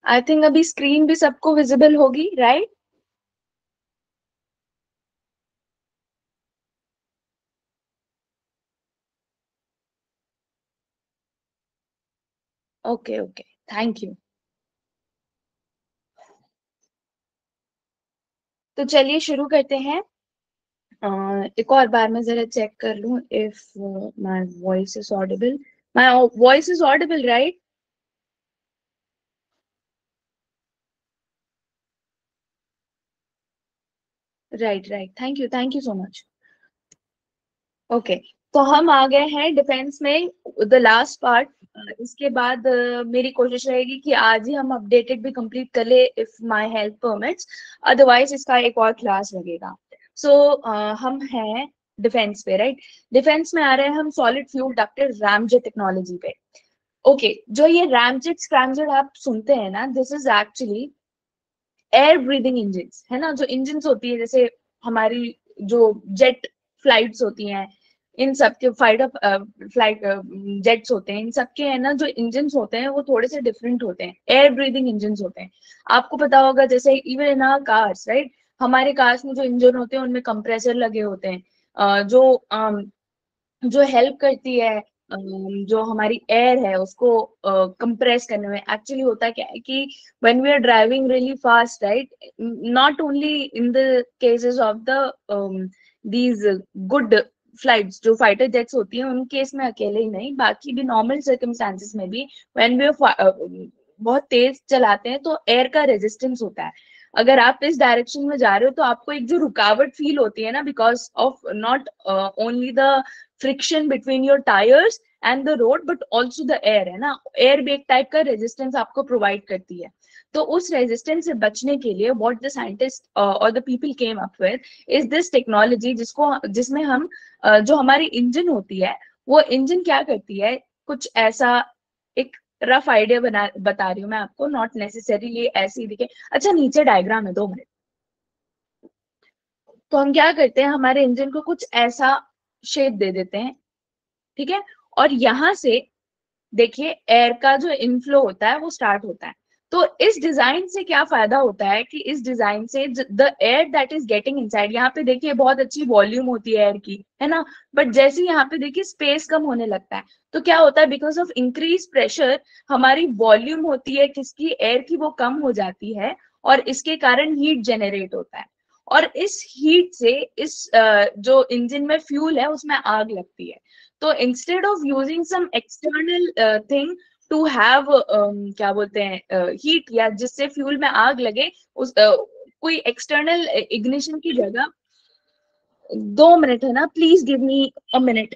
I think अभी screen भी सबको विजिबल होगी, right? Okay okay, thank you. तो चलिए शुरू करते हैं। एक और बार मैं जरा चेक कर लूं if my voice is audible. My voice is audible, right? Right right, thank you so much. Okay, तो हम आ गए हैं डिफेंस में, द लास्ट पार्ट। इसके बाद मेरी कोशिश रहेगी कि आज ही हम अपडेटेड भी कंप्लीट कर ले if my health permits, otherwise इसका एक और क्लास लगेगा। सो हम हैं डिफेंस पे, राइट? डिफेंस में आ रहे हैं हम solid fuel ducted ramjet technology पे। ओके, जो ये रैमजेट स्क्रैमजेट आप सुनते हैं ना, this is actually air breathing engine, है ना? जो इंजन होती है, जैसे हमारी जो जेट फ्लाइट्स होती हैं, इन सब के फाइटर फ्लाइट जेट्स होते हैं, इन सब के है ना जो इंजन होते हैं वो थोड़े से डिफरेंट होते हैं, एयर ब्रीदिंग इंजन होते हैं। आपको पता होगा, जैसे even in our cars, right? हमारे कार्स में जो इंजन होते हैं उनमें कंप्रेसर लगे होते हैं, जो हेल्प करती है, जो हमारी एयर है उसको कंप्रेस करने में। एक्चुअली होता क्या है कि when we are driving really fast, right, not only in the cases of the these good flights, जो फाइटर जेट्स होती हैं उन केस में अकेले ही नहीं, बाकी भी नॉर्मल सर्कमस्टांसिस में भी व्हेन वी बहुत तेज चलाते हैं तो एयर का रेजिस्टेंस होता है। अगर आप इस डायरेक्शन में जा रहे हो तो आपको एक जो रुकावट फील होती है ना, because of not only the friction between your tyres and the road but also the air, है ना? एयर भी एक टाइप का रेजिस्टेंस आपको प्रोवाइड करती है। तो उस रेजिस्टेंस से बचने के लिए व्हाट द साइंटिस्ट और the people came up with is this technology, जिसमें हम जो हमारी इंजन होती है, वो इंजन क्या करती है, कुछ ऐसा एक रफ आइडिया बता रही हूँ मैं आपको, नॉट नेसेसरीली ऐसे ही दिखे। अच्छा, नीचे डायग्राम है, 2 मिनट। तो हम क्या करते हैं, हमारे इंजन को कुछ ऐसा शेप दे देते हैं, ठीक है? और यहां से देखिए एयर का जो इनफ्लो होता है वो स्टार्ट होता है। तो इस डिजाइन से क्या फायदा होता है कि इस डिजाइन से the air that is getting inside, यहाँ पे देखिए बहुत अच्छी वॉल्यूम होती है एयर की, है ना? बट जैसे यहाँ पे देखिए स्पेस कम होने लगता है, तो क्या होता है, बिकॉज ऑफ इंक्रीज प्रेशर हमारी वॉल्यूम होती है किसकी, एयर की, वो कम हो जाती है, और इसके कारण हीट जनरेट होता है। और इस हीट से इस जो इंजन में फ्यूल है उसमें आग लगती है। तो instead of using some external thing to have, क्या बोलते हैं, हीट, या जिससे फ्यूल में आग लगे, उस कोई एक्सटर्नल इग्निशन की जगह। 2 मिनट है ना, please give me a minute.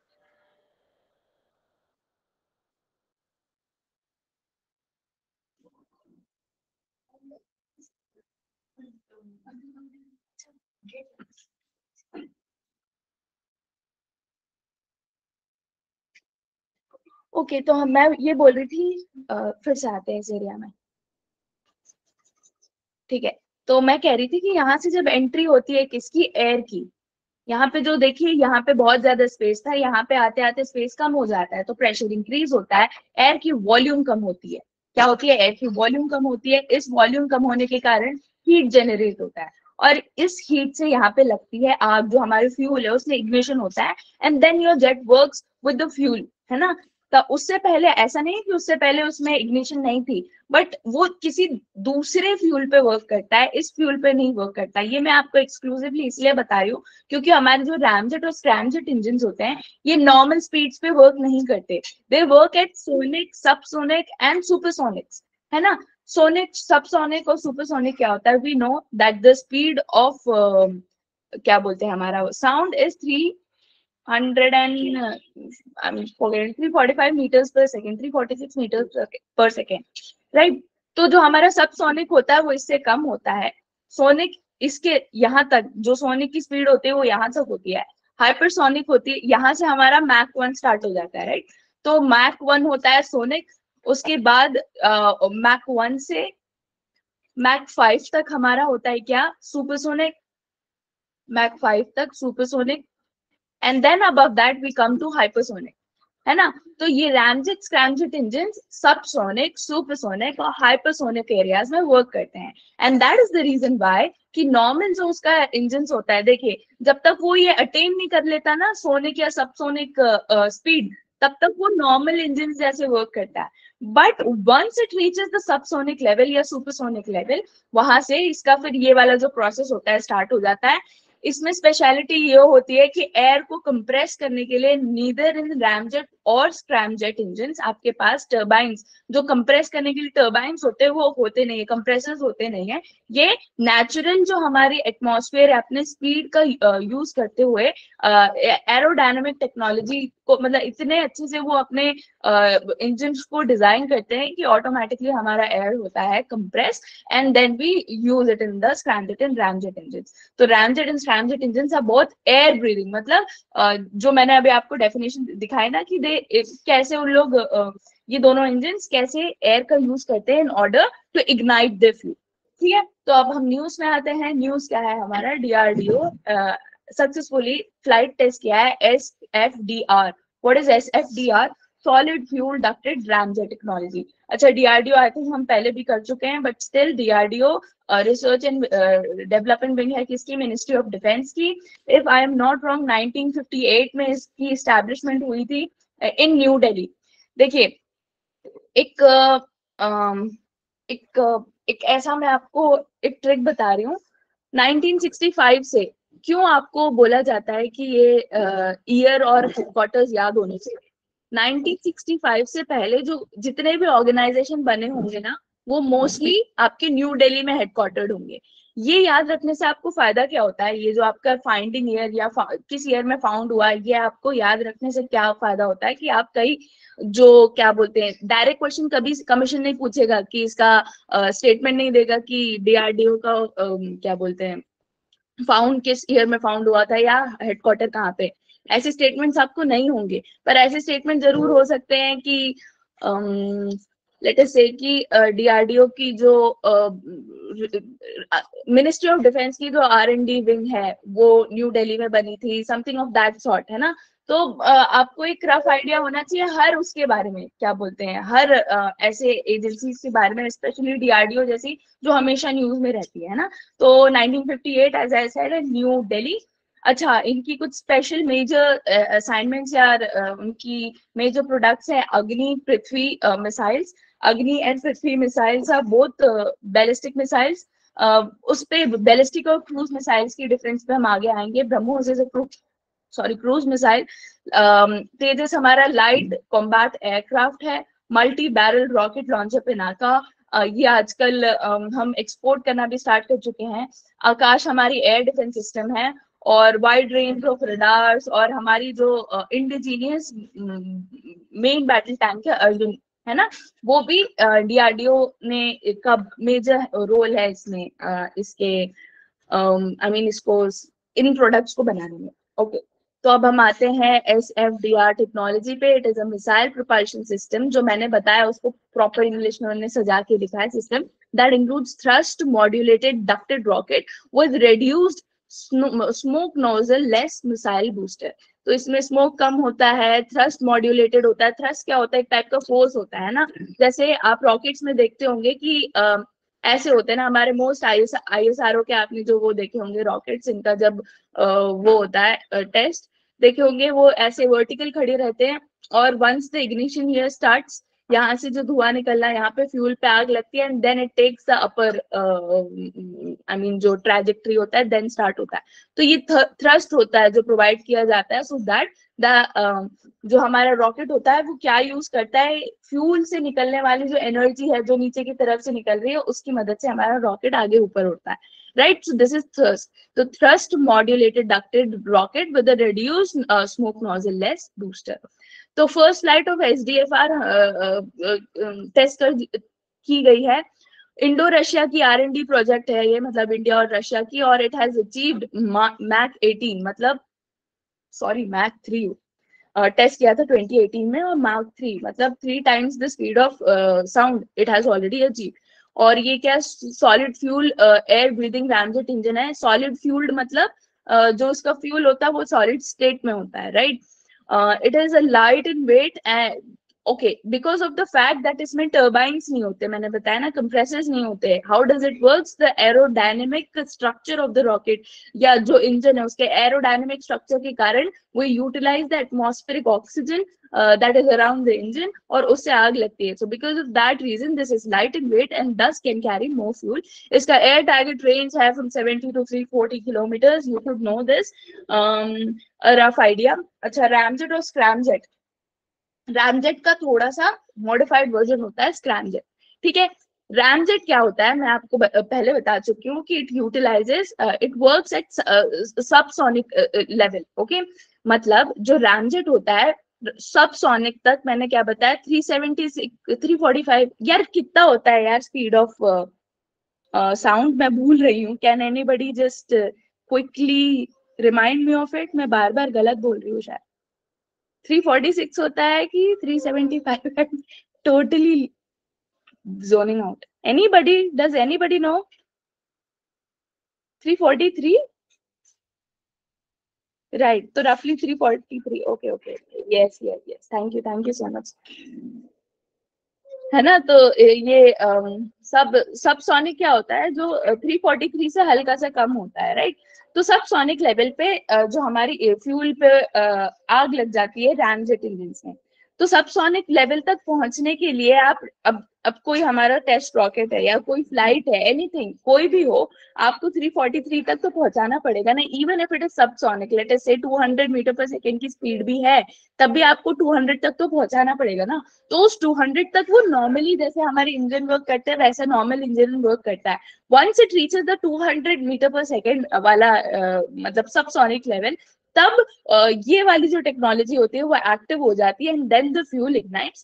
Okay, तो मैं ये बोल रही थी, फिर से आते हैं इस एरिया में, ठीक है? तो मैं कह रही थी कि यहाँ से जब एंट्री होती है किसकी, एयर की, यहाँ पे जो देखिए, यहाँ पे बहुत ज्यादा स्पेस था, यहाँ पे आते आते स्पेस कम हो जाता है तो प्रेशर इंक्रीज होता है, एयर की वॉल्यूम कम होती है। क्या होती है, एयर की वॉल्यूम कम होती है, इस वॉल्यूम कम होने के कारण हीट जनरेट होता है, और इस हीट से यहाँ पे लगती है आग, जो हमारे फ्यूल है उसमें इग्निशन होता है, and then your jet works with the fuel, है ना? तो उससे पहले ऐसा नहीं कि उससे पहले उसमें इग्निशन नहीं थी, बट वो किसी दूसरे फ्यूल पे वर्क करता है, इस फ्यूल पे नहीं वर्क करता। ये मैं आपको एक्सक्लूसिवली इसलिए बता रही हूँ क्योंकि हमारे जो रैमजेट और स्क्रैमजेट इंजन होते हैं ये नॉर्मल स्पीड्स पे वर्क नहीं करते, they work at sonic, subsonic and supersonics, है ना? सोनिक, सबसोनिक और सुपरसोनिक क्या होता है, we know that the speed of, क्या बोलते हैं, हमारा sound is 300 and 345 metres per second, 346 metres per second, right? तो जो हमारा सबसोनिक होता है वो इससे कम होता है। सोनिक इसके यहाँ तक, जो सोनिक की स्पीड होती है वो यहाँ तक होती है। हाइपरसोनिक होती है, यहाँ से हमारा मैक 1 स्टार्ट हो जाता है, राइट? तो मैक 1 होता है सोनिक, उसके बाद मैक 1 से मैक 5 तक हमारा होता है क्या, सुपरसोनिक, मैक 5 तक supersonic, and then above that we come to hypersonic, है ना। तो ये ramjet scramjet engine subsonic, supersonic और हाइपरसोनिक एरियाज में वर्क करते हैं। And that is the reason why कि नॉर्मल जो उसका इंजन होता है, देखिए जब तक वो ये अटेन नहीं कर लेता ना सोनिक या सबसोनिक स्पीड, तब तक वो नॉर्मल इंजन जैसे वर्क करता है। But once it reaches the subsonic level या सुपरसोनिक लेवल, वहां से इसका फिर ये वाला जो प्रोसेस होता है स्टार्ट हो जाता है। इसमें स्पेशलिटी ये होती है कि एयर को कंप्रेस करने के लिए नीदर इन रैमजेट और स्क्रैमजेट इंजन आपके पास टर्बाइंस, जो कंप्रेस करने के लिए टर्बाइंस होते हैं वो होते नहीं है, कंप्रेसर्स होते नहीं है। ये नेचुरल जो हमारी एटमॉस्फेयर है अपने स्पीड का यूज करते हुए एरोडायनामिक टेक्नोलॉजी को मतलब इतने अच्छे से वो अपने इंजन को डिजाइन करते हैं कि ऑटोमेटिकली हमारा एयर होता है compress and then we use it in the scramjet and ramjet engine. तो रैमजेट एंड स्क्रैमजेट इंजन बहुत एयर ब्रीदिंग, मतलब जो मैंने अभी आपको डेफिनेशन दिखाई ना कि दे कैसे उन लोग ये दोनों इंजन कैसे एयर का यूज करते हैं in order to ignite the fuel. ठीक है, तो अब हम न्यूज में आते हैं। न्यूज क्या है हमारा, डीआरडीओ सक्सेसफुली फ्लाइट टेस्ट किया है SFDR। What is SFDR? Solid fuel ducted ramjet technology. अच्छा, डीआरडीओ आई थिंक हम पहले भी कर चुके हैं, but still DRDO research and development wing है किसकी, मिनिस्ट्री ऑफ डिफेंस की। If I am not wrong 1958 में इसकी स्टैब्लिशमेंट हुई थी इन न्यू दिल्ली। देखिए एक एक एक ऐसा मैं आपको एक ट्रिक बता रही हूँ। 1965 से क्यों आपको बोला जाता है कि ये ईयर और हेडक्वार्टर्स याद होने चाहिए। 1965 से पहले जो जितने भी ऑर्गेनाइजेशन बने होंगे ना, वो मोस्टली आपके न्यू दिल्ली में हेडक्वार्टर्ड होंगे। ये याद रखने से आपको फायदा क्या होता है, ये जो आपका फाइंडिंग ईयर या किस ईयर में फाउंड हुआ है, ये आपको याद रखने से क्या फायदा होता है कि आप कहीं जो क्या बोलते हैं डायरेक्ट क्वेश्चन कभी कमीशन नहीं पूछेगा कि इसका स्टेटमेंट नहीं देगा कि डीआरडीओ का क्या बोलते हैं फाउंड किस ईयर में फाउंड हुआ था या हेडक्वार्टर कहाँ पे। ऐसे स्टेटमेंट्स आपको नहीं होंगे, पर ऐसे स्टेटमेंट जरूर हो सकते हैं कि लेट अस से कि डीआरडीओ की जो मिनिस्ट्री ऑफ डिफेंस की जो R&D विंग है वो न्यू दिल्ली में बनी थी, समथिंग ऑफ दैट सॉर्ट, है ना। तो आपको एक रफ आइडिया होना चाहिए हर उसके बारे में, क्या बोलते हैं हर ऐसे एजेंसी के बारे में, स्पेशली डीआरडीओ जैसी जो हमेशा न्यूज में रहती है ना। तो 1958 as I said New Delhi. अच्छा, इनकी कुछ स्पेशल मेजर असाइनमेंट्स या उनकी मेजर प्रोडक्ट्स है Agni Prithvi missiles. Agni and Prithvi missiles are both ballistic missiles. उस पे बैलिस्टिक और क्रूज मिसाइल्स की डिफरेंस पे हम आगे आएंगे। BrahMos is cruise missile. Tejas हमारा लाइट कॉम्बैट एयरक्राफ्ट है। Multi barrel rocket launcher Pinaka, ये आजकल हम एक्सपोर्ट करना भी स्टार्ट कर चुके हैं। आकाश हमारी एयर डिफेंस सिस्टम है। और वाइड रेंज ऑफ रडार्स, और हमारी जो इंडिजीनियस मेन बैटल टैंक है अर्जुन, है ना, वो भी डीआरडीओ ने का मेजर रोल है इसमें, इसके आई मीन इसको इन प्रोडक्ट्स को बनाने में। ओके, तो अब हम आते हैं SFDR टेक्नोलॉजी पे। It is a missile propulsion system, जो मैंने बताया उसको प्रॉपर इंग्लिश में उन्होंने सजा के लिखा है, system that includes thrust modulated ducted rocket with reduced smoke nozzle less missile booster. तो इसमें स्मोक कम होता है, थ्रस्ट मॉड्यूलेटेड होता है। थ्रस्ट क्या होता है, एक टाइप का फोर्स होता है ना। जैसे आप रॉकेट्स में देखते होंगे कि ऐसे होते हैं ना, हमारे मोस्ट ISRO के आपने जो वो देखे होंगे रॉकेट्स, इनका जब वो होता है टेस्ट देखे होंगे, वो ऐसे वर्टिकल खड़े रहते हैं। और once the ignition here starts, यहाँ से जो धुआं निकलना है, यहाँ पे फ्यूल पे आग लगती है and then it takes the upper I mean जो ट्रैजेक्टरी होता है देन स्टार्ट होता है। तो ये थ्रस्ट होता है जो प्रोवाइड किया जाता है, सो दैट द जो हमारा रॉकेट होता है वो क्या यूज करता है, फ्यूल से निकलने वाली जो एनर्जी है जो नीचे की तरफ से निकल रही है उसकी मदद से हमारा रॉकेट आगे ऊपर उड़ता है, right. So this is thrust. तो thrust modulated ducted rocket with a reduced smoke nozzle less booster। तो first flight of SDFR test की गई है। इंडो रशिया की R&D प्रोजेक्ट है ये, मतलब इंडिया और रशिया की, और इट हैज अचीव्ड मैक 18, मतलब सॉरी मैक 3 टेस्ट किया था 2018 में, और मार्क 3 मतलब 3 times the speed of sound it has already achieve. और ये क्या solid fuel air breathing ramjet engine है। सॉलिड फ्यूल्ड मतलब जो उसका फ्यूल होता है वो सॉलिड स्टेट में होता है, right. It is a light in weight and okay, because of the fact that इसमें turbines नहीं होते, मैंने बताया ना compressors नहीं होते. How does it works? The aerodynamic structure of the rocket या जो engine है उसके aerodynamic structure के कारण we utilize the atmospheric oxygen that is around the engine और उससे आग लगती है. So because of that reason this is light in weight and thus can carry more fuel. इसका air target range है from 70 to 340 kilometers. You should know this. A rough idea. अच्छा, ramjet और scramjet. Ramjet का थोड़ा सा modified version होता है scramjet. ठीक है, रैमजेट क्या होता है मैं आपको पहले बता चुकी हूँ कि it utilises, it works at subsonic level. Okay, मतलब जो रैमजेट होता है सबसोनिक तक, मैंने क्या बताया 370 345, यार कितना होता है यार स्पीड ऑफ साउंड, मैं भूल रही हूँ. Can anybody just quickly remind me of it? मैं बार बार गलत बोल रही हूँ शायद. 346 होता है कि 375 है? Totally zoning out. Anybody? Does anybody know? 343? Right. So roughly 343. Okay. Yes. Thank you so much. है ना, तो ये सब सोनिक क्या होता है, जो 343 से हल्का सा कम होता है, राइट. तो सब सोनिक लेवल पे जो हमारी फ्यूल पे आग लग जाती है रैमजेट इंजन में. तो सब सोनिक लेवल तक पहुंचने के लिए आप अब कोई हमारा टेस्ट रॉकेट है या कोई फ्लाइट है, एनीथिंग कोई भी हो, आपको 343 तक तो पहुंचाना पड़ेगा ना. Even if it is subsonic, let us say 200 metre per second की स्पीड भी है, तब भी आपको 200 तक तो पहुंचाना पड़ेगा ना. तो उस 200 तक वो नॉर्मली जैसे हमारे इंजन वर्क करते हैं वैसे नॉर्मल इंजन वर्क करता है. Once it reaches the 200 metre per second वाला मतलब सबसोनिक लेवल, तब ये वाली जो टेक्नोलॉजी होती है वो एक्टिव हो जाती है and then the fuel ignites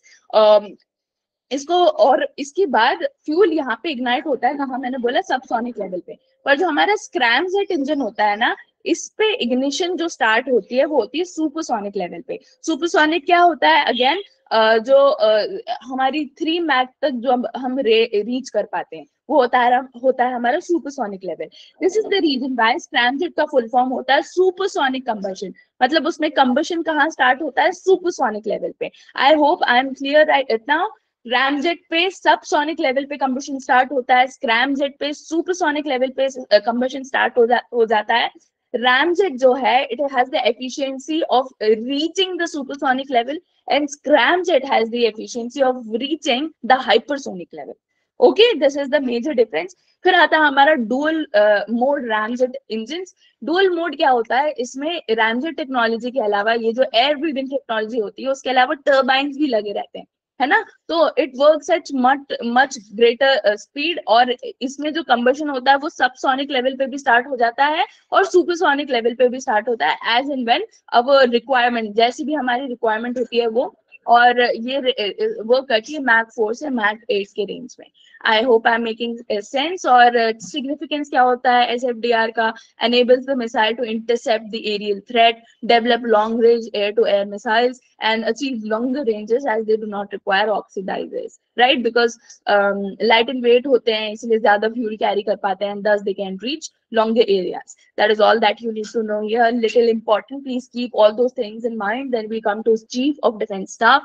इसको. और इसके बाद फ्यूल यहाँ पे इग्नाइट होता है कहाँ, मैंने बोला सबसोनिक लेवल पे. पर जो हमारा स्क्रैमजेट इंजन होता है ना, इस पे इग्निशन जो स्टार्ट होती है वो होती है सुपरसोनिक लेवल पे. सुपरसोनिक क्या होता है अगेन, जो हमारी 3 मैक तक जो हम रीच कर पाते हैं वो होता है हमारा supersonic level. This is the reason why scramjet का फुल फॉर्म होता है सुपरसोनिक कंबशन. मतलब उसमें कंबशन कहाँ स्टार्ट होता है, सुपरसोनिक लेवल पे. I hope I am clear right now. Ramjet पे सबसोनिक लेवल पे कंबशन स्टार्ट होता है, स्क्रैमजेट पे सुपरसोनिक लेवल पे कंबशन स्टार्ट हो जाता है. रैमजेट जो है it has the efficiency of reaching the supersonic level and scramjet has the efficiency of reaching the hypersonic level. Okay, this is the major difference. फिर आता है हमारा dual mode ramjet engine. Dual mode क्या होता है, इसमें ramjet technology के अलावा ये जो एयर ब्रीदिंग टेक्नोलॉजी होती है उसके अलावा टर्बाइंस भी लगे रहते हैं, है ना. तो it works at much greater speed और इसमें जो कंबशन होता है वो सबसोनिक लेवल पे भी स्टार्ट हो जाता है और सुपरसोनिक लेवल पे भी स्टार्ट होता है as and when our requirement, जैसी भी हमारी रिक्वायरमेंट होती है वो. और ये वर्क करती है मैक 4 से मैक 8 के रेंज में. I hope I am making sense. और सिग्निफिकेंस क्या होता है SFDR का, enables the missile to intercept the aerial threat, develop long range air to air missiles and achieve longer ranges as they do not require oxidizers, right? Because light in weight होते हैं इसलिए ज्यादा fuel carry कर पाते हैं and thus they can reach longer areas. That is all that you need to know here. Little important, please keep all those things in mind. Then we come to Chief of Defense Staff.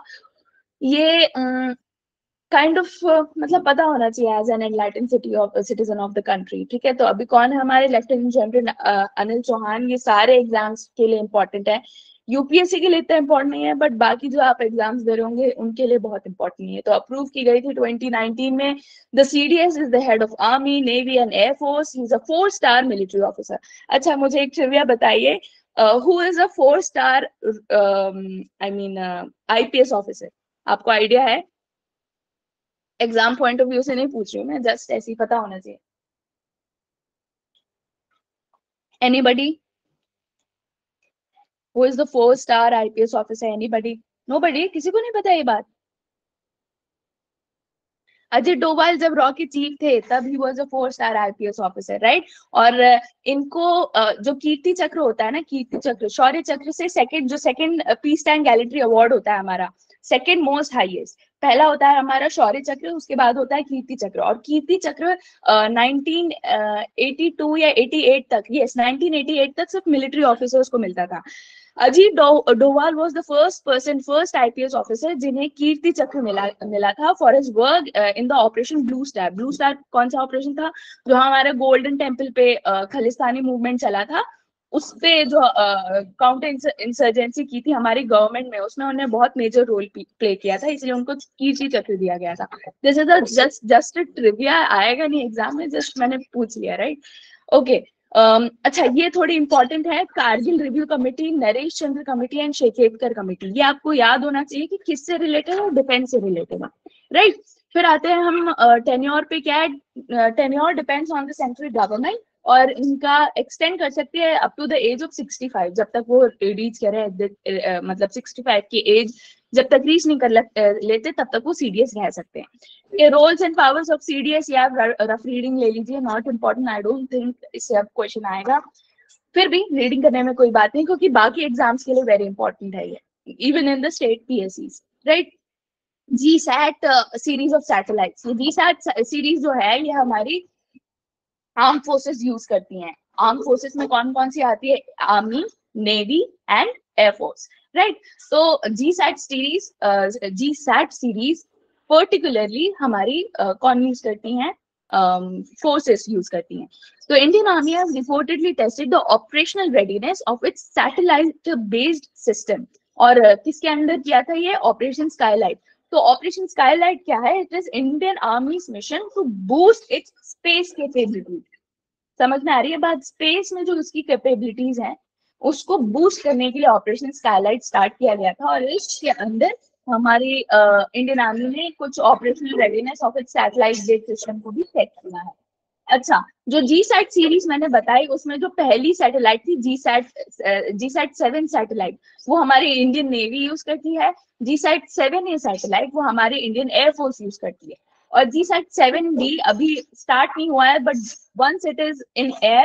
ये kind of मतलब पता होना चाहिए as an enlightened citizen of the country. ठीक है, तो अभी कौन है हमारे लेफ्टिनेंट जनरल अनिल चौहान. ये सारे एग्जाम्स के लिए इंपॉर्टेंट है, यूपीएससी के लिए इतना इंपॉर्टेंट नहीं है बट बाकी जो आप एग्जाम्स दे रहे होंगे उनके लिए बहुत इंपॉर्टेंट नहीं है. तो अप्रूव की गई थी 2019 में. The CDS is the head of army, navy and air force. He is a four star military officer. अच्छा, मुझे एक ट्रिविया बताइए, who is a four star I mean IPS officer? आपको आइडिया है? एग्जाम पॉइंट ऑफ व्यू से नहीं पूछ रही हूँ मैं, जस्ट ऐसे ही पता होना चाहिए. Anybody? Who is the four star IPS officer? Anybody? Nobody? किसी को नहीं पता ये बात? अजय डोभाल जब रॉ के चीफ थे तब he was a four star IPS officer, right. और इनको जो कीर्ति चक्र होता है ना, कीर्ति चक्र, शौर्य चक्र से second peace time gallantry award होता है हमारा, सेकंड मोस्ट हाईएस्ट. पहला होता है हमारा शौर्य चक्र, उसके बाद होता है कीर्ति चक्र. और कीर्ति चक्र 1982 या 88 तक, यस 1988 तक सिर्फ मिलिट्री ऑफिसर्स को मिलता था. Ajit Doval was the first IPS officer जिन्हें कीर्ति चक्र मिला था for his work in the operation blue star. Blue star कौन सा ऑपरेशन था? जो हमारे गोल्डन टेम्पल पे खालिस्तानी मूवमेंट चला था, उस पे जो काउंटर इंसर्जेंसी की थी हमारी गवर्नमेंट में, उसमें उन्होंने बहुत मेजर रोल प्ले किया था, इसलिए उनको कीर्ति चक्र दिया गया था। दिस इज जस्ट ट्रिविया, आएगा नहीं एग्जाम में, जस्ट मैंने पूछ लिया, राइट? ओके। अच्छा, ये थोड़ी इंपॉर्टेंट है, Kargil review committee, Naresh Chandra committee and Shekatkar committee. ये आपको याद होना चाहिए कि किससे रिलेटेड है, डिफेंस से रिलेटेड है, राइट? फिर आते हैं हम टेन्योर पे। क्या है? Tenure depends on the central government और इनका एक्सटेंड कर सकते हैं up to the age of 65, जब तक वो रीच करे, मतलब 65 की एज जब तक रीच नहीं कर लेते तब तक वो सीडीएस रह सकते हैं। ये roles and powers of CDS, या रफ रीडिंग ले लीजिए, not important, I don't think इससे अब क्वेश्चन आएगा। फिर भी रीडिंग करने में कोई बात नहीं, क्योंकि बाकी एग्जाम्स के लिए वेरी इंपॉर्टेंट है ये, इवन इन द स्टेट पीएससीज, right? G sat series of satellites. ये जी सैट सीरीज जो है ये हमारी आर्म फोर्सेस यूज करती हैं। आर्म फोर्सेस में कौन कौन सी आती है? Army, navy and air force, right? तो जी सैट सीरीज पर्टिकुलरली हमारी कौन यूज करती हैं? फोर्सेस यूज करती हैं। तो Indian army has reportedly tested the operational readiness of its satellite based system. और किसके अंडर किया था ये? Operation Skylight. तो ऑपरेशन स्काईलाइट क्या है? It is Indian army's mission to boost its space capability. समझ में आ रही है बात? स्पेस में जो उसकी कैपेबिलिटीज हैं उसको बूस्ट करने के लिए ऑपरेशन स्काईलाइट स्टार्ट किया गया था, और इसके अंदर हमारी इंडियन आर्मी ने कुछ operational readiness of its satellite based system को भी चेक किया है। अच्छा, जो जी सैट सीरीज मैंने बताई उसमें जो पहली सैटेलाइट थी जी सैट 7 सैटेलाइट, वो हमारी इंडियन नेवी यूज करती है। जी सैट 7 ए सैटेलाइट वो हमारी इंडियन एयरफोर्स यूज करती है। और जी सैट 7 भी अभी स्टार्ट नहीं हुआ है, but once it is in air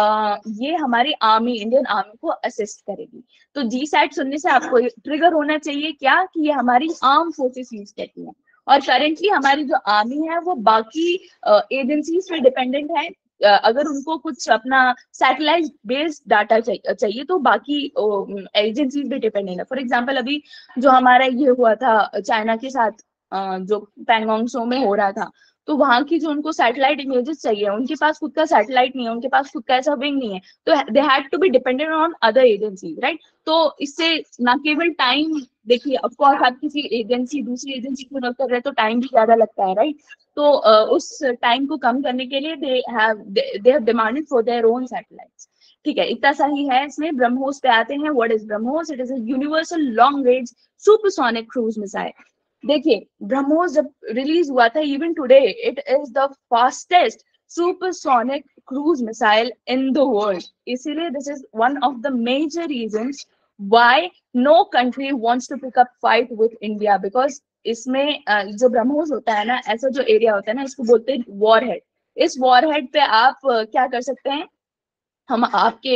ये हमारी आर्मी, इंडियन आर्मी को असिस्ट करेगी। तो जी सैट सुनने से आपको ट्रिगर होना चाहिए क्या, कि ये हमारी आर्म फोर्सेस यूज करती है। और करेंटली हमारी जो आर्मी है वो बाकी एजेंसीज पे डिपेंडेंट है। अगर उनको कुछ अपना सैटेलाइट बेस्ड डाटा चाहिए तो बाकी एजेंसीज पे डिपेंडेंट है। फॉर एग्जांपल अभी जो हमारा ये हुआ था चाइना के साथ, जो पैंगोंग सो में हो रहा था, तो वहां की जो उनको सैटेलाइट इमेजेस चाहिए, उनके पास खुद का सैटेलाइट नहीं है, उनके पास खुद का ऐसा विंग नहीं है, तो they had to be dependent on other agencies, right? तो इससे ना केवल टाइम, देखिए ऑफकोर्स आप किसी एजेंसी दूसरी एजेंसी को वर्क कर रहे हैं तो टाइम भी ज्यादा लगता है, राइट? तो उस टाइम को कम करने के लिए they have demanded for their own satellites. ठीक है, इतना सा ही है इसमें। ब्रह्मोस पे आते हैं। What is BrahMos? It is a universal long range supersonic cruise missile. देखिए, ब्रह्मोस जब रिलीज हुआ था, even today it is the fastest supersonic cruise missile in the world. इसीलिए this is one of the major reasons why no country wants to pick up fight with India, because इसमें जो ब्रह्मोस होता है ना, ऐसा जो एरिया होता है ना, इसको बोलते हैं वॉर हेड। इस वॉर हेड पे आप क्या कर सकते हैं? हम आपके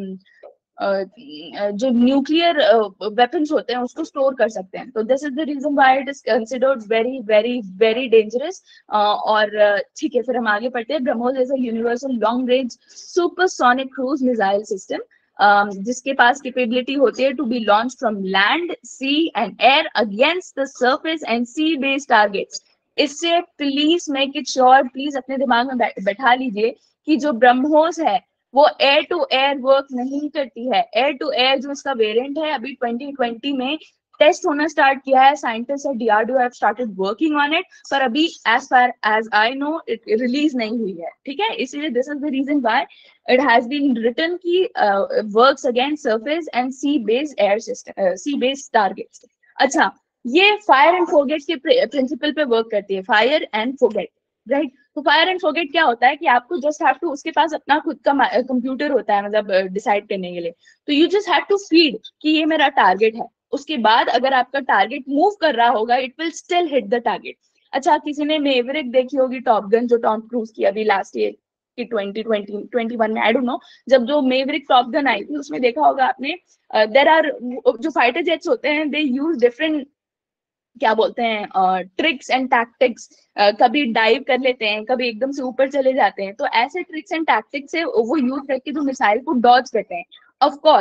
जो न्यूक्लियर वेपन्स होते हैं उसको स्टोर कर सकते हैं। तो this is the reason why it is considered very very very dangerous. और ठीक है, फिर हम आगे पढ़ते हैं। BrahMos is a universal long range supersonic cruise missile system, जिसके पास कैपेबिलिटी होती है to be launch from land, sea and air against the surface and sea based targets. इससे please make it sure, please अपने दिमाग में बैठा लीजिए कि जो ब्रह्मोस है वो एयर टू एयर वर्क नहीं करती है। एयर टू एयर जो इसका वेरिएंट है, अभी 2020 में टेस्ट होना स्टार्ट किया है। साइंटिस्ट और DRDO have started working on it, पर अभी as far as I know it release नहीं हुई है। ठीक है, इसीलिए this is the reason why it has been written की works against surface and sea based air system, sea based targets. अच्छा, ये फायर एंड फोरगेट के प्रिंसिपल पे वर्क करती है, फायर एंड फोरगेट, राइट? तो फायर एंड फोरगेट क्या होता है कि आपको जस्ट हैव टू, उसके पास अपना खुद का कंप्यूटर होता है, मतलब डिसाइड करने के लिए। तो you just have to feed कि ये मेरा टारगेट है। उसके बाद अगर आपका टारगेट मूव कर रहा होगा, it will still hit the target. अच्छा, किसी ने मेवरिक देखी होगी, टॉप गन, जो टॉम क्रूज की अभी लास्ट ईयर की 2021 में, आई डोंट नो, जब जो मेवरिक टॉप गन आई थी उसमें देखा होगा आपने, देयर आर जो फाइटर जेट्स होते हैं, दे यूज डिफरेंट, क्या बोलते हैं, ट्रिक्स एंड टैक्टिक्स। कभी डाइव कर लेते हैं, कभी एकदम से ऊपर चले जाते हैं। तो ऐसे ट्रिक्स एंड टैक्टिक्स से वो यूज करके जो मिसाइल को डॉज करते हैं। ऑफ कोर्स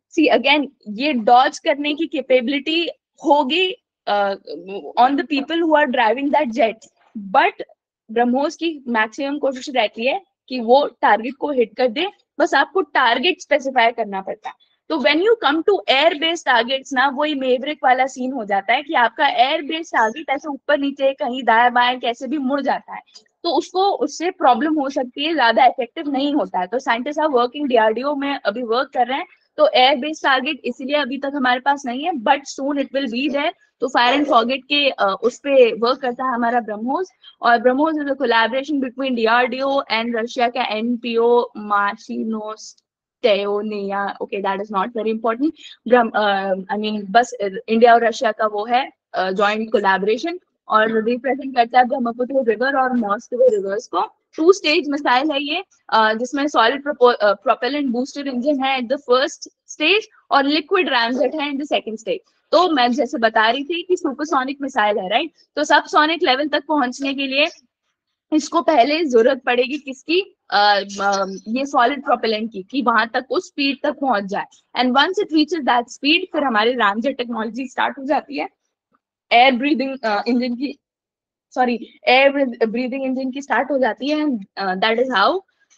सी अगेन ये डॉज करने की कैपेबिलिटी होगी on the people who are driving that jet, but BrahMos की मैक्सिमम कोशिश रहती है कि वो टारगेट को हिट कर दे, बस आपको टारगेट स्पेसिफाई करना पड़ता है। तो when you come to air based targets ना, वही मेवरिक वाला सीन हो जाता है कि आपका एयर बेस्ड टारगेट ऐसे ऊपर नीचे कहीं दाएं बाएं कैसे भी मुड़ जाता है, तो उसको उससे प्रॉब्लम हो सकती है, ज्यादा इफेक्टिव नहीं होता है। तो साइंटिस्ट आर वर्किंग, डीआरडीओ में अभी वर्क कर रहे हैं, तो एयर बेस्ड टारगेट इसीलिए अभी तक हमारे पास नहीं है, but soon it will be there. तो फायर एंड फॉरगेट के उस पे वर्क करता है हमारा ब्रह्मोस, और BrahMos is a collaboration between DRDO and Russia का NPO Mashinostroyeniya. Okay, that is not very important. I mean बस इंडिया और रशिया का वो है जॉइंट कोलैबोरेशन, और रिप्रेजेंट करता है ब्रह्मपुत्र रिवर और मॉस्को रिवर्स को। 2 स्टेज मिसाइल है ये, जिसमें सॉलिड प्रोपेलेंट बूस्टर इंजन है एट द फर्स्ट स्टेज और लिक्विड रैमजेट है इन द सेकंड स्टेज। तो मैं जैसे बता रही थी कि सुपरसोनिक मिसाइल है, राइट? तो सबसोनिक लेवल तक पहुंचने के लिए इसको पहले जरूरत पड़ेगी किसकी, ये सॉलिड प्रोपेलेंट की, कि वहां तक उस स्पीड तक पहुंच जाए। And once it reaches that speed, फिर हमारी रैमजेट टेक्नोलॉजी स्टार्ट हो जाती है, एयर ब्रीदिंग इंजन की, सॉरी, एयर ब्रीदिंग इंजन की स्टार्ट हो जाती है। That is how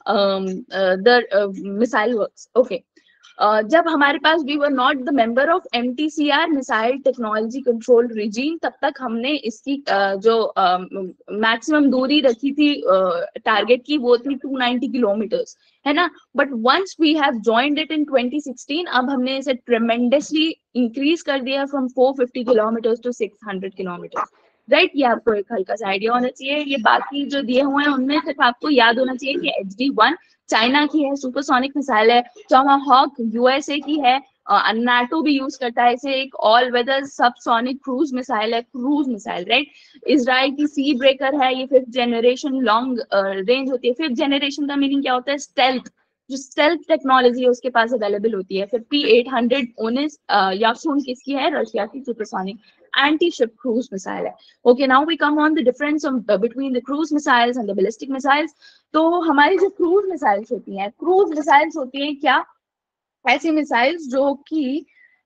the missile works. Okay, जब हमारे पास we were not the member of MTCR missile technology control regime, तब तक हमने इसकी जो मैक्सिमम दूरी रखी थी टारगेट की, वो थी 290 किलोमीटर्स, है ना? But once we have joined it in 2016, अब हमने इसे ट्रेमेंडसली इंक्रीज कर दिया from 450 kilometres to 600 kilometres, right? ये आपको एक हल्का सा आइडिया होना चाहिए। ये बाकी जो दिए हुए हैं उनमें सिर्फ आपको याद होना चाहिए कि HD-1 चाइना की है, सुपरसोनिक मिसाइल है। टोमाहॉक USA की है, नाटो भी यूज करता है इसे, एक all weather subsonic cruise missile है, क्रूज मिसाइल, राइट? इजराइल की सी ब्रेकर है, ये 5th जनरेशन लॉन्ग रेंज होती है। 5th जनरेशन का मीनिंग क्या होता है? स्टेल्थ, जो स्टेल्थ टेक्नोलॉजी है उसके पास अवेलेबल होती है। फिर P-800 ओनिस याक्सून किसकी है? रशिया की सुपरसोनिक anti-ship cruise missile है। Okay, now we come on the difference between the cruise missiles and the ballistic missiles. तो हमारी जो क्रूज मिसाइल्स होती हैं, क्रूज मिसाइल्स होती हैं क्या? ऐसी मिसाइल्स जो कि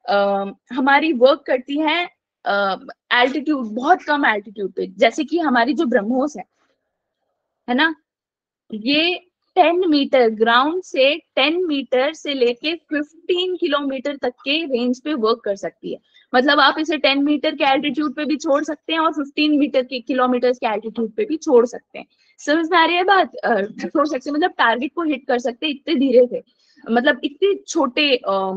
हमारी वर्क करती हैं एल्टीट्यूड, बहुत कम एल्टीट्यूड पे, जैसे कि हमारी जो ब्रह्मोस है ना, ये 10 मीटर ग्राउंड से 10 मीटर से लेके 15 किलोमीटर तक के रेंज पे वर्क कर सकती है। मतलब आप इसे 10 मीटर के एल्टीट्यूड पे भी छोड़ सकते हैं और 15 मीटर के किलोमीटर के एल्टीट्यूड पे भी छोड़ सकते हैं। समझ में आ रही है बात? छोड़ सकते हैं मतलब टारगेट को हिट कर सकते हैं इतने धीरे से, मतलब इतने छोटे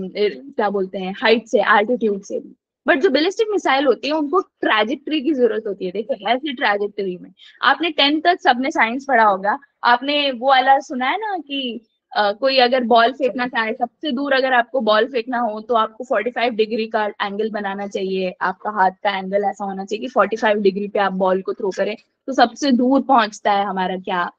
क्या बोलते हैं, हाइट से, एल्टीट्यूड से भी। बट जो बैलिस्टिक मिसाइल होती है उनको ट्रैजेक्टरी की जरूरत होती है। देखो ऐसी ट्रैजेक्टरी में आपने 10th तक सबने साइंस पढ़ा होगा, आपने वो वाला सुना है ना कि कोई अगर बॉल फेंकना चाहे, सबसे दूर अगर आपको बॉल फेंकना हो तो आपको 45 डिग्री का एंगल बनाना चाहिए, आपका हाथ का एंगल ऐसा होना चाहिए कि 45 डिग्री पे आप बॉल को थ्रो करें, तो सबसे दूर पहुंचता है हमारा क्या,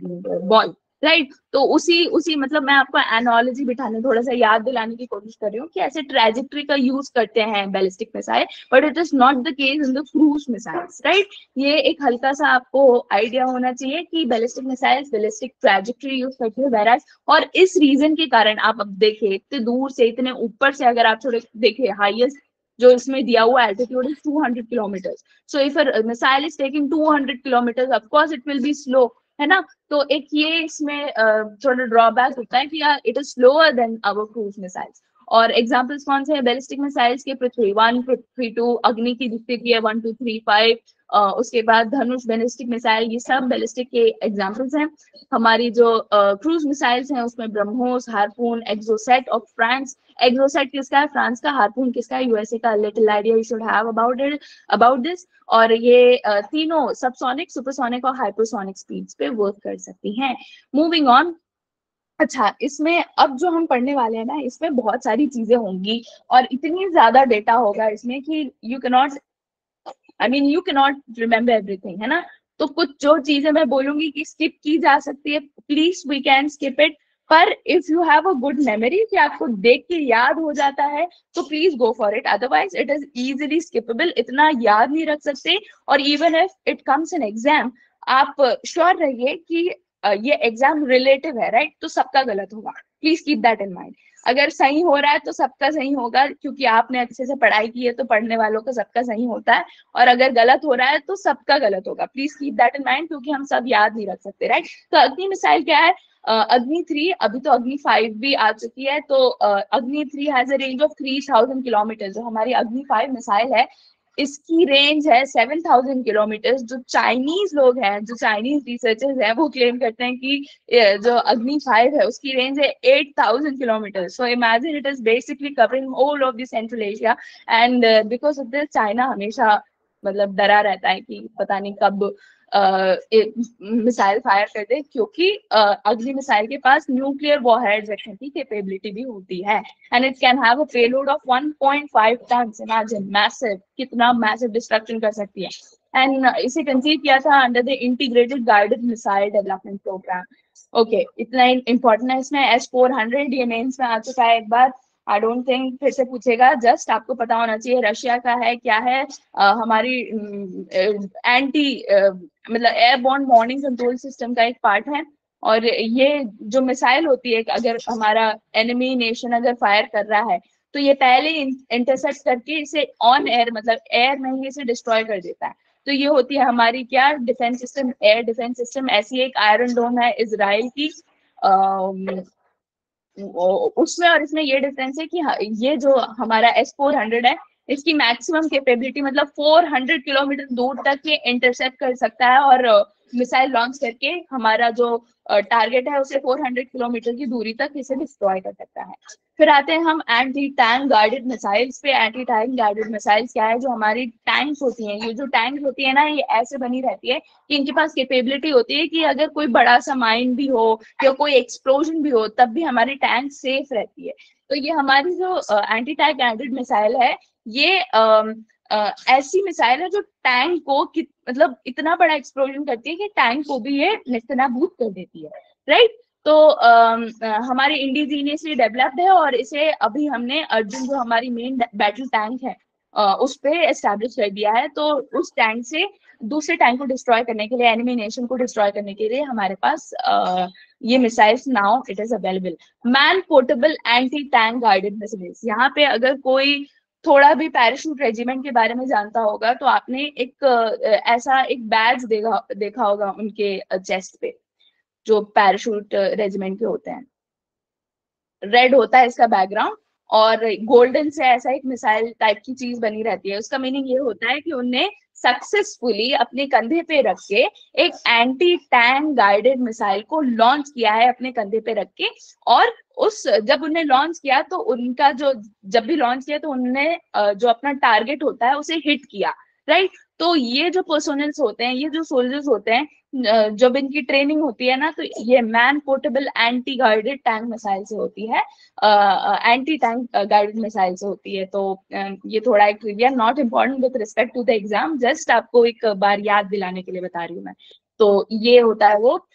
बॉल, राइट? तो उसी उसी मतलब मैं आपको एनालॉजी बिठाने, थोड़ा सा याद दिलाने की कोशिश कर रही हूँ कि ऐसे ट्रेजेक्टरी का यूज करते हैं ballistic missile, but it is not the case in the cruise missiles, right? ये एक हल्का सा आपको आइडिया होना चाहिए कि ballistic missiles ballistic trajectory use करते हैं, वेराज, और इस रीजन के कारण आप अब देखिए इतने दूर से, इतने ऊपर से, अगर आप थोड़े देखिए हाईएस्ट जो इसमें दिया हुआ altitude is 200 kilometres. So if a missile is taking 200 kilometres, of course it will be slow, है ना? तो एक ये इसमें थोड़ा ड्रॉबैक होता है कि यार it is slower than our cruise missiles. और एग्जांपल्स कौन से हैं बैलिस्टिक मिसाइल्स के? पृथ्वी 1, पृथ्वी 2, अग्नि की जिससे की है 1, 2, 3, 5, उसके बाद धनुष बैलिस्टिक मिसाइल, ये सब बैलिस्टिक के एग्जांपल्स हैं। हमारी जो क्रूज मिसाइल्स हैं उसमें BrahMos, Harpoon, Exocet of France. Exocet किसका है? फ्रांस का। हार्पून किसका है? USA का। Little idea you should have about it, about this. और ये तीनों सबसोनिक, सुपरसोनिक और हाइपरसोनिक स्पीड्स पे वर्क कर सकती हैं। Moving on. अच्छा, इसमें अब जो हम पढ़ने वाले हैं ना, इसमें बहुत सारी चीजें होंगी और इतनी ज्यादा डेटा होगा इसमें कि you can not, I mean you can not remember everything, है ना? तो कुछ जो चीजें मैं बोलूंगी कि स्किप की जा सकती है, please we can skip it. पर if you have a good memory कि आपको देख के याद हो जाता है, तो please go for it, otherwise it is easily skippable, इतना याद नहीं रख सकते। और even if it comes in exam, आप श्योर रहिए कि ये एग्जाम रिलेटिव है, राइट? तो सबका गलत होगा, please keep that in mind. अगर सही हो रहा है तो सबका सही होगा, क्योंकि आपने अच्छे से पढ़ाई की है तो पढ़ने वालों का सबका सही होता है, और अगर गलत हो रहा है तो सबका गलत होगा। Please keep that in mind, क्योंकि हम सब याद नहीं रख सकते, राइट। तो अग्नि मिसाइल क्या है? अग्नि 3, अभी तो अग्नि 5 भी आ चुकी है। तो Agni 3 has a range of 3000 kilometre. जो हमारी अग्नि 5 मिसाइल है, इसकी रेंज है 7000 किलोमीटर। जो चाइनीज लोग हैं, जो चाइनीज रिसर्चर्स हैं, वो क्लेम करते हैं कि जो अग्नि 5 है उसकी रेंज है 8000 kilometre. So imagine it is basically covering all of the central Asia. And because of this China हमेशा मतलब डरा रहता है कि पता नहीं कब मिसाइल फायर कर दे, क्योंकि अग्नि मिसाइल के पास न्यूक्लियर वॉरहेड्स रखने की कैपेबिलिटी भी होती है। And it can have a payload of 1.5 tons. Imagine, massive, कितना मैसिव डिस्ट्रक्शन कर सकती है। एंड इसे कंसीव किया था under the integrated guided missile development programme. Okay, इतना इंपॉर्टेंट है इसमें। S-400 ये मेंस में आ चुका है एक बार। आई डोंट थिंक फिर से पूछेगा, जस्ट आपको पता होना चाहिए रशिया का है, क्या है। हमारी एंटी मतलब एयरबोर्न वार्निंग कंट्रोल सिस्टम का एक पार्ट है। और ये जो मिसाइल होती है, अगर हमारा एनिमी नेशन अगर फायर कर रहा है तो ये पहले इंटरसेप्ट करके इसे ऑन एयर, मतलब एयर में ही इसे डिस्ट्रॉय कर देता है। तो ये होती है हमारी क्या, defence system, air defence system. ऐसी एक आयरन डोम है इजराइल की, उसमें और इसमें ये डिफरेंस है कि ये जो हमारा S-400 है, इसकी मैक्सिमम कैपेबिलिटी मतलब 400 किलोमीटर दूर तक ये इंटरसेप्ट कर सकता है, और मिसाइल लॉन्च करके हमारा जो टारगेट है उसे 400 किलोमीटर की दूरी तक इसे डिस्ट्रॉय कर सकता है। फिर आते हैं हम एंटी टैंक गाइडेड मिसाइल्स पे। एंटी टैंक गाइडेड मिसाइल्स क्या है? जो हमारी टैंक्स होती हैं, ये जो टैंक होती है ना, ये ऐसे बनी रहती है कि इनके पास कैपेबिलिटी होती है कि अगर कोई बड़ा सा माइन भी हो या कोई एक्सप्लोजन भी हो, तब भी हमारी टैंक सेफ रहती है। तो ये हमारी जो एंटी टैंक गाइडेड मिसाइल है, ये ऐसी मिसाइल है जो टैंक को मतलब इतना बड़ा एक्सप्लोजन करती है कि टैंक को भी ये नेस्तनाबूद कर देती है, राइट। तो हमारी इंडिजीनियसली डेवलप्ड है, और इसे अभी हमने अर्जुन, जो हमारी मेन बैटल टैंक है, उस पे एस्टेब्लिश कर दिया है। तो उस टैंक से दूसरे टैंक को डिस्ट्रॉय करने के लिए, एनिमी नेशन को डिस्ट्रॉय करने के लिए हमारे पास ये missiles now it is available. Man portable anti tank guided missiles. यहाँ पे अगर कोई थोड़ा भी पैराशूट रेजिमेंट के बारे में जानता होगा तो आपने एक ऐसा एक बैज देखा होगा उनके चेस्ट पे, जो पैराशूट रेजिमेंट के होते हैं। रेड होता है इसका बैकग्राउंड, और गोल्डन से ऐसा एक मिसाइल टाइप की चीज बनी रहती है। उसका मीनिंग ये होता है कि उनने सक्सेसफुली अपने कंधे पे रख के एक एंटी टैंक गाइडेड मिसाइल को लॉन्च किया है, अपने कंधे पे रख के। और उस जब उन्हें लॉन्च किया तो उनका जो, जब भी लॉन्च किया तो उन्होंने जो अपना टारगेट होता है उसे हिट किया, राइट। तो ये जो पर्सोनल्स होते हैं, ये जो सोल्जर्स होते हैं, जब इनकी ट्रेनिंग होती है ना, तो ये man portable anti guided tank missile से होती है, एंटी टैंक गाइडेड मिसाइल से होती है। तो ये थोड़ा एक trivia, not important with respect to the exam, just आपको एक बार याद दिलाने के लिए बता रही हूँ मैं। तो ये होता है वो,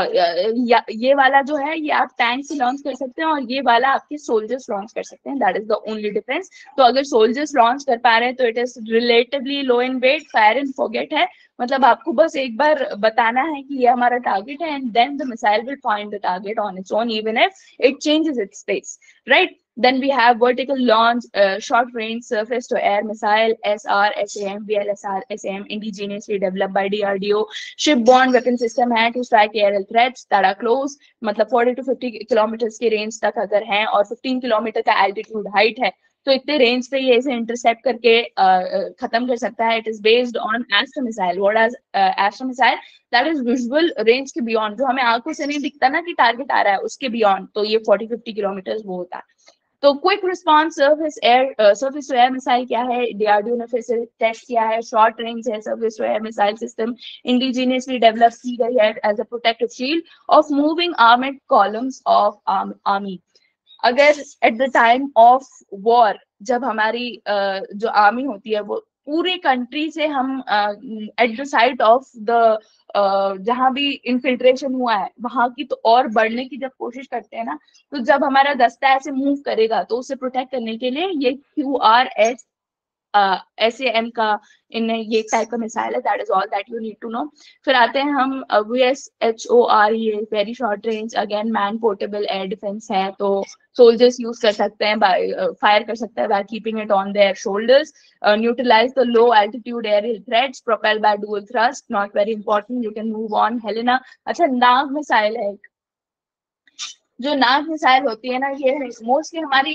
ये वाला जो है ये आप टैंक से लॉन्च कर सकते हैं, और ये वाला आपके सोल्जर्स लॉन्च कर सकते हैं। That is the only difference. तो अगर सोल्जर्स लॉन्च कर पा रहे हैं तो it is relatively low in weight, fire and forget है। मतलब आपको बस एक बार बताना है कि ये हमारा टारगेट है, and then the missile will find the target on its own, even if it changes its space, right. Then we have vertical launch, short range surface to air missile, SR, SAM, VLSR, SAM, indigenously developed by DRDO. Shipborne weapon system है to strike aerial threats that are close, मतलब 40 to 50 kilometre की range तक अगर हैं, और 15 kilometre का altitude height है, तो इतने रेंज पे ये इसे इंटरसेप्ट करके खत्म कर सकता है। It is based on Astra missile. What is Astra missile? That is visual range के बियॉन्ड, जो हमें आंखों से नहीं दिखता ना कि टारगेट आ रहा है, उसके बियॉन्ड। तो ये 40-50 किलोमीटर वो होता है। तो quick response surface to air missile क्या है? डीआरडीओ ने फिर से टेस्ट किया है। शॉर्ट रेंज है surface to air missile system, indigenously develop की गई है as a protective shield of moving armed columns of army. अगर at the time of war, जब हमारी जो आर्मी होती है वो पूरे कंट्री से, हम at the site of the जहां भी इन्फिल्ट्रेशन हुआ है वहां की तो और बढ़ने की जब कोशिश करते हैं ना, तो जब हमारा दस्ता ऐसे मूव करेगा तो उसे प्रोटेक्ट करने के लिए ये QRS SAM का इनने ये टाइप का मिसाइल है, that is all that you need to know. फिर आते हैं हम VSHOR, ये very short range again man portable air defence है, तो सोल्जर्स यूज कर सकते हैं, फायर कर सकते हैं by keeping it on their shoulders, neutralise the low altitude air threats, propel by dual thrust, not very important, you can move on. Helena, अच्छा Nag missile है, जो नाग मिसाइल होती है ना, ये मोस्टली हमारी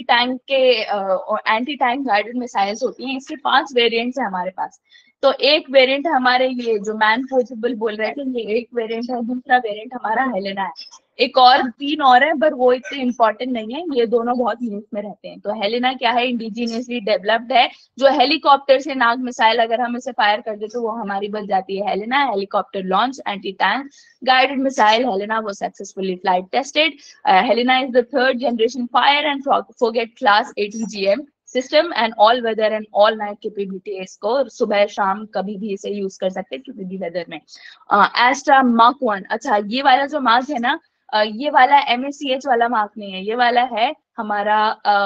एंटी टैंक गाइडेड मिसाइल्स होती हैं। इसके 5 वेरिएंट्स है हमारे पास। तो एक वेरिएंट हमारे ये जो मैन पोर्टेबल बोल रहे थे, ये एक वेरिएंट है, दूसरा वेरिएंट हमारा हेलेना है, एक और 3 और है, पर वो इतने इंपॉर्टेंट नहीं है, ये दोनों बहुत यूज में रहते हैं। तो हेलेना क्या है, इंडिजिनियसली डेवलप्ड है, जो हेलीकॉप्टर से नाग मिसाइल अगर हम इसे फायर कर दे तो वो हमारी बच जाती है। Helena helicopter launch anti tank guided missile. Helena was successfully flight tested. Helena is the 3rd generation fire and forget class ATGM system and all weather and all night capability है इसको, सुबह शाम कभी भी इसे यूज कर सकते हैं किसी भी वेदर में। Astra Mark 1, अच्छा ये वाला जो मार्क है ना, ये वाला MACH वाला मार्क नहीं है, ये वाला है हमारा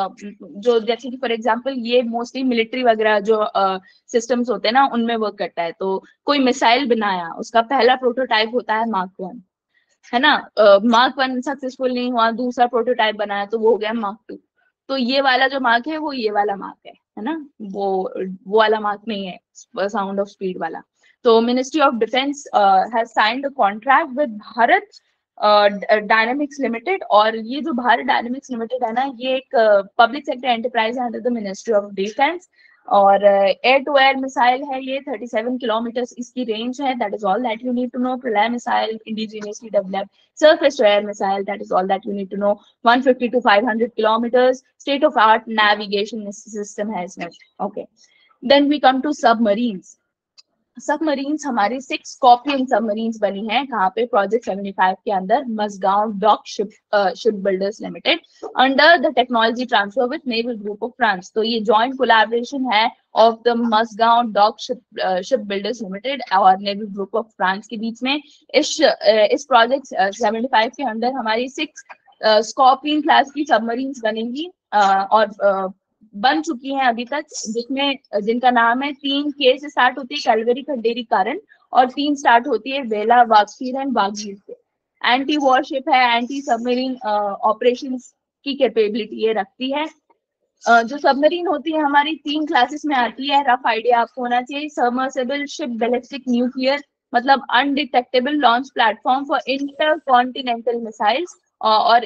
जो जैसे कि फॉर एग्जांपल ये मोस्टली मिलिट्री वगैरह जो सिस्टम्स होते हैं ना उनमें वर्क करता है। तो कोई मिसाइल बनाया, उसका पहला प्रोटोटाइप होता है मार्क 1, है ना, मार्क 1 सक्सेसफुल नहीं हुआ, दूसरा प्रोटोटाइप बनाया तो वो हो गया मार्क 2। तो ये वाला जो मार्क है वो ये वाला मार्क है ना, वो वाला मार्क नहीं है साउंड ऑफ स्पीड वाला। तो ministry of defence has signed a contract with Bharat Dynamics Limited, और ये जो भारत डायनामिक्स लिमिटेड है ना, ये एक पब्लिक सेक्टर एंटरप्राइज है under the ministry of defence, और एयर टू एयर मिसाइल है ये, 37 किलोमीटर इसकी रेंज है, that is all that you need to know. Pralay missile indigenously developed, surface to air missile, that is all that you need to know, 150 to 500 kilometers, state of art navigation system है इसमें। Okay, then we come to submarines. Submarines हमारी 6 scorpion submarines बनी हैं, कहाँ पे, project 75 के अंदर, Mazagon Dock Ship Builders Limited, under the technology transfer with Naval Group of France. तो ये जॉइंट कोलैबोरेशन है of the Mazagon Dock Ship Builders Limited और नेवल ग्रुप ऑफ फ्रांस के बीच में। इस प्रोजेक्ट 75 के अंदर हमारी 6 स्कॉर्पियन क्लास की सबमरीन्स बनेंगी और बन चुकी हैं अभी तक, जिसमें जिनका नाम है 3 के से स्टार्ट होती है, कैलगरी, खंडेरी, कारण, और 3 स्टार्ट होती है वेला, वागसीर एंड बागीर से। एंटी वॉरशिप है, एंटी सबमरीन ऑपरेशंस की कैपेबिलिटी ये रखती है। जो सबमरीन होती है हमारी 3 क्लासेस में आती है, रफ आइडिया आपको होना चाहिए। सबमर्सिबल शिप बैलिस्टिक न्यूक्लियर, मतलब undetectable launch platform for intercontinental missiles, और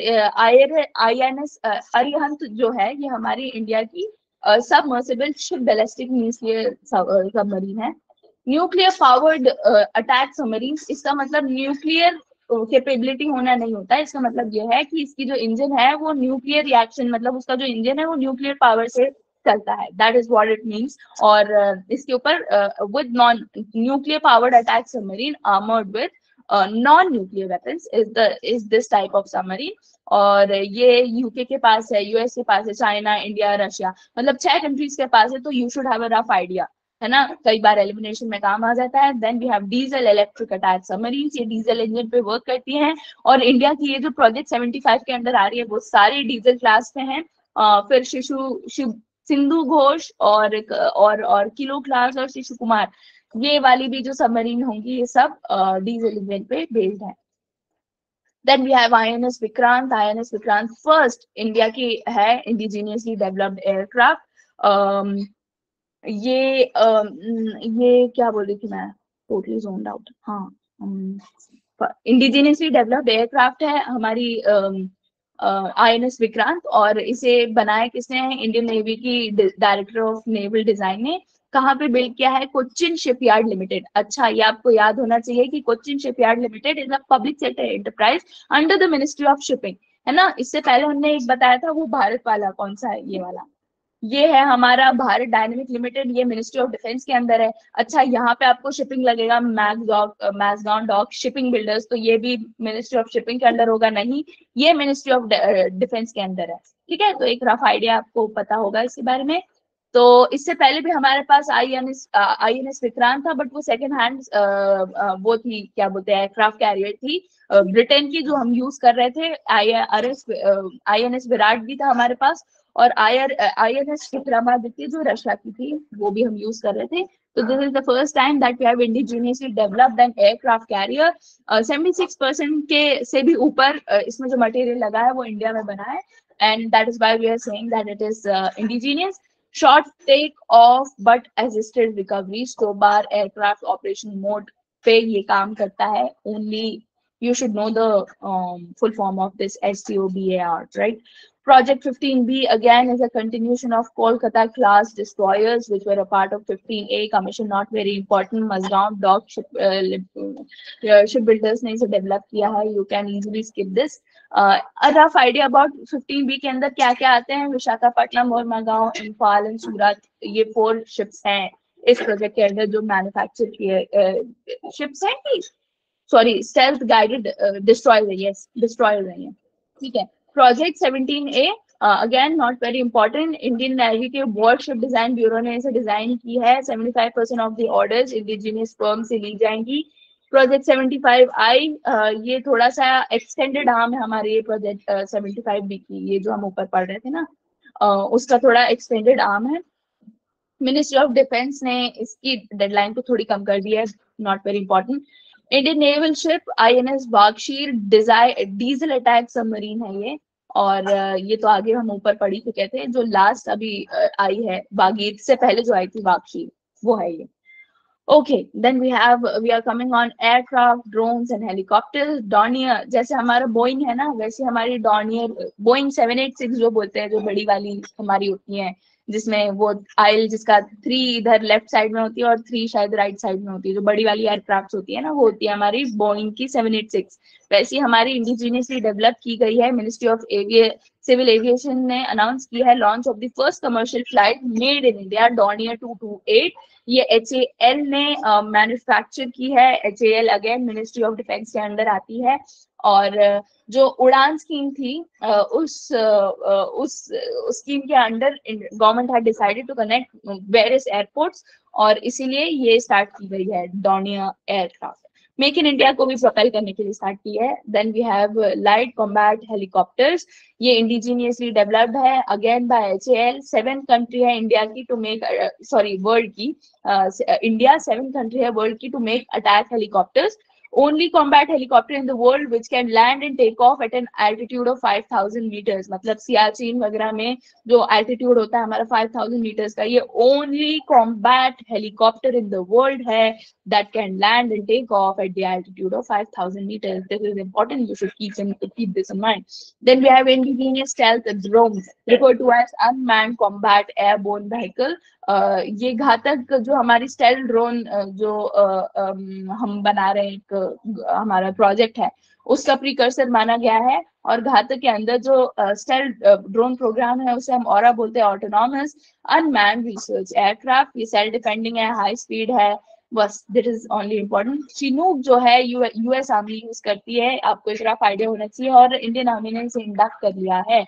INS अरिहंत जो है ये हमारी इंडिया की submersible ship ballistic nuclear submarine है। न्यूक्लियर पावर्ड अटैक सबमरीन, इसका मतलब न्यूक्लियर कैपेबिलिटी होना नहीं होता है, इसका मतलब यह है कि इसकी जो इंजन है वो न्यूक्लियर रिएक्शन, मतलब उसका जो इंजन है वो न्यूक्लियर पावर से चलता है, that is what it means. और इसके ऊपर with non nuclear powered attack submarine armoured with non nuclear weapons is this type of submarine. और ये यूके के पास है, यूएस के पास है, चाइना, इंडिया, रशिया, मतलब 6 कंट्रीज के पास है। तो you should have a rough idea, है ना, कई बार एलिमिनेशन में काम आ जाता है। Then we have diesel electric attack submarines, ये डीजल इंजन पे वर्क करती हैं, और इंडिया की ये जो प्रोजेक्ट 75 के अंदर आ रही है वो सारी डीजल क्लास में है। फिर सिंधु घोष और किलो क्लास और शिशु कुमार, ये वाली भी जो सबमरीन होंगी ये सब डीजल इंजन पे बेस्ड है। Then we have INS Vikrant. INS Vikrant first India की है इंडिजीनियसली डेवलप्ड एयरक्राफ्ट। ये क्या बोल रही थी मैं, टोटली जोन्ड आउट। हाँ, इंडिजीनियसली डेवलप्ड एयरक्राफ्ट है हमारी INS विक्रांत, और इसे बनाया किसने है, इंडियन नेवी की डायरेक्टर ऑफ नेवल डिजाइन ने। कहाँ पे बिल्ड किया है, कोचिन शिपयार्ड लिमिटेड। अच्छा, ये आपको याद होना चाहिए कि Cochin Shipyard Limited is a public sector enterprise under the ministry of shipping, है ना। इससे पहले हमने एक बताया था, वो भारत वाला कौन सा है, ये वाला, ये है हमारा भारत डायनेमिक लिमिटेड, ये मिनिस्ट्री ऑफ डिफेंस के अंदर है। अच्छा, यहाँ पे आपको शिपिंग लगेगा, मैसगांव डॉक शिपिंग बिल्डर्स, तो ये भी मिनिस्ट्री ऑफ शिपिंग के अंदर होगा नहीं, ये मिनिस्ट्री ऑफ डिफेंस के अंदर है। ठीक है, तो एक रफ आइडिया आपको पता होगा इसके बारे में। तो इससे पहले भी हमारे पास INS विक्रांत था, बट वो सेकंड हैंड वो थी, क्या बोलते हैं, एयरक्राफ्ट कैरियर थी ब्रिटेन की, जो हम यूज कर रहे थे। INS विराट भी था हमारे पास, और INS विक्रमादित्य जो रशिया की थी वो भी हम यूज कर रहे थे। तो this is the first time that we have indigenously developed an aircraft carrier. 76% के से भी ऊपर इसमें जो मटेरियल लगा है वो इंडिया में बना है, and that is why we are saying that it is indigenous. Short take off but assisted recovery STOBAR aircraft operation mode पे ये काम करता है। Only you should know the full form of this STOBAR, right? Project 15B again is a continuation of Kolkata class destroyers, which were a part of 15A commission, not very important. Mazgaon dock shipbuilders ने इसे develop किया है. You can easily skip this. A rough idea about 15B के अंदर क्या क्या आते हैं? विशाखापट्टनम और मागांव, इम्फाल और सूरत, ये 4 ships हैं इस प्रोजेक्ट के अंदर जो मैन्युफैक्चर किए शिप्स हैं कि सॉरी स्टेल्थ गाइडेड डिस्ट्रॉयर है, यस डिस्ट्रॉयर है, ठीक है। Project 17A again not very important, Indian Navy के वॉरशिप डिजाइन ब्यूरो ने इसे डिजाइन की है। 75% of the orders indigenous firm से ली जाएंगी। प्रोजेक्ट 75I ये थोड़ा सा एक्सटेंडेड आर्म है हमारे ये प्रोजेक्ट 75B की, ये जो हम ऊपर पढ़ रहे थे ना, उसका थोड़ा एक्सटेंडेड आर्म है। मिनिस्ट्री ऑफ डिफेंस ने इसकी डेडलाइन को थोड़ी कम कर दी है, not very important. Indian naval ship INS Vagsheer diesel attack submarine है ये, और ये तो आगे हम ऊपर पढ़ ही चुके थे। जो लास्ट अभी आई है बागीर से पहले जो आई थी बागशीर, वो है ये। Okay, then we are coming on aircraft, drones and helicopters. Dornier जैसे हमारा बोइंग है ना, वैसे हमारी डॉर्नियर बोइंग 786 जो बोलते हैं, जो बड़ी वाली हमारी होती है, जिसमें वो आयल जिसका 3 इधर लेफ्ट साइड में होती है और 3 शायद राइट साइड में होती है, जो बड़ी वाली एयरक्राफ्ट होती है ना, वो होती है हमारी बोइंग की 786। वैसी हमारी इंडिजिनियसली डेवलप की गई है। मिनिस्ट्री ऑफ सिविल एविएशन ने अनाउंस किया है launch of the first commercial flight made in India, Dornier 228। ये HAL ने मैन्युफैक्चर की है। HAL again ministry of defence के अंडर आती है, और जो उड़ान स्कीम थी उस स्कीम के under government had decided to connect various airports, और इसीलिए ये स्टार्ट की गई है Dornier aircraft. Make in India को भी प्रोपेल करने के लिए स्टार्ट की है। Then we have light combat helicopters, ये इंडिजिनियसली डेवलप्ड है अगेन बाय HAL। 7 कंट्री है इंडिया की टू मेक सॉरी वर्ल्ड की, इंडिया 7 कंट्री है वर्ल्ड की to make attack helicopters. Only combat helicopter in the world which can land and take off at an altitude of 5000 meters, मतलब सियाचिन वगैरह में जो altitude होता है हमारा 5000 meters का, ये only combat helicopter in the world है that can land and take off at the altitude of 5000 meters. This is important, you should keep this in mind. Then we have indigenous stealth drones referred to as unmanned combat airborne vehicle. ये घातक जो हमारी stealth drone जो हम बना रहे हैं, एक हमारा प्रोजेक्ट है, उसका प्रीकर्सर माना गया है। और घातक के अंदर जो स्टेल्थ ड्रोन प्रोग्राम है उसे हम ऑरा बोलते हैं, ऑटोनॉमस अनमैन्ड रिसर्च एयरक्राफ्ट। ये सेल्फ डिफेंडिंग है, हाई स्पीड है, बस that is only important. Chinook जो है US आर्मी यूज करती है, आपको एक रफ आइडिया होना चाहिए, और इंडियन आर्मी ने इसे इंडक्ट कर लिया है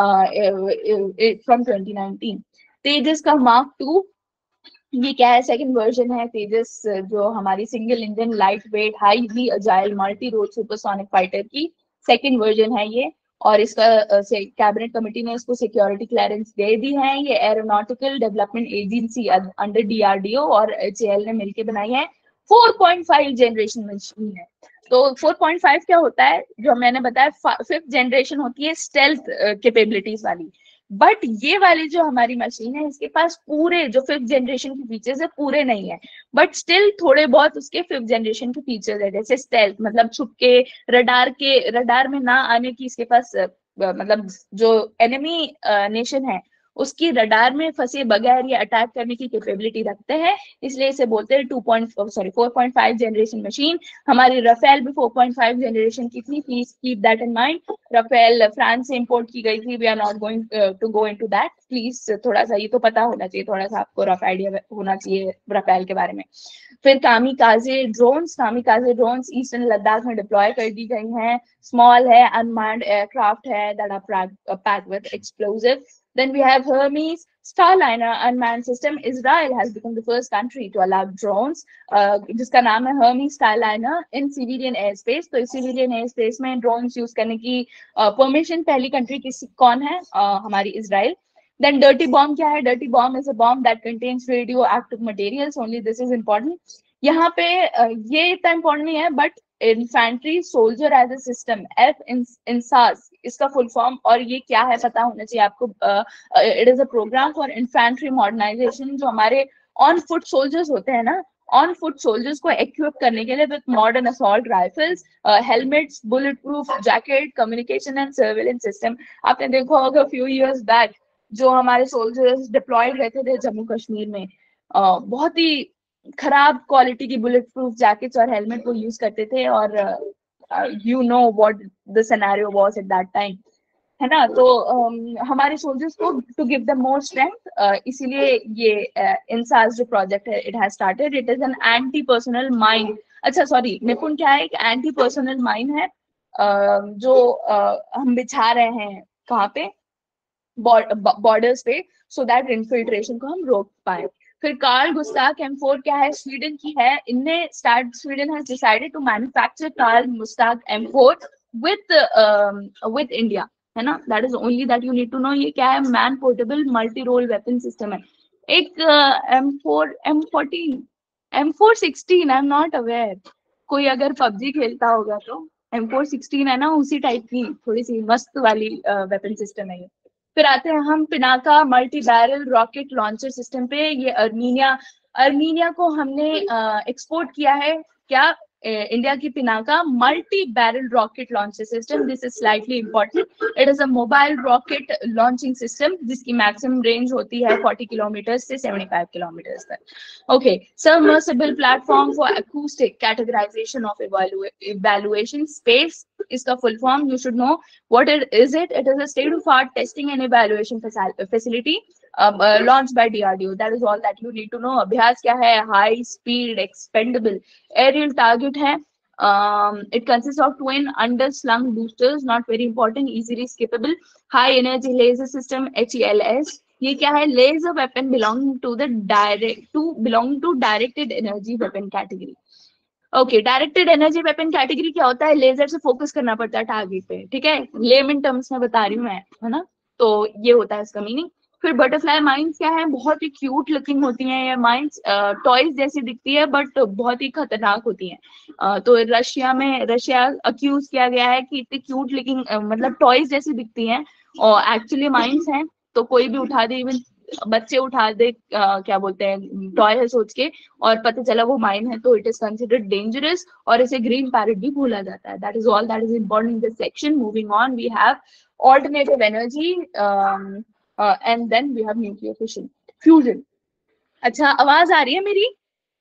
फ्रॉम 2019। तेजस का मार्क 2, ये क्या है, सेकंड वर्जन है तेजस, जो हमारी single engine light weight highly agile multi role supersonic fighter की सेकंड वर्जन है ये। और इसका कैबिनेट कमेटी ने इसको सिक्योरिटी क्लियरेंस दे दी है। ये aeronautical development agency under DRDO और HAL ने मिलकर बनाई है। 4.5 जनरेशन मशीन है। तो 4.5 क्या होता है, जो मैंने बताया 5th जनरेशन होती है स्टेल्थ कैपेबिलिटीज वाली, बट ये वाली जो हमारी मशीन है इसके पास पूरे जो 5th जनरेशन के फीचर्स है पूरे नहीं है, बट स्टिल थोड़े बहुत उसके 5th जनरेशन के फीचर्स है, जैसे स्टेल्थ मतलब छुप के रडार में ना आने की इसके पास मतलब जो एनिमी नेशन है उसकी रडार में फंसे बगैर ये अटैक करने की कैपेबिलिटी रखते हैं, इसलिए इसे बोलते हैं 4.5 जनरेशन मशीन। हमारी रफेल भी 4.5 जनरेशन की थी, please keep that in mind. Rafale France से इंपोर्ट की गई थी, we are not going to go into that, please थोड़ा सा ये तो पता होना चाहिए, थोड़ा सा आपको रफ आइडिया होना चाहिए रफेल के बारे में। फिर कामिकाजे ड्रोन्स ईस्टर्न लद्दाख में डिप्लॉय कर दी गई हैं। स्मॉल है, अनमैन्ड एयरक्राफ्ट है that are packed with explosive. Then we have Hermes Starliner unmanned system. Israel has become the first country to allow drones, जिसका नाम है Hermes Starliner in civilian airspace. तो civilian airspace में drones use करने की permission पहली country किसी कौन है, हमारी इजराइल। देन डर्टी बॉम्ब क्या है? Dirty bomb is a bomb that contains radio active materials only, this is important. यहाँ पे ये इतना इंपॉर्टेंट नहीं है, but infantry soldier as a system, F INSAS इसका फुल फॉर्म, और ये क्या है पता होना चाहिए आपको। It is a programme for infantry modernisation. जो हमारे ऑन फुट सोल्जर्स होते हैं ना, ऑन फुट सोल्जर्स को इक्विप करने के लिए with modern assault rifles, helmets, bullet proof jacket, communication and surveillance system. आपने देखा होगा फ्यू इयर्स बैक जो हमारे सोल्जर्स डिप्लॉयड रहते थे जम्मू कश्मीर में, बहुत ही खराब क्वालिटी की बुलेट प्रूफ जैकेट्स और हेलमेट को यूज करते थे, और you know what the scenario was at that time, है ना। तो हमारे सोल्जर्स को to give them more strength, इसीलिए ये इंसास जो प्रोजेक्ट है it has started. It is an anti personnel mine, अच्छा सॉरी, निपुण क्या है? एक एंटी पर्सनल माइन है, जो हम बिछा रहे हैं कहाँ पे? बॉर्डर्स पे, सो दैट इन्फिल्ट्रेशन को हम रोक पाए। फिर कार्ल गुस्ताव M4 क्या है? स्वीडन की है। इनने start, Sweden has decided to manufacture Carl Gustav M4 with India, है ना। That is only that you need to know. ये क्या है? Man portable multi role weapon system है। एक M4 M14 M416, I am not aware, कोई अगर PUBG खेलता होगा तो M416 है ना, उसी टाइप की थोड़ी सी मस्त वाली वेपन सिस्टम है ये। फिर आते हैं हम Pinaka multi barrel rocket launcher system पे। ये अर्मीनिया, अर्मीनिया को हमने एक्सपोर्ट किया है। क्या? इंडिया की Pinaka multi barrel rocket launcher system, this is slightly important. It is a mobile rocket launching system जिसकी मैक्सिमम रेंज होती है 40 किलोमीटर से 75 किलोमीटर तक। Okay, submersible platform for acoustic categorisation of evaluation space, इसका full form you should know what is it? It is a state of art testing and evaluation facility launched by DRDO. That is all that you need to know. अभ्यास क्या है? high speed expendable aerial target है। It consists of twin underslung boosters, not very important, easily skippable. High energy laser system HELS, ये क्या है? laser weapon belonging to directed energy weapon category. Okay, directed energy weapon category क्या होता है? Laser से focus करना पड़ता है टारगेट पे, ठीक है, लेमन टर्म्स में बता रही हूँ मैं, है ना। तो ये होता है इसका मीनिंग। फिर बटरफ्लाई माइंस क्या है? बहुत ही क्यूट लुकिंग होती हैं ये माइंस, टॉयज जैसी दिखती है बट बहुत ही खतरनाक होती हैं। तो रशिया अक्यूज किया गया है कि इतनी क्यूट लुकिंग, मतलब टॉयज जैसी दिखती हैं और एक्चुअली माइंस हैं। तो कोई भी उठा दे, इवन बच्चे उठा दे, क्या बोलते हैं, टॉय है सोच के, और पता चला वो माइन है, तो इट इज कंसिडर्ड डेंजरस और इसे ग्रीन पैरेट भी भूला जाता है। That is all that is important in this section. Moving on, we have alternative energy and then we have nuclear fission fusion. अच्छा, आवाज आ रही है मेरी?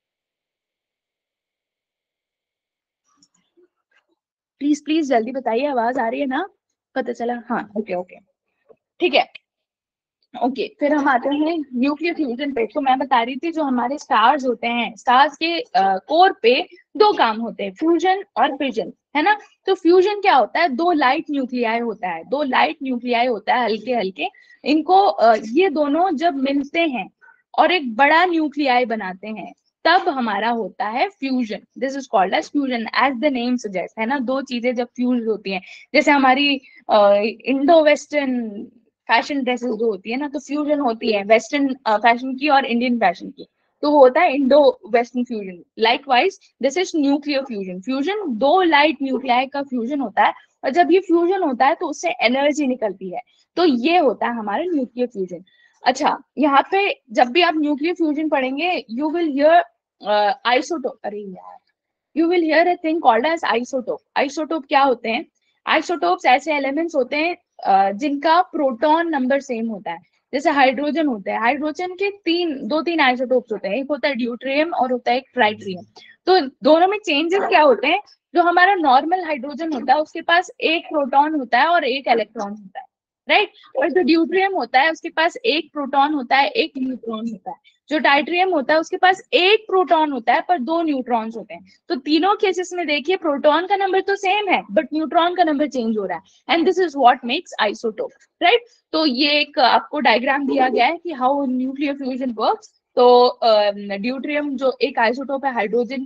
प्लीज प्लीज जल्दी बताइए, आवाज आ रही है ना? पता चला, हाँ, ओके ओके, ठीक है। ओके, फिर हम आते हैं न्यूक्लियर फ्यूजन पे। तो मैं बता रही थी जो हमारे स्टार्स होते हैं, स्टार्स के कोर पे दो काम होते हैं, फ्यूजन और फिजन, है ना। तो फ्यूजन क्या होता है? दो लाइट न्यूक्लियाई होता है, दो लाइट न्यूक्लियाई होता है, हल्के हल्के। इनको ये दोनों जब मिलते हैं और एक बड़ा न्यूक्लियाई बनाते हैं, तब हमारा होता है fusion. This is called as fusion, as the name suggest, है ना। दो चीजें जब फ्यूज होती हैं, जैसे हमारी इंडो वेस्टर्न फैशन ड्रेसेस जो होती है ना, तो फ्यूजन होती है वेस्टर्न फैशन की और इंडियन फैशन की, तो वो होता है Indo western fusion. Likewise this is nuclear fusion. Fusion दो लाइट न्यूक्लियाई का फ्यूजन होता है, और जब ये फ्यूजन होता है तो उससे एनर्जी निकलती है, तो ये होता है हमारा न्यूक्लियर फ्यूजन। अच्छा, यहाँ पे जब भी आप न्यूक्लियर फ्यूजन पढ़ेंगे, यू विल हियर आइसोटोप, अरे यार, you will hear a thing called as isotope. Isotope क्या होते हैं? आइसोटोप्स ऐसे एलिमेंट्स होते हैं जिनका प्रोटॉन नंबर सेम होता है। जैसे हाइड्रोजन होता है, हाइड्रोजन के दो तीन आइसोटोप्स होते हैं, एक होता है ड्यूट्रियम और होता है एक ट्राइट्रियम। तो दोनों में चेंजेस क्या होते हैं? जो हमारा नॉर्मल हाइड्रोजन होता है उसके पास एक प्रोटॉन होता है और एक इलेक्ट्रॉन होता है, राइट। और जो ड्यूट्रियम होता है उसके पास एक प्रोटॉन होता है, एक न्यूट्रॉन होता है। जो टाइट्रियम होता है उसके पास एक प्रोटॉन होता है पर दो न्यूट्रॉन्स होते हैं। तो तीनों केसेस में देखिए प्रोटॉन का नंबर तो सेम है बट न्यूट्रॉन का नंबर चेंज हो रहा है, and this is what makes isotope, right. तो ये एक आपको डायग्राम दिया गया है कि हाउ न्यूक्लियर फ्यूजन वर्क्स। तो ड्यूट्रियम जो एक आइसोटोप है हाइड्रोजन का,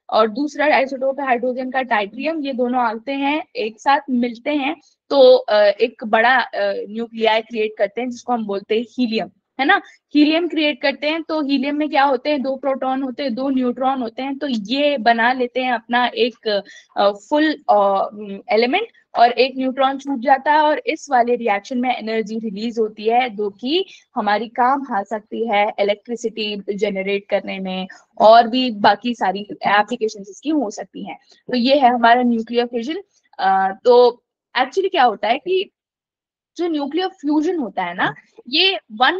और दूसरा आइसोटोप है हाइड्रोजन का टाइट्रियम। ये दोनों आते हैं एक साथ मिलते हैं तो एक बड़ा न्यूक्लियाई क्रिएट करते हैं जिसको हम बोलते हैं हीलियम, है ना। हीलियम क्रिएट करते हैं तो हीलियम में क्या होते हैं, 2 प्रोटॉन होते हैं, 2 न्यूट्रॉन होते हैं, तो ये बना लेते हैं अपना एक फुल एलिमेंट, और एक न्यूट्रॉन छूट जाता है और इस वाले रिएक्शन में एनर्जी रिलीज होती है जो कि हमारी काम आ सकती है इलेक्ट्रिसिटी जनरेट करने में, और भी बाकी सारी एप्लीकेशन इसकी हो सकती हैं। तो ये है हमारा न्यूक्लियर फिजन। तो एक्चुअली क्या होता है कि जो न्यूक्लियर फ्यूजन होता है ना, ये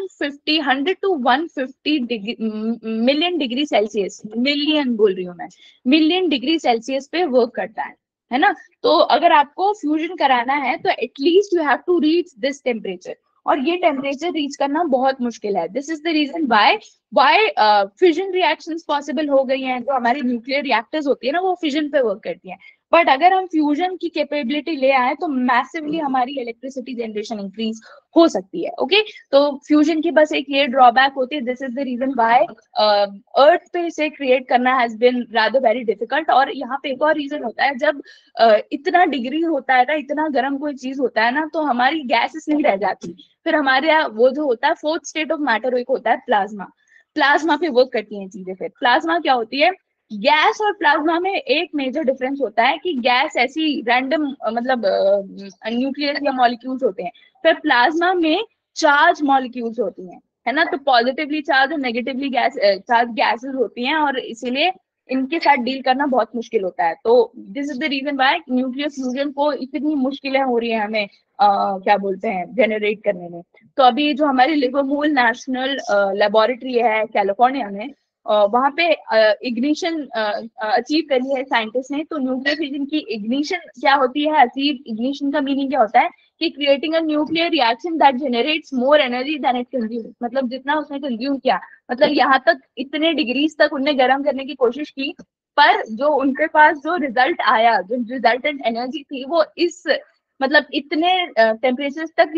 100 to 150 million degree Celsius, million बोल रही हूँ मैं, मिलियन डिग्री सेल्सियस पे वर्क करता है ना। तो अगर आपको फ्यूजन कराना है तो at least you have to reach this temperature, और ये टेम्परेचर रीच करना बहुत मुश्किल है। This is the reason why fission reactions possible हो गई हैं। जो हमारी न्यूक्लियर रिएक्टर्स होती है ना, वो फिजन पे वर्क करती हैं। बट अगर हम फ्यूजन की कैपेबिलिटी ले आए तो मैसिवली हमारी इलेक्ट्रिसिटी जनरेशन इंक्रीज हो सकती है। ओके, तो फ्यूजन की बस एक ये ड्रॉबैक होती है। This is the reason why earth पे इसे क्रिएट करना has been rather very difficult. और यहाँ पे एक और रीजन होता है, जब इतना डिग्री होता है ना, इतना गर्म कोई चीज होता है ना, तो हमारी गैसेस नहीं रह जाती। फिर हमारे यहाँ वो जो होता है फोर्थ स्टेट ऑफ मैटर, एक होता है प्लाज्मा। प्लाज्मा पे वर्क करती हैं चीजें। फिर प्लाज्मा क्या होती है, गैस और प्लाज्मा में एक मेजर डिफरेंस होता है कि गैस ऐसी रैंडम मतलब न्यूक्लियस या मॉलिक्यूल्स होते हैं, फिर प्लाज्मा में चार्ज मॉलिक्यूल्स होती हैं, है ना। तो पॉजिटिवली चार्ज और नेगेटिवली चार्ज गैसेस होती हैं, और इसीलिए इनके साथ डील करना बहुत मुश्किल होता है। तो this is the reason why nuclear fusion को इतनी मुश्किलें हो रही है हमें क्या बोलते हैं जनरेट करने में। तो अभी जो हमारी लिवरपूल नेशनल लेबोरेटरी है कैलिफोर्निया में, वहां पे इग्निशन अचीव करी है साइंटिस्ट ने। तो न्यूक्लियर फिजन की इग्निशन क्या होती है, अचीव इग्निशन का मीनिंग क्या होता है कि creating a nuclear reaction that generates more energy than it consume. मतलब जितना उसने कंज्यूम किया, मतलब यहाँ तक इतने डिग्रीज तक उन्हें गर्म करने की कोशिश की, पर जो उनके पास जो रिजल्ट आया, जो रिजल्टेंट एनर्जी थी, वो इस मतलब इतने टेम्परेचर तक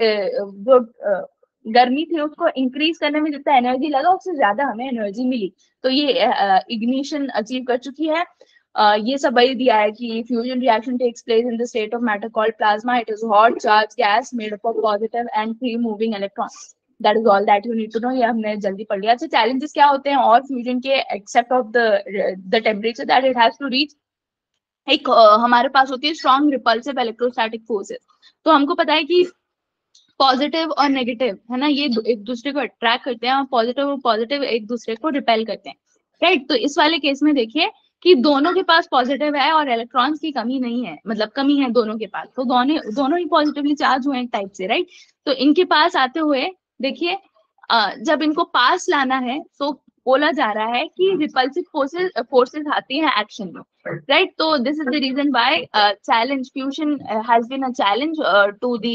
जो गर्मी थी उसको इंक्रीज करने में जितना एनर्जी लगा, उससे ज्यादा हमें एनर्जी मिली। तो ये इग्निशन अचीव कर चुकी है। ये सब वही दिया है कि fusion reaction takes place in the state of matter called plasma. It is hot charge gas made up of positive and free moving electrons. That is all that you need to know. ये हमने जल्दी पढ़ लिया। अच्छा, challenges क्या होते हैं और फ्यूजन के, except of the temperature that it has to reach. एक हमारे पास होती है स्ट्रॉन्ग रिपल्सिव इलेक्ट्रोस्टैटिक फोर्सेस। तो हमको पता है कि पॉजिटिव और नेगेटिव, है ना, ये एक दूसरे को अट्रैक्ट करते हैं, और पॉजिटिव एक दूसरे को रिपेल करते हैं, राइट। तो इस वाले केस में देखिए कि दोनों के पास पॉजिटिव है और इलेक्ट्रॉन्स की कमी नहीं है, मतलब कमी है दोनों के पास, तो दोनों ही पॉजिटिवली चार्ज हुए एक टाइप से, राइट। तो इनके पास आते हुए देखिए, जब इनको पास लाना है तो बोला जा रहा है कि रिपल्सिव फोर्सेस आती हैं एक्शन में, right? So this is the reason why challenge fusion has been a challenge to the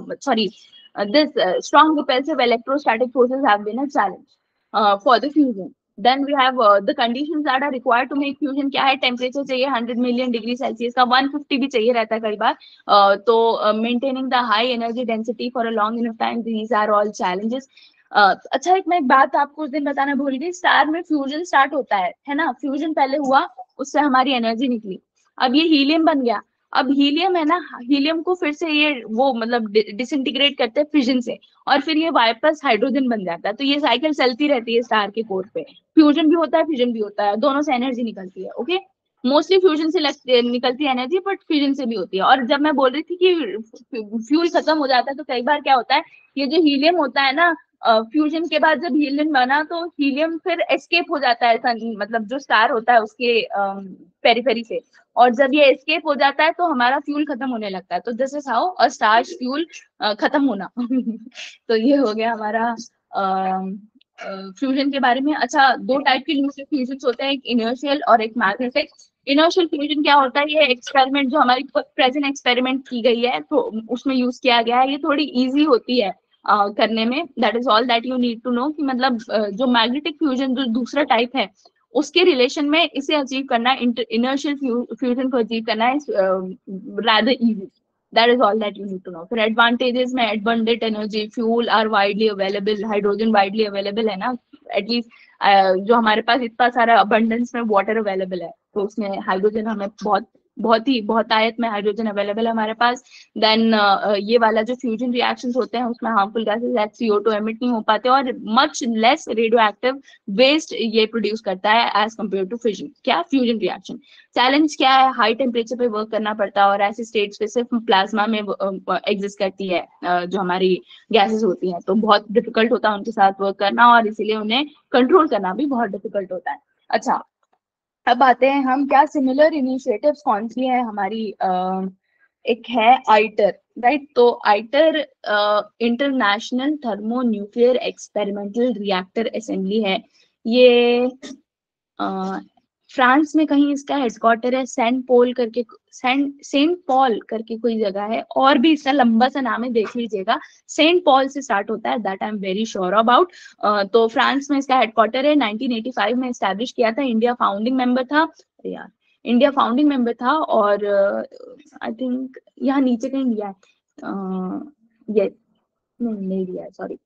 this strong repulsive electrostatic forces have been a challenge for the fusion. Then we have the conditions that are required to make fusion. क्या है, temperature चाहिए 100 million degree Celsius का, 150 भी चाहिए रहता है कई बार। तो maintaining the high energy density for a long enough time, these are all challenges. अच्छा, एक बात आपको उस दिन बताना भूल गई। स्टार में फ्यूजन स्टार्ट होता है ना, फ्यूजन पहले हुआ, उससे हमारी एनर्जी निकली, अब ये हीलियम बन गया। अब हीलियम है ना, हीलियम को फिर से ये वो मतलब डिसइंटीग्रेट करते हैं फिजन से, और फिर ये वापस हाइड्रोजन बन जाता है। तो ये साइकिल चलती रहती है स्टार के कोर पे, फ्यूजन भी होता है फिजन भी होता है, दोनों से एनर्जी निकलती है। ओके, मोस्टली फ्यूजन से निकलती है एनर्जी, बट फ्यूजन से भी होती है। और जब मैं बोल रही थी कि फ्यूल खत्म हो जाता है, तो कई बार क्या होता है, ये जो हीलियम होता है ना, फ्यूजन के बाद जब हीलियम बना तो हीलियम फिर एस्केप हो जाता है, मतलब जो स्टार होता है उसके पेरिफेरी से, और जब ये एस्केप हो जाता है तो हमारा फ्यूल खत्म होने लगता है। तो this is how a star fuel खत्म होना। तो ये हो गया हमारा फ्यूजन के बारे में। अच्छा, 2 टाइप के न्यूक्लियर फ्यूजन होते हैं, एक इनर्शियल और एक मैग्नेटिक। इनर्शियल फ्यूजन क्या होता है, ये एक्सपेरिमेंट जो हमारी प्रेजेंट एक्सपेरिमेंट की गई है तो उसमें यूज किया गया है। ये थोड़ी इजी होती है करने में। That is all that you need to know कि मतलब जो मैग्नेटिक फ्यूजन जो दूसरा टाइप है, उसके रिलेशन में इसे अचीव करना, इनर्शियल फ्यूजन को अचीव करना है rather easy. That is all that you need to know. फिर एडवांटेजेस में abundant energy, fuel are widely available, hydrogen widely available है ना, एटलीस्ट जो हमारे पास इतना सारा अबंडेंस में वाटर अवेलेबल है। तो उसमें हाइड्रोजन हमें बहुत आयत में हाइड्रोजन अवेलेबल है हमारे पास। देन ये वाला जो फ्यूजन रिएक्शंस होते हैं उसमें harmful gases like CO2 emit नहीं हो पाते और much less radioactive waste ये प्रोड्यूस करता है एज कम्पेयर टू फिजन। क्या फ्यूजन रिएक्शन चैलेंज क्या है, हाई टेम्परेचर पे वर्क करना पड़ता है और ऐसे स्टेट्स पे सिर्फ प्लाज्मा में एग्जिस्ट करती है जो हमारी गैसेस होती हैं, तो बहुत डिफिकल्ट होता है उनके साथ वर्क करना और इसीलिए उन्हें कंट्रोल करना भी बहुत डिफिकल्ट होता है। अच्छा, अब आते हैं हम क्या सिमिलर इनिशिएटिव्स कौन सी है हमारी। एक है आइटर, राइट। तो ITER international thermonuclear experimental reactor assembly है। ये फ्रांस में कहीं इसका हेडक्वार्टर है, सेंट पॉल करके कोई जगह है, और भी इसका लंबा सा नाम है, देख लीजिएगा। सेंट पॉल से स्टार्ट होता है, that I am very sure about. तो फ्रांस में इसका हेडक्वार्टर है, 1985 में एस्टेब्लिश किया था, इंडिया फाउंडिंग मेंबर था। यार, इंडिया फाउंडिंग मेंबर था और आई थिंक यहाँ नीचे कहीं दिया है, ये नहीं दिया है, सॉरी।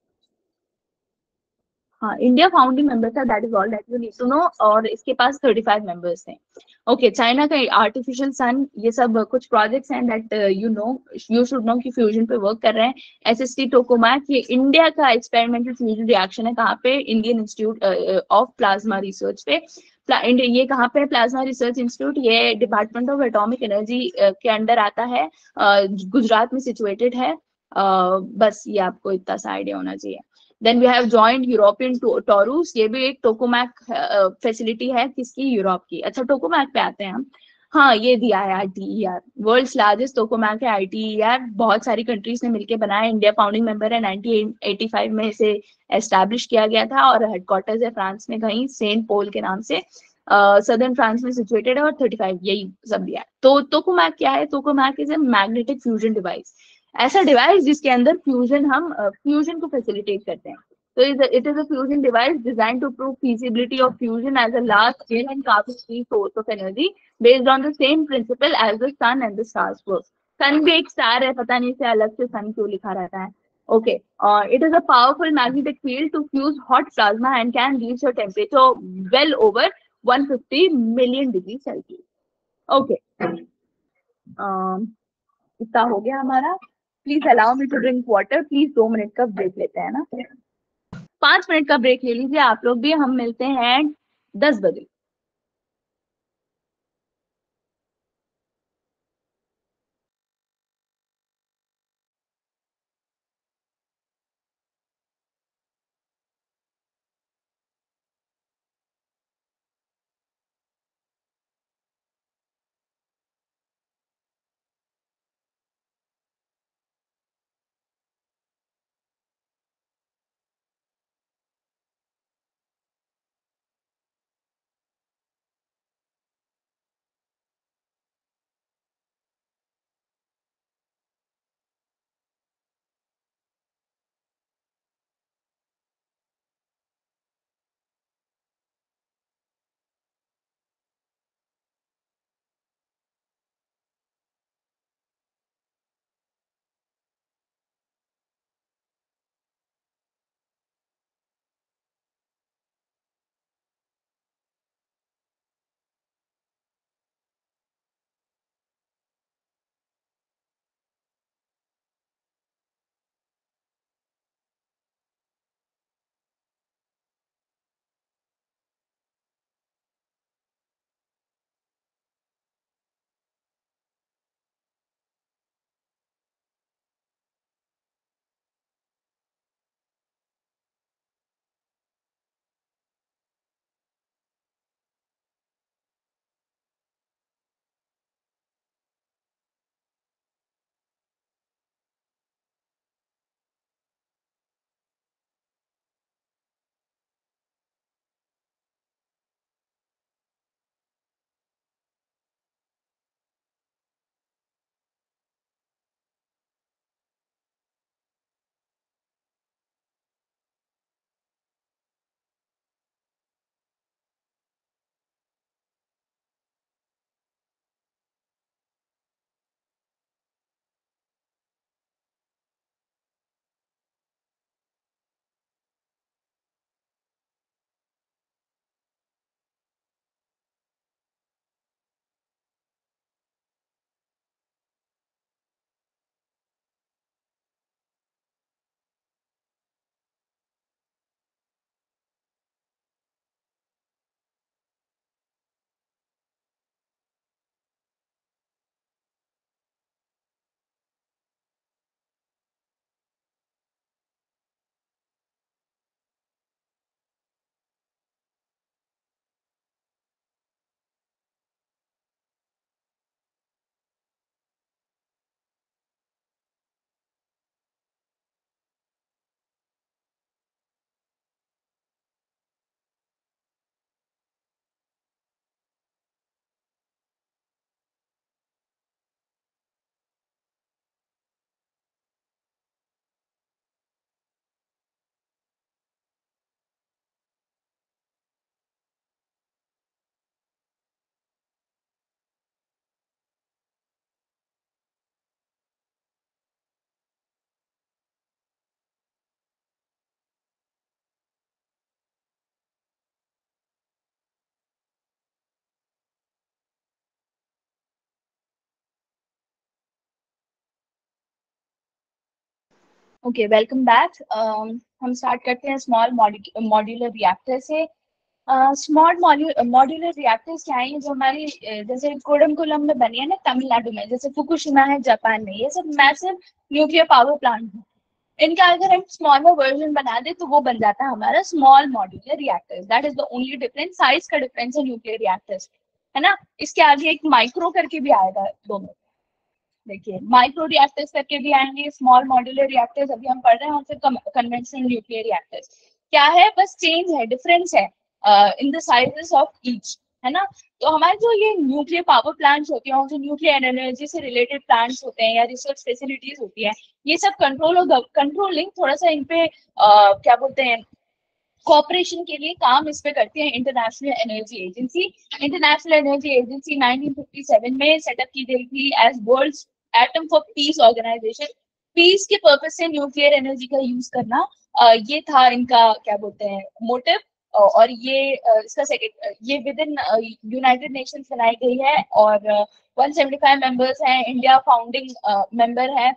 हाँ, इंडिया फाउंडिंग मेंबर था, that is all that you need to know. और इसके पास 35 मेंबर्स हैं। ओके, चाइना का आर्टिफिशियल सन, ये सब कुछ प्रोजेक्ट्स हैं दैट यू शुड नो कि फ्यूजन पे वर्क कर रहे हैं। SST टोकोमैक, ये इंडिया का एक्सपेरिमेंटल फ्यूजन रिएक्शन है, कहाँ पे, Indian Institute of Plasma Research पे। ये कहाँ पे है प्लाज्मा रिसर्च इंस्टीट्यूट, ये डिपार्टमेंट ऑफ एटॉमिक एनर्जी के अंडर आता है, गुजरात में सिचुएटेड है। बस ये आपको इतना सा आइडिया होना चाहिए। Then we have Joint European Torus, ये भी एक टोकोमैक फैसिलिटी है, किसकी, यूरोप की। अच्छा, टोकोमैक पे आते हैं हम। हाँ, ये दिया है ITER, वर्ल्ड्स लार्जेस्ट टोकोमैक है ITER, बहुत सारी कंट्रीज ने मिलकर बनाया, इंडिया फाउंडिंग मेंबर है, 1985 में इसे एस्टैब्लिश किया गया था और हेडक्वार्टर्स है फ्रांस में कहीं सेंट पोल के नाम से, सदर्न फ्रांस में सिचुएटेड है, और 35 यही सब दिया है। तो टोकोमैक क्या है, tokamak is a magnetic fusion device, ऐसा डिवाइस जिसके अंदर फ्यूजन को फैसिलिटेट करते हैं। तो it is a fusion device design to prove feasibility of fusion as a large scale and carbon free source of energy based on the same principle as the sun and the stars work। Sun भी एक star है, पता नहीं से अलग से सन क्यों लिखा रहता है। Okay, it is a powerful magnetic field to fuse hot plasma and can reach a temperature well over 150 million degree Celsius. Okay, इतना हो गया हमारा। Please allow me to drink water, please 2 minute का ब्रेक लेते हैं ना, 5 minute का break ले लीजिए आप लोग भी, हम मिलते हैं 10 बजे। Okay, welcome back. हम स्टार्ट करते हैं स्मॉल मॉड्यूलर रिएक्टर से। स्मॉल मॉड्यूलर रिएक्टर्स क्या है? ये जो हमारी जैसे कोडमकुलम में बनी है ना तमिलनाडु में, जैसे फुकुशिमा है जापान में, ये सब मैसिव न्यूक्लियर पावर प्लांट है। इनका अगर हम स्मॉलर वर्जन बना दे तो वो बन जाता है हमारा small modular reactors. That is the only difference, size का डिफरेंस है न्यूक्लियर रिएक्टर्स, है ना। इसके आगे एक माइक्रो करके भी आएगा 2 में। देखिए, माइक्रो रिएक्टर्स करके भी आएंगे, स्मॉल मॉड्यूलर रिएक्टर्स अभी हम पढ़ रहे हैं, और फिर कन्वेंशनल न्यूक्लियर रिएक्टर्स। क्या है? बस चेंज है, डिफरेंस है in the sizes of each, है ना। तो हमारे जो ये न्यूक्लियर पावर प्लांट्स होते हैं और जो न्यूक्लियर एनर्जी से रिलेटेड प्लांट्स होते हैं या रिसर्च फैसिलिटीज होती है, ये सब कंट्रोल और कंट्रोलिंग थोड़ा सा इन पे क्या बोलते हैं, कॉपरेशन के लिए काम इस पे करती है International Energy Agency. International Energy Agency 1957 में सेटअप की गई थी as world's atom for peace organisation. Peace के पर्पज से न्यूक्लियर एनर्जी का यूज करना, ये था इनका क्या बोलते हैं मोटिव। और ये इसका सेकेंड, ये विद इन यूनाइटेड नेशंस बनाई गई है, और 175 मेंबर्स हैं, इंडिया फाउंडिंग मेंबर है।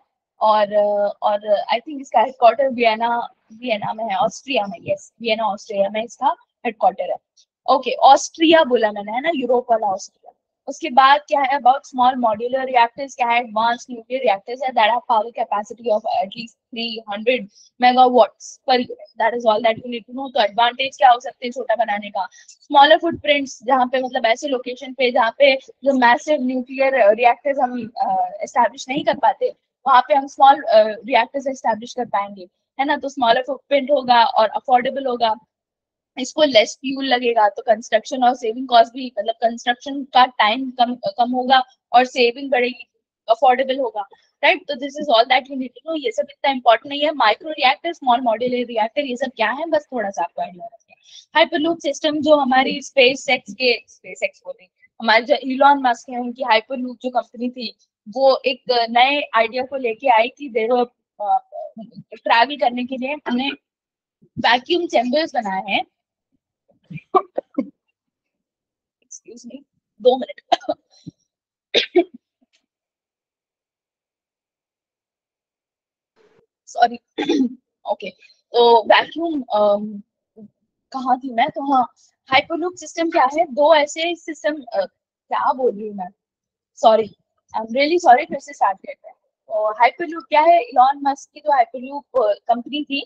और आई थिंक इसका हेडक्वार्टर वियना वियना में है, ऑस्ट्रिया में। यस, वियना ऑस्ट्रिया में इसका हेडक्वार्टर है। ओके, ऑस्ट्रिया बोला मैंने, है ना, यूरोप वाला ऑस्ट्रिया। उसके बाद क्या है अबाउट स्मॉल मॉड्यूलर रिएक्टर्स, क्या है? एडवांस न्यूक्लियर रिएक्टर्स है that have power capacity of at least 300 megawatts per unit. That is all that you need to know. तो एडवांटेज क्या हो सकते हैं छोटा बनाने का? स्मॉलर फुटप्रिंट्स, जहाँ पे मतलब ऐसे लोकेशन पे जहाँ पे जो मैसिव न्यूक्लियर रिएक्टर्स हम एस्टैब्लिश नहीं कर पाते, वहां पे हम स्मॉल रिएक्टर्स एस्टैब्लिश कर पाएंगे, है ना। तो स्मॉलर फुटप्रिंट होगा और अफोर्डेबल होगा, इसको लेस फ्यूल लगेगा, तो कंस्ट्रक्शन और सेविंग कॉस्ट भी, मतलब कंस्ट्रक्शन का टाइम कम कम होगा और सेविंग बढ़ेगी, अफोर्डेबल होगा, राइट। तो this is all that you need to know. ये सब इतना इंपॉर्टेंट नहीं है। Micro reactor, small modular reactor, ये सब क्या है, बस थोड़ा सा आपको आइडिया रखिए। हाइपरलूप सिस्टम जो हमारी स्पेस एक्स बोली, हमारे जो इलॉन मस्क है, उनकी हाइपरलूप जो कंपनी थी, वो एक नए आइडिया को लेके आई थी। देखो, ट्रैवल करने के लिए हमने वैक्यूम चैम्बर्स बनाए हैं। Excuse me, 2 minute. Sorry. Okay, तो वैक्यूम कहाँ थी मैं? तो हाँ, हाइपरलूप सिस्टम क्या है? दो ऐसे सिस्टम, क्या बोल रही हूँ मैं, sorry, I am really sorry. फिर से स्टार्ट करते हैं। और हाइपरलूप क्या है? इलॉन मस्क की जो हाइपरलूप कंपनी थी,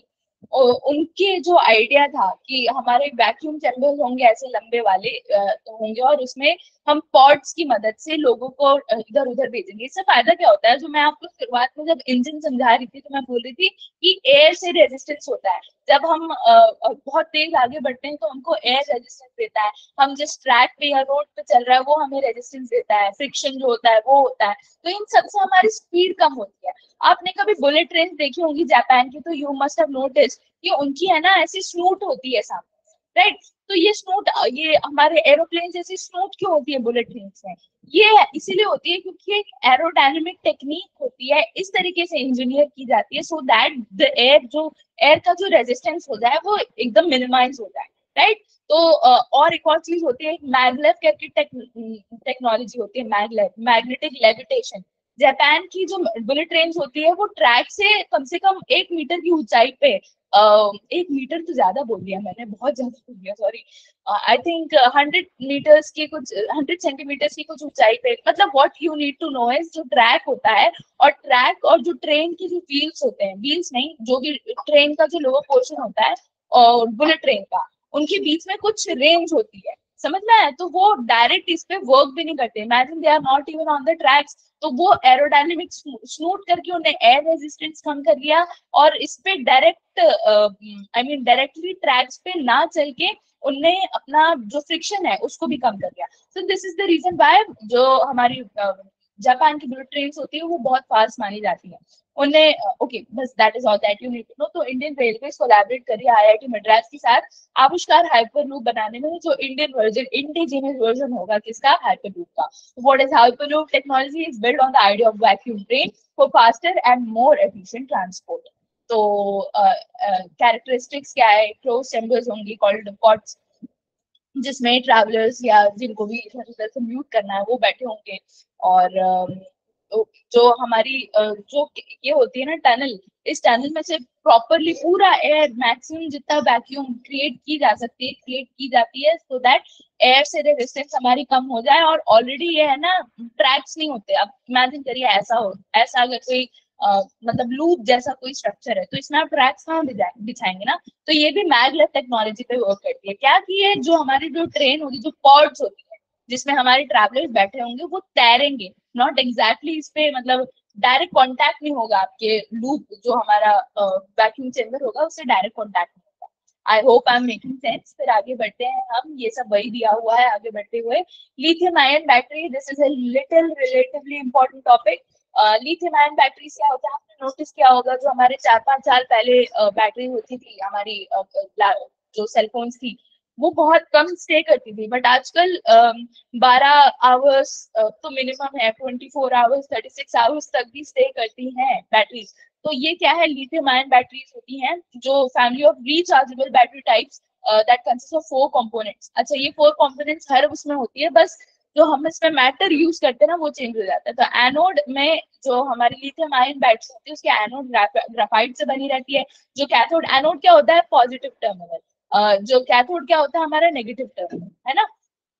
उनके जो आइडिया था कि हमारे वैक्यूम चैम्बर्स होंगे ऐसे लंबे वाले होंगे, और उसमें हम पॉड्स की मदद से लोगों को इधर उधर भेजेंगे। इससे फायदा क्या होता है? जो मैं आपको शुरुआत में जब इंजन समझा रही थी, तो मैं बोल रही थी कि एयर से रेजिस्टेंस होता है। जब हम बहुत तेज आगे बढ़ते हैं तो हमको एयर रेजिस्टेंस देता है। हम जिस ट्रैक पे या रोड पे चल रहा है वो हमें रेजिस्टेंस देता है, फ्रिक्शन जो होता है वो होता है। तो इन सबसे हमारी स्पीड कम होती है। आपने कभी बुलेट ट्रेन देखी होंगी जापान की, तो यू मस्ट हैव नोटिस कि उनकी है ना ऐसी स्नूट होती है सामने, राइट। तो ये स्नूट, ये हमारे एरोप्लेन जैसी स्नूट क्यों होती है बुलेट ट्रेन में? ये इसीलिए होती है क्योंकि एक एरोडायनेमिक टेक्निक होती है, इस तरीके से इंजीनियर की जाती है, सो दैट द एयर का जो रेजिस्टेंस हो जाए वो एकदम मिनिमाइज हो जाए, राइट। तो और एक और चीज होती है, मैगलेव करके टेक्नोलॉजी होती है, मैगलेव, मैग्नेटिक लेविटेशन। जापान की जो बुलेट ट्रेन होती है वो ट्रैक से कम 1 मीटर की ऊंचाई पे, 1 मीटर तो ज्यादा बोल दिया मैंने, बहुत ज्यादा बोल दिया, सॉरी। आई थिंक 100 मीटर्स की कुछ, 100 सेंटीमीटर्स की कुछ ऊंचाई पे, मतलब what you need to know is, जो ट्रैक होता है और ट्रैक और जो ट्रेन की जो व्हील्स होते हैं, व्हील्स नहीं, जो भी ट्रेन का जो लोअर पोर्शन होता है और बुलेट ट्रेन का, उनके बीच में कुछ रेंज होती है, समझ में आया? तो वो डायरेक्ट इस पे वर्क भी नहीं करते। Imagine they are not even on the tracks. तो वो एरोडायनेमिक स्नूट करके उन्हें एयर रेजिस्टेंस कम कर दिया, और इस पे direct, I mean directly tracks पे ना चल के उनने अपना जो फ्रिक्शन है उसको भी कम कर दिया। So this is the reason why जो हमारी जापान की बुलेट ट्रेन होती है वो बहुत फास्ट मानी जाती है। उन्हें ओके, बस that is all that you need to know. तो इंडियन रेलवे कोलैबोरेट करी आईआईटी मद्रास के साथ आविष्कार हाइपरलूप बनाने में, जो इंडियन वर्जन, इंडिजिनस वर्जन होगा किसका? हाइपरलूप का। What is hyperloop technology? Is build on the idea of vacuum train for faster and more efficient transport. तो कैरेक्टरिस्टिक्स क्या है? क्लोज चैम्बर्स होंगी कॉल्ड पॉड्स, जिसमें ट्रैवलर्स या जिनको भी इधर उधर से म्यूट करना है वो बैठे होंगे, और जो हमारी जो ये होती है ना टनल, इस टनल में से प्रॉपरली पूरा एयर मैक्सिमम जितना वैक्यूम क्रिएट की जा सकती है क्रिएट की जाती है, सो दैट एयर से रेजिस्टेंस हमारी कम हो जाए। और ऑलरेडी ये है ना ट्रैक्स नहीं होते। अब इमेजिन करिए ऐसा हो, ऐसा अगर कोई मतलब लूप जैसा कोई स्ट्रक्चर है तो इसमें आप ट्रैक्स कहाँ बिछाएंगे ना। तो ये भी मैगलेव टेक्नोलॉजी पे वर्क करती है। क्या की है, जो हमारी जो ट्रेन होगी, जो पॉड्स होती है जिसमें हमारे ट्रैवलर्स बैठे होंगे, वो तैरेंगे, नॉट एग्जैक्टली इस पे मतलब डायरेक्ट कांटेक्ट नहीं होगा आपके लूप जो हमारा वैक्यूम चेंबर होगा उससे डायरेक्ट कांटेक्ट नहीं होगा। I hope I am making sense. फिर आगे बढ़ते हैं हम, ये सब वही दिया हुआ है आगे बढ़ते हुए। Lithium ion battery, this is a little relatively important topic. Lithium ion batteries क्या होता है, आपने नोटिस किया होगा जो हमारे 4-5 साल पहले बैटरी होती थी हमारी जो सेलफोन्स थी, वो बहुत कम स्टे करती थी। बट आजकल 12 आवर्स तो मिनिमम है, 24 आवर्स, 36 आवर्स तक भी स्टे करती हैं बैटरीज। तो ये क्या है, लिथियम आयन बैटरीज होती हैं जो family of rechargeable battery types that consist of 4 components. अच्छा, ये 4 कंपोनेंट्स हर उसमें होती है, बस जो हम इसमें मैटर यूज करते हैं ना वो चेंज हो जाता है। तो एनोड में जो हमारी लिथियम आयन बैटरी होती है उसकी एनोड ग्राफाइट से बनी रहती है। जो कैथोड, एनोड क्या होता है, पॉजिटिव टर्मिनल। जो कैथोड क्या होता है, हमारा नेगेटिव टर्मिनल, है ना।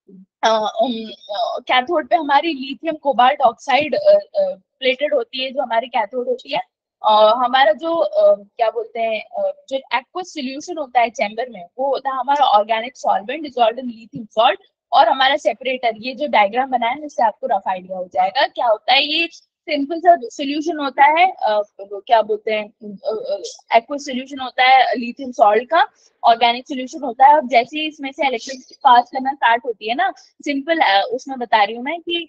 कैथोड पे हमारी लिथियम कोबाल्ट ऑक्साइड प्लेटेड होती है जो हमारी कैथोड होती है। हमारा जो क्या बोलते हैं जो एक्वस सोल्यूशन होता है चैम्बर में, वो होता है हमारा organic solvent dissolved in lithium salt. और हमारा सेपरेटर, ये जो डायग्राम बनाया है इससे आपको रफ आइडिया हो जाएगा क्या होता है। ये सिंपल सा सोल्यूशन होता है, क्या बोलते हैं एक्वस सोल्यूशन होता है लिथियम सॉल्ट का, ऑर्गेनिक सोल्यूशन होता है। और जैसे ही इसमें से इलेक्ट्रिसिटी पास करना स्टार्ट होती है ना, सिंपल उसमें बता रही हूँ मैं कि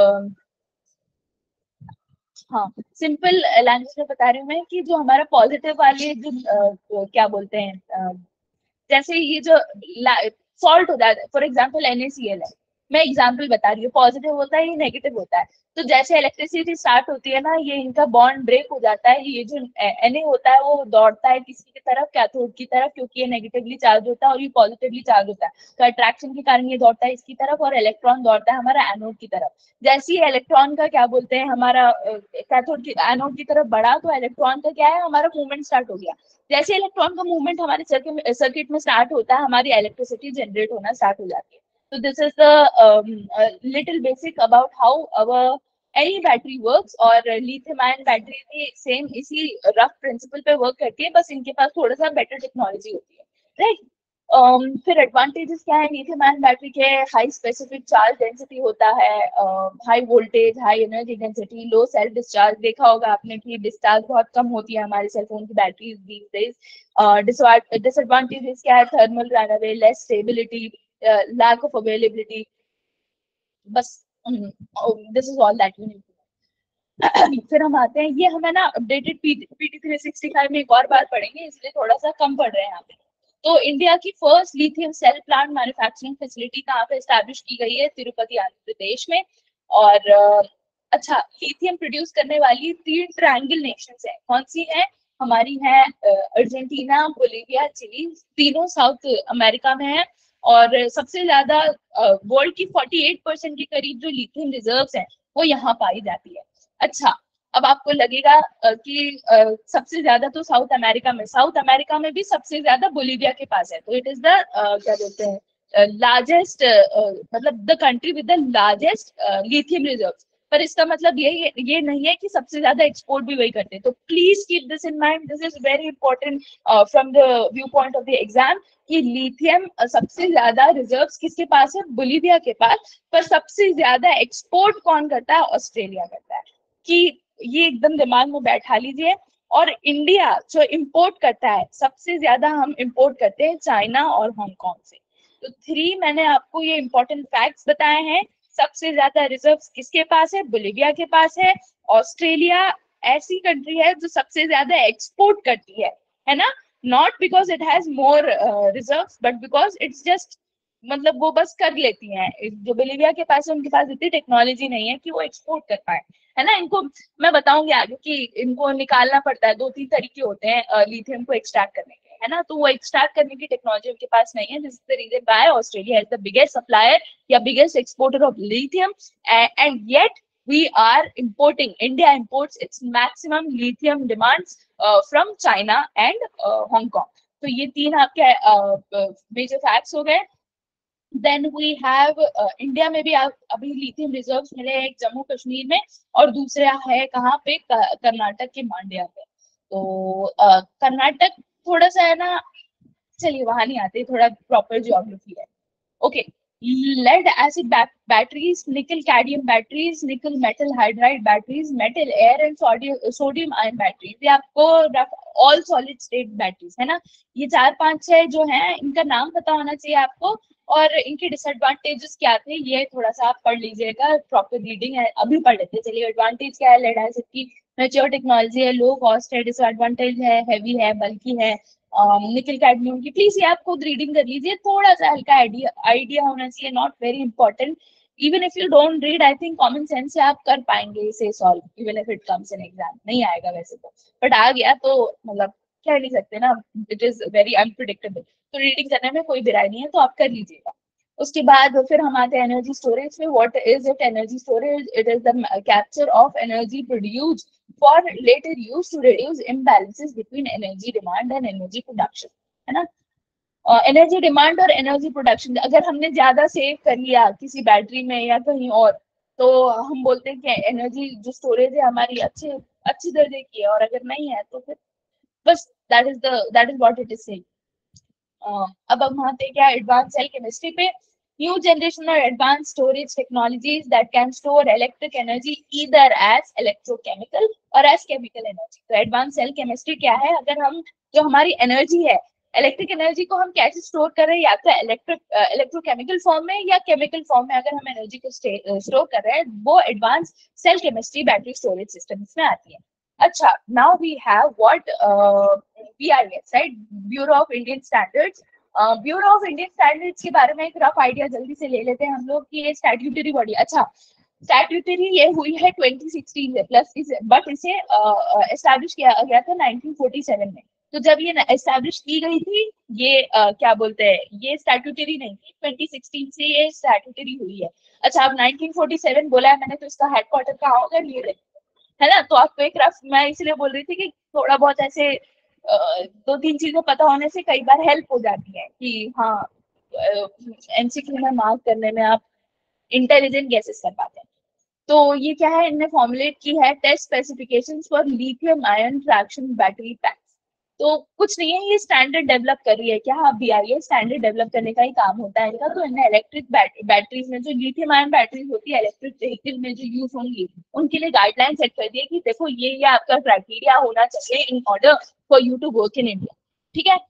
हाँ, सिंपल लैंग्वेज में बता रही हूँ मैं कि जो हमारा पॉजिटिव वाले जो क्या बोलते हैं जैसे ये जो सॉल्ट होता है, फॉर एग्जाम्पल NaCl है, मैं एग्जाम्पल बता रही हूँ, पॉजिटिव होता है, ये नेगेटिव होता है। तो जैसे इलेक्ट्रिसिटी स्टार्ट होती है ना, ये इनका बॉन्ड ब्रेक हो जाता है। ये जो Na होता है वो दौड़ता है किसी की तरफ, कैथोड की तरफ, क्योंकि ये नेगेटिवली चार्ज होता है और ये पॉजिटिवली चार्ज होता है। तो अट्रैक्शन के कारण ये दौड़ता है इसकी तरफ और इलेक्ट्रॉन दौड़ता है हमारा एनोड की तरफ। जैसे ही इलेक्ट्रॉन का क्या बोलते हैं हमारा कैथोड की एनोड की तरफ बढ़ा, तो इलेक्ट्रॉन का क्या है, हमारा मूवमेंट स्टार्ट हो गया। जैसे इलेक्ट्रॉन का मूवमेंट हमारे सर्किट में स्टार्ट होता है, हमारी इलेक्ट्रिसिटी जनरेट होना स्टार्ट हो जाती है। तो this is the little basic about how our any battery works. और लिथियम आयन बैटरी भी सेम इसी रफ प्रिंसिपल पे वर्क करती है, बस इनके पास थोड़ा सा बेटर टेक्नोलॉजी होती है, राइट। फिर एडवांटेजेस क्या है लिथियम आयन बैटरी के, हाई स्पेसिफिक चार्ज डेंसिटी होता है, high voltage, high energy density, low self discharge. देखा होगा आपने कि डिस्चार्ज बहुत कम होती है हमारे सेलफोन की बैटरीज दीज डेज। डिसएडवांटेजेस क्या है, thermal runaway, less stability, lack of availability. बस this is all that you need. फिर हम आते हैं, ये हमें ना अपडेटेड PT365 में एक और बार पढ़ेंगे, इसलिए थोड़ा सा कम पढ़ रहे हैं यहाँ पे। तो इंडिया की first lithium cell plant manufacturing facility कहाँ पे एस्टैब्लिश की गई है, तिरुपति आंध्र प्रदेश में। और अच्छा, लिथियम प्रोड्यूस करने वाली 3 ट्रायंगल नेशंस है, कौन सी है, हमारी है अर्जेंटीना, बोलिविया, चिली, तीनों साउथ अमेरिका में है। और सबसे ज्यादा वर्ल्ड की 48% के करीब जो लिथियम रिजर्व्स हैं वो यहाँ पाई जाती है। अच्छा, अब आपको लगेगा कि सबसे ज्यादा तो साउथ अमेरिका में भी सबसे ज्यादा बोलिविया के पास है। तो इट इज द क्या बोलते हैं लार्जेस्ट, मतलब the country with the largest lithium reserve. पर इसका मतलब ये नहीं है कि सबसे ज्यादा एक्सपोर्ट भी वही करते हैं। तो please keep this in mind, this is very important from the view point of the exam, कि लिथियम सबसे ज्यादा रिजर्व्स किसके पास है, बोलिविया के पास। पर सबसे ज्यादा एक्सपोर्ट कौन करता है, ऑस्ट्रेलिया करता है। कि ये एकदम दिमाग में बैठा लीजिए। और इंडिया जो इंपोर्ट करता है, सबसे ज्यादा हम इंपोर्ट करते हैं चाइना और हांगकांग से। तो 3 मैंने आपको ये इंपॉर्टेंट फैक्ट्स बताए हैं। सबसे ज्यादा रिजर्व किसके पास है, बोलिविया के पास है। ऑस्ट्रेलिया ऐसी कंट्री है जो सबसे ज्यादा एक्सपोर्ट करती है ना। Not because it has more reserve, but because it's just, मतलब वो बस कर लेती हैं। जो बोलिविया के पास है उनके पास इतनी टेक्नोलॉजी नहीं है कि वो एक्सपोर्ट कर पाए, है ना। इनको मैं बताऊंगी आगे कि इनको निकालना पड़ता है, 2-3 तरीके होते हैं लिथियम को एक्सट्रैक्ट करने के, है ना। तो वो एक्सट्रैक्ट करने की टेक्नोलॉजी उनके पास नहीं है। This is the reason why Australia is the biggest supplier या biggest exporter of lithium. And yet we are importing, India imports its maximum lithium demands from China and Hong Kong. तो ये तीन आपके major facts हो गए. Then we have India में भी अभी लिथियम रिजर्व्स मिले हैं, एक जम्मू कश्मीर में और दूसरा है कहाँ पे, कर्नाटक के मांड्या पे. तो कर्नाटक थोड़ा सा है ना, चलिए वहां नहीं आते, थोड़ा प्रॉपर ज्योग्राफी है. Okay, lead acid batteries, nickel cadmium batteries, nickel metal hydride batteries, metal air and sodium ion batteries. ये आपको all solid state batteries है ना. ये 4-5 जो हैं इनका नाम पता होना चाहिए आपको, और इनके डिसएडवांटेजेस क्या थे ये थोड़ा सा आप पढ़ लीजिएगा. प्रॉपर रीडिंग है, अभी पढ़ लेते. चलिए, एडवांटेज क्या है, लेड एसिड की मैच्योर टेक्नोलॉजी है, लो कॉस्ट है. डिसएडवांटेज है, हैवी है, बल्कि है. निकल कैडमियम की प्लीज ये आप खुद रीडिंग कर लीजिए, थोड़ा सा हल्का आइडिया होना चाहिए, not very important. Even if you don't read, I think common sense से आप कर पाएंगे इसे solve, even if it comes in exam. नहीं आएगा वैसे तो, बट आ गया तो मतलब कह नहीं सकते ना, इट इज वेरी अनप्रिडिक्टेबल. तो रीडिंग करने में कोई बुराई नहीं है, तो आप कर लीजिएगा. उसके बाद फिर हम आते हैं एनर्जी स्टोरेज में. What is it? Energy storage, it is the capture of energy produced for later use to reduce imbalances between energy demand and energy production, है ना. एनर्जी डिमांड और एनर्जी प्रोडक्शन, अगर हमने ज्यादा सेव कर लिया किसी बैटरी में या कहीं और, तो हम बोलते हैं कि एनर्जी जो स्टोरेज है हमारी अच्छी दर्जे की है, और अगर नहीं है तो फिर बस that is what it is saying. अब हम आते हैं क्या, एडवांस सेल केमिस्ट्री पे. न्यू जनरेशन और advance storage technologies that can store electric energy either as electrochemical और एज केमिकल एनर्जी. तो एडवांस सेल केमिस्ट्री क्या है, अगर हम जो हमारी एनर्जी है, इलेक्ट्रिक एनर्जी को हम कैसे स्टोर कर रहे हैं, या तो इलेक्ट्रोकेमिकल फॉर्म में या केमिकल फॉर्म में अगर हम एनर्जी को स्टोर कर रहे हैं, वो advance cell chemistry battery storage system में आती है. अच्छा, now we have what BIS, right, bureau of Indian standards. Bureau of Indian standards के बारे में एक रफ आइडिया जल्दी से ले लेते हैं हम लोग कि ये स्टैट्यूटरी बॉडी. अच्छा, स्टैट्यूटरी ये हुई है 2016 में प्लस, बट इसे एस्टैब्लिश किया गया था 1947 में. तो जब ये एस्टैब्लिश की गई थी, ये क्या बोलते हैं, ये स्टैट्यूटरी नहीं थी, 2016 से ये स्टैट्यूटरी हुई है. अच्छा, अब 1947 बोला है मैंने, तो इसका हेडक्वार्टर कहाँ होगा, न्यू दिल्ली, है ना. तो आपको एक रफ, मैं इसलिए बोल रही थी कि थोड़ा बहुत ऐसे 2-3 चीजें पता होने से कई बार हेल्प हो जाती है कि हाँ, MCQ में मार्क करने में आप इंटेलिजेंट गेसेस कर पाते हैं. तो ये क्या है, इनने फॉर्मुलेट की है test specifications for lithium ion traction battery packs. तो कुछ नहीं है, ये स्टैंडर्ड डेवलप कर रही है. क्या BIS स्टैंडर्ड डेवलप करने का ही काम होता है इनका. तो इन्हें इलेक्ट्रिक बैटरीज में जो लिथियम आयन बैटरीज होती है इलेक्ट्रिक व्हीकल में जो यूज होंगी, उनके लिए गाइडलाइन सेट कर दी है कि देखो ये आपका क्राइटेरिया होना चाहिए in order for you to work in India. ठीक है.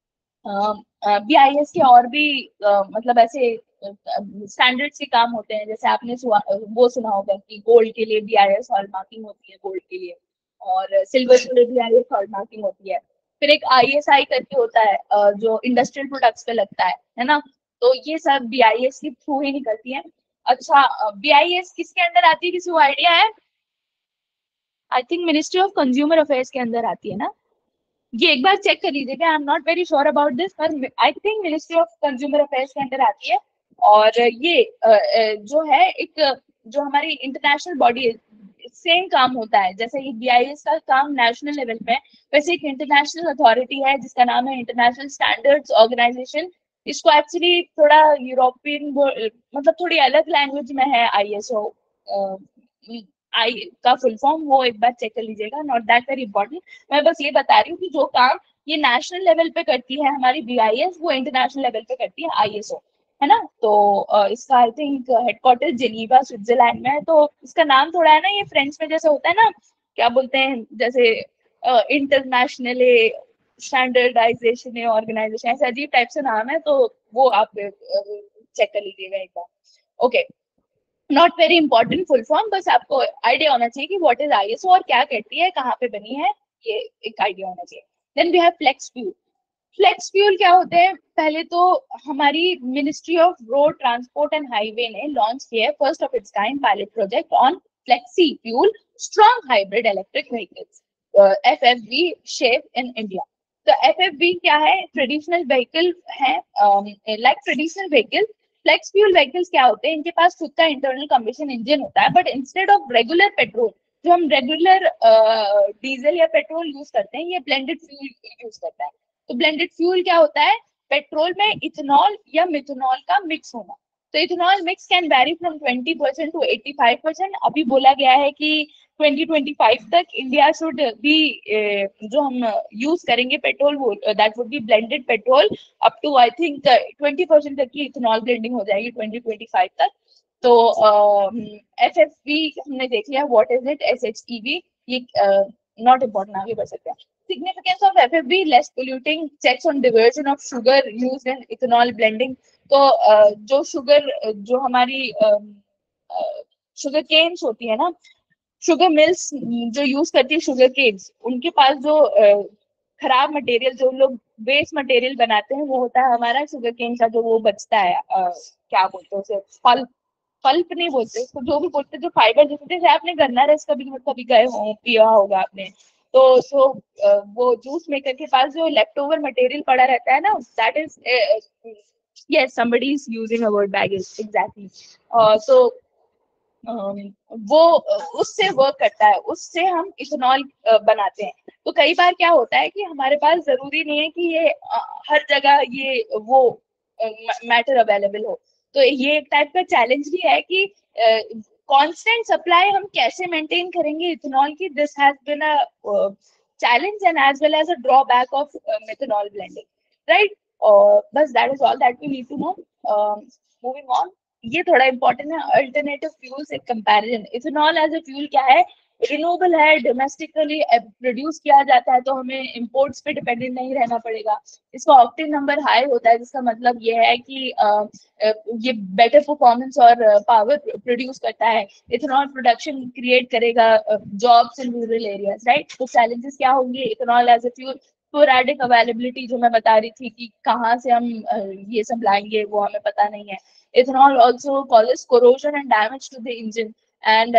BIS के और भी मतलब ऐसे स्टैंडर्ड्स के काम होते हैं, जैसे आपने वो सुना होगा कि गोल्ड के लिए BIS हॉल मार्किंग होती है गोल्ड के लिए, और सिल्वर के लिए BIS हॉल मार्किंग होती है. फिर एक ISI करके होता है जो इंडस्ट्रियल प्रोडक्ट्स पे लगता है ना. तो ये सब BIS के थ्रू ही निकलती है. अच्छा, BIS किसके अंदर आती है, किसी को आइडिया है? I think ministry of consumer affairs के अंदर आती है ना. ये एक बार चेक कर लीजिएगा, I am not very sure about this, पर I think ministry of consumer affairs के अंदर आती है. और ये जो है एक जो हमारी इंटरनेशनल बॉडी है, सेम काम होता है. जैसे ये BIS का काम नेशनल लेवल पे है, वैसे एक इंटरनेशनल अथॉरिटी है जिसका नाम है इंटरनेशनल स्टैंडर्ड्स ऑर्गेनाइजेशन. इसको एक्चुअली थोड़ा यूरोपियन, मतलब थोड़ी अलग लैंग्वेज में है ISO. आई का फुल फॉर्म वो एक बार चेक कर लीजिएगा, नॉट दैट वेरी इंपॉर्टेंट. मैं बस ये बता रही हूँ कि जो काम ये नेशनल लेवल पे करती है हमारी BIS, वो इंटरनेशनल लेवल पे करती है ISO, है ना. तो इसका I think headquarter Geneva Switzerland में है. तो इसका नाम थोड़ा है ना, ये फ्रेंच में जैसे होता है ना, क्या बोलते हैं, जैसे इंटरनेशनल स्टैंडर्डाइजेशन ऑर्गेनाइजेशन, ऐसे अजीब टाइप से नाम है. तो वो आप चेक कर लीजिएगा एक बार. Okay, not very important full form, बस आपको आइडिया होना चाहिए कि व्हाट इज ISO और क्या कहती है, कहाँ पे बनी है, ये एक आइडिया होना चाहिए. Then we have flex fuel. Flex fuel क्या होते हैं, पहले तो हमारी ministry of road transport and highway ने लॉन्च किया है first of its kind pilot project on flexi fuel strong hybrid electric vehicles, FFV shape in India. तो FFV क्या है, ट्रेडिशनल व्हीकल है, like traditional vehicle flex fuel vehicles क्या होते हैं, इनके पास खुद का इंटरनल कंबशन इंजन होता है, but instead of regular petrol, जो हम रेगुलर डीजल या पेट्रोल यूज करते हैं, ये ब्लेंडेड फ्यूल यूज करता है। तो ब्लेंडेड फ्यूल क्या होता है, पेट्रोल में इथेनॉल या मिथेनॉल का मिक्स होना। तो ethanol mix can vary from 20% to 85%। अभी बोला गया है कि 2025 तक इंडिया शुड बी, जो हम यूज करेंगे पेट्रोल, वो that would be blended petrol up to I think 20% तक की इथेनॉल ब्लेंडिंग हो जाएगी 2025 तक। तो एफएफबी हमने देख लिया, व्हाट इज इट, एसएचईवी, ये नॉट इम्पोर्टेंट, आगे बढ़ सकते हैं। Significance of FFB, less polluting, checks on diversion of sugar used in ethanol blending। तो जो शुगर, जो हमारी शुगर केन्स होती है ना, शुगर मिल्स जो यूज करती है शुगर केन्स, उनके पास जो खराब मटेरियल, जो लोग वेस्ट मटेरियल बनाते हैं, वो होता है हमारा शुगर केन का जो वो बचता है, क्या बोलते हैं उसे, पल्प, पल्प नहीं बोलते उसको, जो भी बोलते हैं, जो फाइबर, जैसे आपने गन्ना रस कभी कभी गए हो, पिया होगा आपने, तो वो जूस मेकर के पास जो लेफ्ट ओवर मटेरियल पड़ा रहता है ना, that is, yes, somebody is using a word baggage, exactly। so वो उससे वर्क करता है, उससे हम इथेनॉल बनाते हैं। तो कई बार क्या होता है कि हमारे पास जरूरी नहीं है कि ये हर जगह ये वो मैटर अवेलेबल हो। तो ये एक टाइप का चैलेंज भी है कि कांस्टेंट सप्लाई हम कैसे मेंटेन करेंगे इथेनॉल की। This has been a challenge and as well as a drawback of methanol blending, right. और बस that is all that we need to know. Moving on, ये थोड़ा इंपॉर्टेंट है, अल्टरनेटिव फ्यूल्स एक comparison. Ethanol as a fuel क्या है, renewable है, domestically produce किया जाता है, तो हमें इंपोर्ट्स पे डिपेंडेंट नहीं रहना पड़ेगा। इसका ऑक्टेन नंबर हाई होता है, जिसका मतलब ये है कि ये बेटर परफॉर्मेंस और पावर प्रोड्यूस करता है। इथेनॉल प्रोडक्शन क्रिएट करेगा jobs in rural areas, right. तो चैलेंजेस क्या होंगे ethanol as a fuel, sporadic availability, जो मैं बता रही थी कि कहाँ से हम ये सब लाएंगे वो हमें पता नहीं है। Ethanol also causes corrosion and damage to the engine and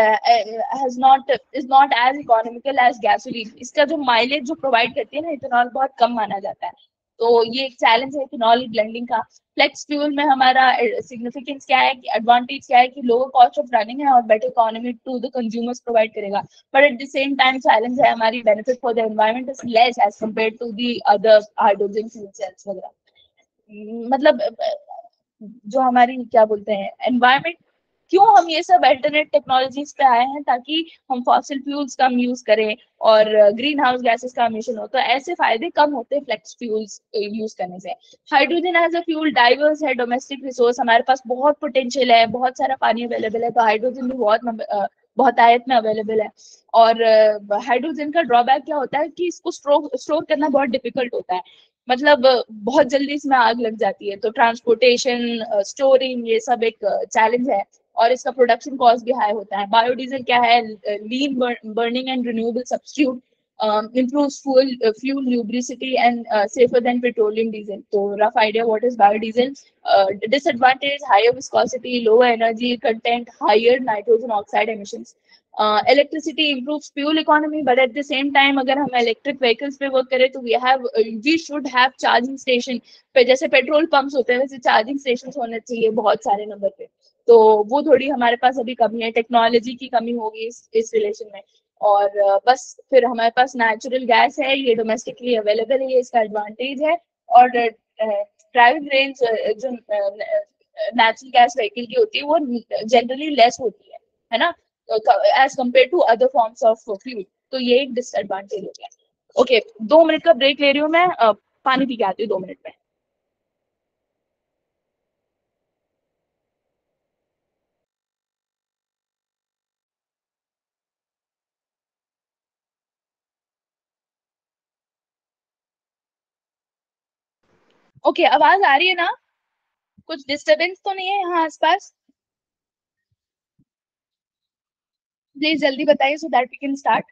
is not as economical as gasoline। इसका जो माइलेज जो प्रोवाइड करती है ना इथेनॉल, बहुत कम माना जाता है। तो ये एक चैलेंज है इथेनॉल ब्लेंडिंग का। फ्लेक्स फ्यूल में हमारा सिग्निफिकेंस क्या है, कि एडवांटेज क्या है, कि लोअर कॉस्ट ऑफ रनिंग है और better economy to the consumers provide करेगा। But at the same time challenge है, हमारी benefit for the environment is less as compare to the other hydrogen fuel cells वगैरह। मतलब जो हमारी क्या बोलते हैं एनवायरमेंट, क्यों हम ये सब अल्टरनेट टेक्नोलॉजीज पे आए हैं, ताकि हम फॉसिल फ्यूल्स कम यूज करें और ग्रीन हाउस गैसेस का एमिशन हो। तो ऐसे फायदे कम होते हैं फ्लेक्स फ्यूल्स यूज करने से। Hydrogen as a fuel diverse है, डोमेस्टिक रिसोर्स, हमारे पास बहुत पोटेंशियल है, बहुत सारा पानी अवेलेबल है, तो हाइड्रोजन भी बहुत आयत में अवेलेबल है। और हाइड्रोजन का ड्रॉबैक क्या होता है कि इसको स्टोर करना बहुत डिफिकल्ट होता है। मतलब बहुत जल्दी इसमें आग लग जाती है, तो ट्रांसपोर्टेशन, स्टोरिंग, ये सब एक चैलेंज है। और इसका प्रोडक्शन कॉस्ट भी हाई होता है। बायोडीजल क्या है, lean burning and renewable substitute, improves fuel lubricity and safer than petroleum diesel। तो rough idea what is biodiesel, disadvantage, higher viscosity, lower energy content, higher nitrogen oxide emissions। Electricity improves fuel economy, but at the same time अगर हम electric vehicles पे work करें तो we should have charging station पे, जैसे petrol pumps होते हैं वैसे चार्जिंग स्टेशन होने चाहिए बहुत सारे नंबर पे। तो वो थोड़ी हमारे पास अभी कमी है, टेक्नोलॉजी की कमी होगी इस रिलेशन में। और बस फिर हमारे पास नेचुरल गैस है, ये डोमेस्टिकली अवेलेबल है, ये इसका एडवांटेज है। और ड्राइविंग रेंज जो नेचुरल गैस व्हीकल की होती है वो जनरली लेस होती है ना, as compare to other forms of fuel. तो ये एक डिसएडवांटेज हो गया। ओके, 2 मिनट का ब्रेक ले रही हूँ मैं, पानी पी के आती हूँ 2 मिनट में। ओके, आवाज आ रही है ना, कुछ डिस्टरबेंस तो नहीं है यहाँ आसपास? प्लीज जल्दी बताइए so that we can start.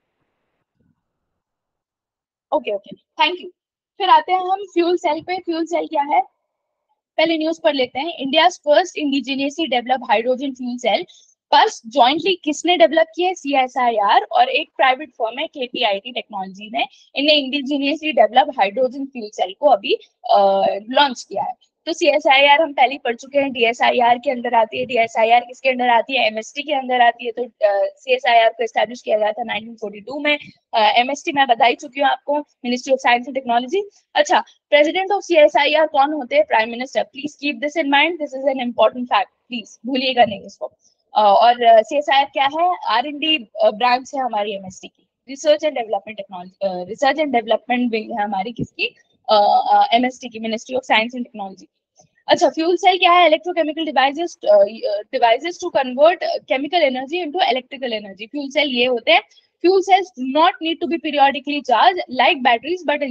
Okay okay, thank you. फिर आते हैं हम फ्यूल सेल पे। फ्यूल सेल क्या है, पहले न्यूज पढ़ लेते हैं। India first indigenously develop hydrogen fuel cell. First jointly किसने डेवलप किया है, सीएसआईआर और एक प्राइवेट फर्म है केपीआईटी टेक्नोलॉजी ने। इन्हें indigenously develop hydrogen fuel cell को अभी लॉन्च किया है। तो CSIR हम पहले ही पढ़ चुके हैं, DSIR के अंदर आती है। DSIR किसके अंदर आती है? MST के अंदर आती है। तो CSIR को एस्टैब्लिश किया गया था 1942 में। MST मैं बता ही चुकी हूँ आपको, ministry of science and technology. अच्छा, प्रेसिडेंट ऑफ CSIR कौन होते हैं? Prime minister. Please keep this in mind, this is an important fact, please भूलिएगा नहीं इसको। और CSIR क्या है? R&D ब्रांच है हमारी MST की, research and development technology, research and development wing है हमारी किसकी? MST की, ministry of science and technology. अच्छा, फ्यूल सेल क्या है? Electrochemical devices to convert chemical energy into electrical energy. Fuel cell ये होते हैं। Fuel cells do not need to be periodically charged like batteries, but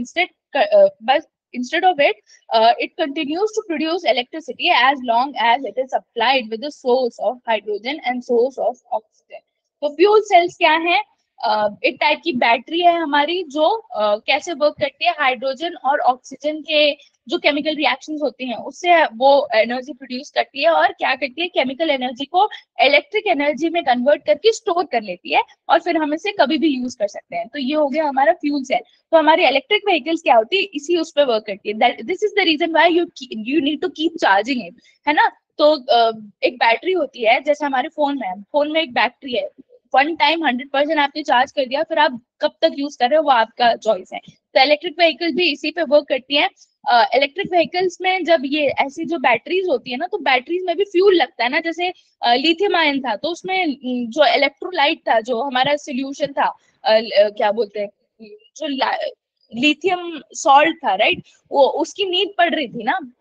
instead of it, it continues to produce electricity as long as it is supplied with a source of hydrogen and source of oxygen. तो fuel cells क्या है? एक type की battery है हमारी, जो कैसे work करती है? हाइड्रोजन और ऑक्सीजन के जो केमिकल रिएक्शंस होती हैं उससे वो एनर्जी प्रोड्यूस करती है, और क्या करती है? केमिकल एनर्जी को इलेक्ट्रिक एनर्जी में कन्वर्ट करके स्टोर कर लेती है, और फिर हम इसे कभी भी यूज कर सकते हैं। तो ये हो गया हमारा फ्यूल सेल। तो हमारी इलेक्ट्रिक व्हीकल्स क्या होती है? इसी उस पर वर्क करती है। This is the reason why you need to keep charging it, है ना? तो एक बैटरी होती है, जैसे हमारे फोन में एक बैटरी है। वन टाइम 100% आपने चार्ज कर दिया, फिर आप कब तक यूज कर रहे हो वो आपका चॉइस है। तो इलेक्ट्रिक व्हीकल्स भी इसी पे वर्क करती है। इलेक्ट्रिक व्हीकल्स में जब ये ऐसी जो बैटरीज होती है ना, तो बैटरीज में भी फ्यूल लगता है ना। जैसे लिथियम आयन था, तो उसमें जो इलेक्ट्रोलाइट था, जो हमारा सोल्यूशन था, क्या बोलते हैं, जो लिथियम सॉल्ट था, राइट, वो उसकी नीड पड़ रही थी ना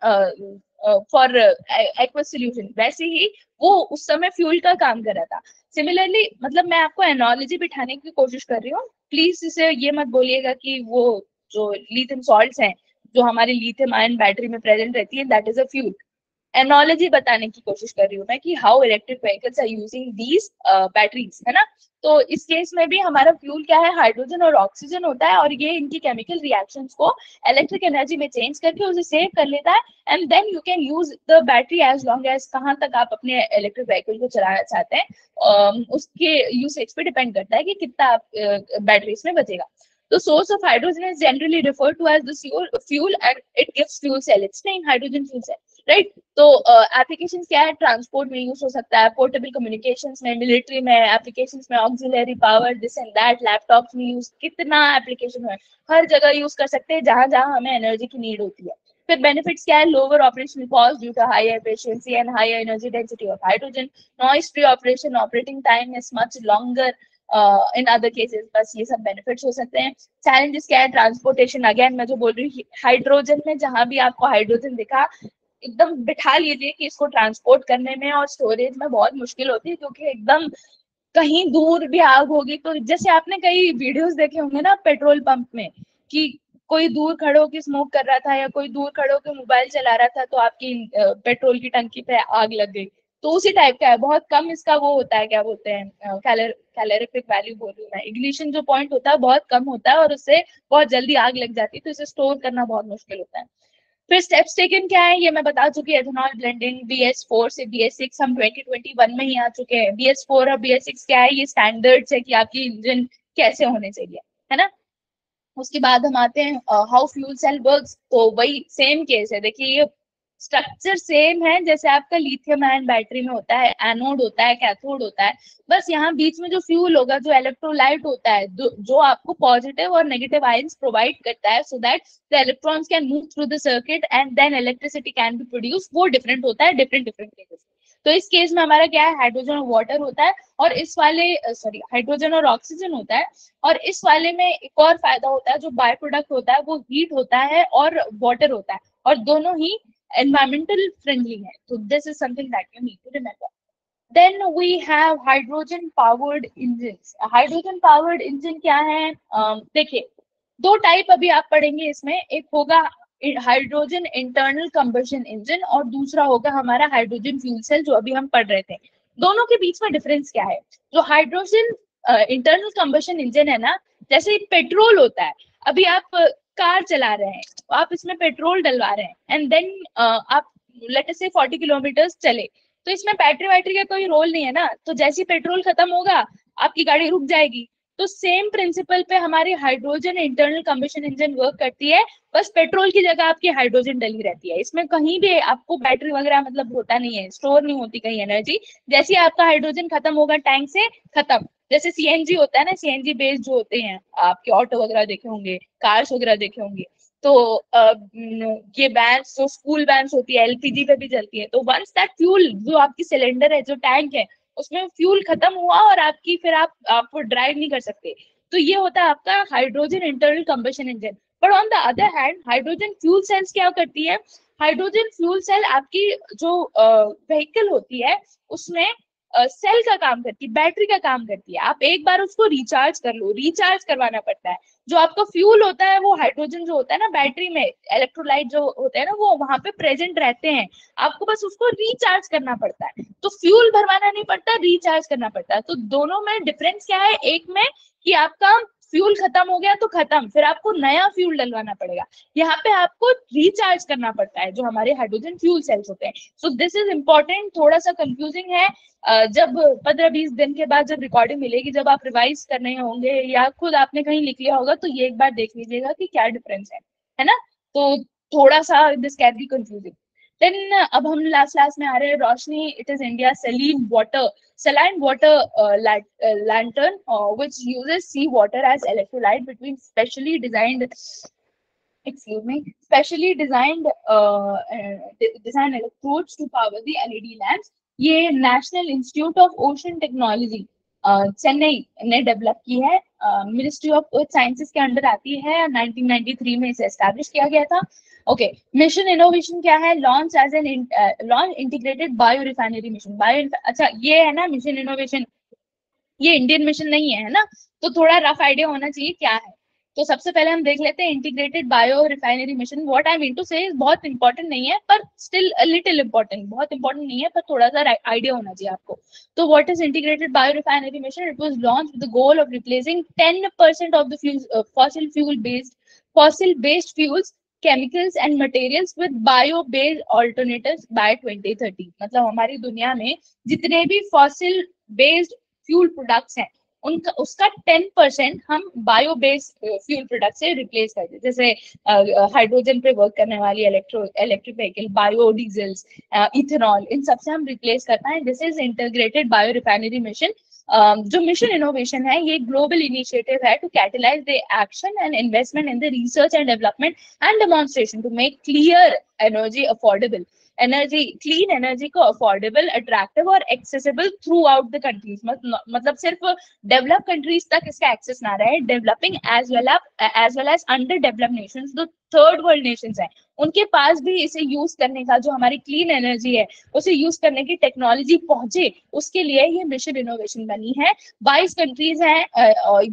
फॉर एक्वस सोल्यूशन। वैसे ही वो उस समय फ्यूल का काम कर रहा था। सिमिलरली, मतलब मैं आपको एनालॉजी बिठाने की कोशिश कर रही हूँ, प्लीज इसे ये मत बोलिएगा कि वो जो लिथियम सॉल्ट्स हैं जो हमारी लिथियम आयन बैटरी में प्रेजेंट रहती है, that is a fuel. Analogy बताने की कोशिश कर रही हूँ मैं कि how electric vehicles are using these batteries, है ना? तो इस केस में भी हमारा फ्यूल क्या है? हाइड्रोजन और ऑक्सीजन होता है, और ये इनकी केमिकल रिएक्शंस को इलेक्ट्रिक एनर्जी में चेंज करके उसे सेव कर लेता है, and then you can use the battery as long as, कहाँ तक आप अपने इलेक्ट्रिक व्हीकल को चलाना चाहते हैं, उसके यूसेज पे डिपेंड करता है कि कितना आप बैटरी इसमें बचेगा। The source of hydrogen is generally referred to as the fuel, and it gives fuel cell its name, hydrogen fuel cell, right? तो एप्लीकेशन क्या है? ट्रांसपोर्ट में यूज हो सकता है, पोर्टेबल कम्युनिकेशन में, मिलिट्री में एप्लीकेशन में, auxiliary power, this and that, laptops में यूज, कितना एप्लीकेशन है, हर जगह यूज कर सकते हैं जहां जहां हमें एनर्जी की नीड होती है। फिर बेनिफिट्स क्या है? Lower operational cost due to high efficiency and high energy density of hydrogen, noise free operation, operating time is much longer in other cases. बस ये सब बेनिफिट्स हो सकते हैं। चैलेंजेस क्या है? ट्रांसपोर्टेशन, अगेन मैं जो बोल रही हूँ, हाइड्रोजन में जहां भी आपको हाइड्रोजन दिखा, एकदम बिठा लीजिए कि इसको ट्रांसपोर्ट करने में और स्टोरेज में बहुत मुश्किल होती है, क्योंकि एकदम कहीं दूर भी आग होगी तो, जैसे आपने कई वीडियोस देखे होंगे ना पेट्रोल पंप में, कि कोई दूर खड़े होकर स्मोक कर रहा था, या कोई दूर खड़े होकर मोबाइल चला रहा था, तो आपकी पेट्रोल की टंकी पे आग लग गई। तो उसी टाइप का है, बहुत कम इसका वो होता है, क्या बोलते हैं, कैलोरीफिक वैल्यू बोल रही हूँ मैं, इग्निशन जो पॉइंट होता है बहुत कम होता है, और उससे बहुत जल्दी आग लग जाती है, तो इसे स्टोर करना बहुत मुश्किल होता है। फिर स्टेप्स टेकन क्या है ये मैं बता चुकी हूँ। एथेनॉल ब्लेंडिंग, BS4 से BS6 हम 2021 में ही आ चुके हैं। BS4 और BS6 क्या है? ये स्टैंडर्ड्स है कि आपकी इंजन कैसे होने चाहिए, है ना? उसके बाद हम आते हैं हाउ फ्यूल सेल वर्क्स। तो वही सेम केस है, देखिए ये स्ट्रक्चर सेम है जैसे आपका लिथियम आयन बैटरी में होता है, एनोड होता है, कैथोड होता है। बस यहाँ बीच में जो फ्यूल होगा, जो इलेक्ट्रोलाइट होता है, जो आपको पॉजिटिव और नेगेटिव आयंस प्रोवाइड करता है, so that the electrons can move through the circuit and then electricity can be produce, वो डिफरेंट होता है डिफरेंट डिफरेंट केसेस। तो इस केस में हमारा क्या है? हाइड्रोजन और वाटर होता है, और इस वाले सॉरी हाइड्रोजन और ऑक्सीजन होता है, और इस वाले में एक और फायदा होता है, जो बाय प्रोडक्ट होता है वो हीट होता है और वाटर होता है, और दोनों ही environmental friendly है। तो this is something that you need to remember. Then we have hydrogen powered engines. Hydrogen powered engine क्या है? देखिए दो टाइप अभी आप पढ़ेंगे इसमें, एक होगा हाइड्रोजन इंटरनल कंबशन इंजन, और दूसरा होगा हमारा हाइड्रोजन फ्यूल सेल, जो अभी हम पढ़ रहे थे। दोनों के बीच में डिफरेंस क्या है? जो हाइड्रोजन इंटरनल कंबशन इंजन है ना, जैसे पेट्रोल होता है, अभी आप कार चला रहे हैं, तो आप इसमें पेट्रोल डलवा रहे हैं, एंड देन आप लेट अस से 40 किलोमीटर चले, तो इसमें बैटरी वैटरी का कोई रोल नहीं है ना। तो जैसे पेट्रोल खत्म होगा आपकी गाड़ी रुक जाएगी, तो सेम प्रिंसिपल पे हमारी hydrogen internal combustion engine work करती है, बस पेट्रोल की जगह आपकी हाइड्रोजन डली रहती है। इसमें कहीं भी आपको बैटरी वगैरह मतलब होता नहीं है, स्टोर नहीं होती कहीं एनर्जी। जैसे ही आपका हाइड्रोजन खत्म होगा टैंक से, खत्म। जैसे सीएनजी होता है ना, सीएनजी बेस्ड जो होते हैं, आपके ऑटो वगैरह देखे होंगे, कार्स वगैरह देखे होंगे, तो ये वैन्स जो स्कूल वैन्स होती है एलपीजी पे भी चलती है। तो वंस दैट फ्यूल, जो आपकी सिलेंडर है, जो टैंक है, उसमें फ्यूल खत्म हुआ और आपकी फिर आप ड्राइव नहीं कर सकते। तो ये होता है आपका hydrogen internal combustion engine. But on the other hand hydrogen fuel cells क्या करती है? हाइड्रोजन फ्यूल सेल आपकी जो व्हीकल होती है उसमें सेल का काम करती है, बैटरी का काम करती है। आप एक बार उसको रिचार्ज कर लो, रिचार्ज करवाना पड़ता है। जो आपका फ्यूल होता है वो हाइड्रोजन जो होता है ना बैटरी में, इलेक्ट्रोलाइट जो होते हैं ना वो वहां पे प्रेजेंट रहते हैं। आपको बस उसको रिचार्ज करना पड़ता है। तो फ्यूल भरवाना नहीं पड़ता, रिचार्ज करना पड़ता है। तो दोनों में डिफरेंस क्या है? एक में कि आपका फ्यूल खत्म हो गया तो खत्म, फिर आपको नया फ्यूल डलवाना पड़ेगा। यहाँ पे आपको रिचार्ज करना पड़ता है, जो हमारे हाइड्रोजन फ्यूल सेल्स होते हैं। सो दिस इज इम्पोर्टेंट, थोड़ा सा कंफ्यूजिंग है। जब 15-20 दिन के बाद जब रिकॉर्डिंग मिलेगी, जब आप रिवाइज कर रहे होंगे या खुद आपने कहीं लिख लिया होगा, तो ये एक बार देख लीजिएगा कि क्या डिफरेंस है ना? तो थोड़ा सा this can be confusing. Then अब हम लास्ट लास्ट में आ रहे हैं, Roshni. It is India saline water lantern, which uses sea water as electrolyte between specially designed electrodes to power the LED lamps. ये national institute of ocean technology Chennai ने develop की है, मिनिस्ट्री ऑफ अर्थ साइंसेस के under आती है। 1993 में इसे establish किया गया था। ओके, मिशन इनोवेशन क्या है? Launch integrated bio refinery mission. अच्छा, ये है ना मिशन इनोवेशन, ये इंडियन मिशन नहीं है ना? तो थोड़ा रफ आइडिया होना चाहिए क्या है। तो सबसे पहले हम देख लेते हैं integrated bio refinery mission. What I mean to say बहुत इंपॉर्टेंट नहीं है, पर स्टिल लिटिल इंपॉर्टेंट, बहुत इंपॉर्टेंट नहीं है पर थोड़ा सा आइडिया होना चाहिए आपको। तो what is integrated bio refinery mission? It was launch with the goal of replacing 10% of the fossil based fuels, chemicals and materials with bio based alternatives by 2030। मतलब हमारी दुनिया में जितने भी फॉसिल बेस्ड फ्यूल प्रोडक्ट्स हैं, उनका उसका 10% हम बायो बेस्ड फ्यूल प्रोडक्ट से रिप्लेस कर दें। जैसे हाइड्रोजन पे वर्क करने वाली electric vehicle, bio diesels, ethanol, इन सबसे हम रिप्लेस करना है। This is integrated bio refinery mission. जो मिशन इनोवेशन है, ये ग्लोबल इनिशिएटिव है to catalyse the action and investment in the research and development and demonstration to make clear energy affordable, clean energy को affordable, attractive और accessible through out the countries. मतलब सिर्फ develop countries तक इसका access ना रहे, developing as well as under developed nations, जो third world nations हैं, उनके पास भी इसे यूज करने का, जो हमारी क्लीन एनर्जी है उसे यूज करने की टेक्नोलॉजी पहुंचे, उसके लिए ये मिशन इनोवेशन बनी है। 22 कंट्रीज हैं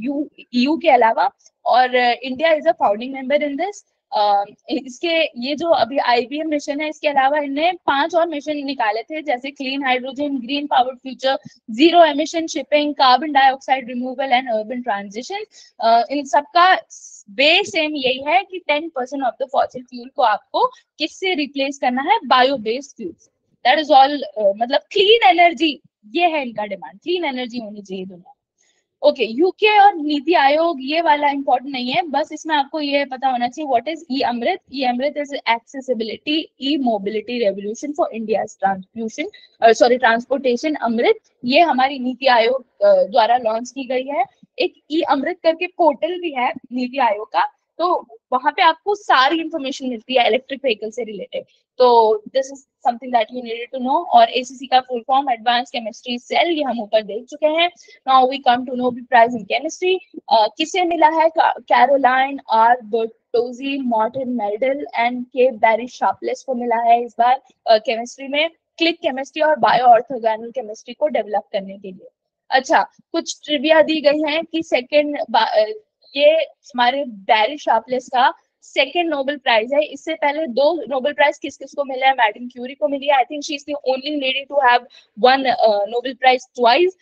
यू के अलावा, और India is a founding member in this. इसके ये जो अभी आईबीएम मिशन है, इसके अलावा इन्हें 5 और मिशन निकाले थे, जैसे clean hydrogen, green power future, zero emission shipping, carbon dioxide removal and urban transition. इन सबका बेस सेम यही है कि 10% ऑफ द फॉसिल फ्यूल को आपको किससे रिप्लेस करना है? Bio based fuel. That is all. मतलब क्लीन एनर्जी, ये है इनका डिमांड, क्लीन एनर्जी होनी चाहिए दुनिया। ओके, यूके और नीति आयोग ये वाला इंपॉर्टेंट नहीं है, बस इसमें आपको ये पता होना चाहिए what is E Amrit. E Amrit is accessibility E mobility revolution for India transportation Amrit. ये हमारी नीति आयोग द्वारा लॉन्च की गई है। एक ई अमृत करके पोर्टल भी है नीति आयोग का, तो वहां पे आपको सारी इंफॉर्मेशन मिलती है इलेक्ट्रिक व्हीकल से रिलेटेड। तो this is something that you needed to know. और एसीसी का full form advance chemistry cell, ये हम ऊपर देख चुके हैं। Now we come to Nobel prize in chemistry. किसे मिला है? Caroline R Bertozzi, Martin Meldal and K Barry Sharpless को मिला है इस बार केमिस्ट्री में, क्लिक केमिस्ट्री और बायो ऑर्थोगोनल केमिस्ट्री को डेवलप करने के लिए। अच्छा, कुछ ट्रिविया दी गई है कि ये हमारे बैरी शार्पलेस का सेकेंड नोबेल प्राइज है। इससे पहले 2 नोबेल प्राइज किस किस को मिला है? मैडम क्यूरी को मिली है। I think she is the only lady to have won Nobel prize twice.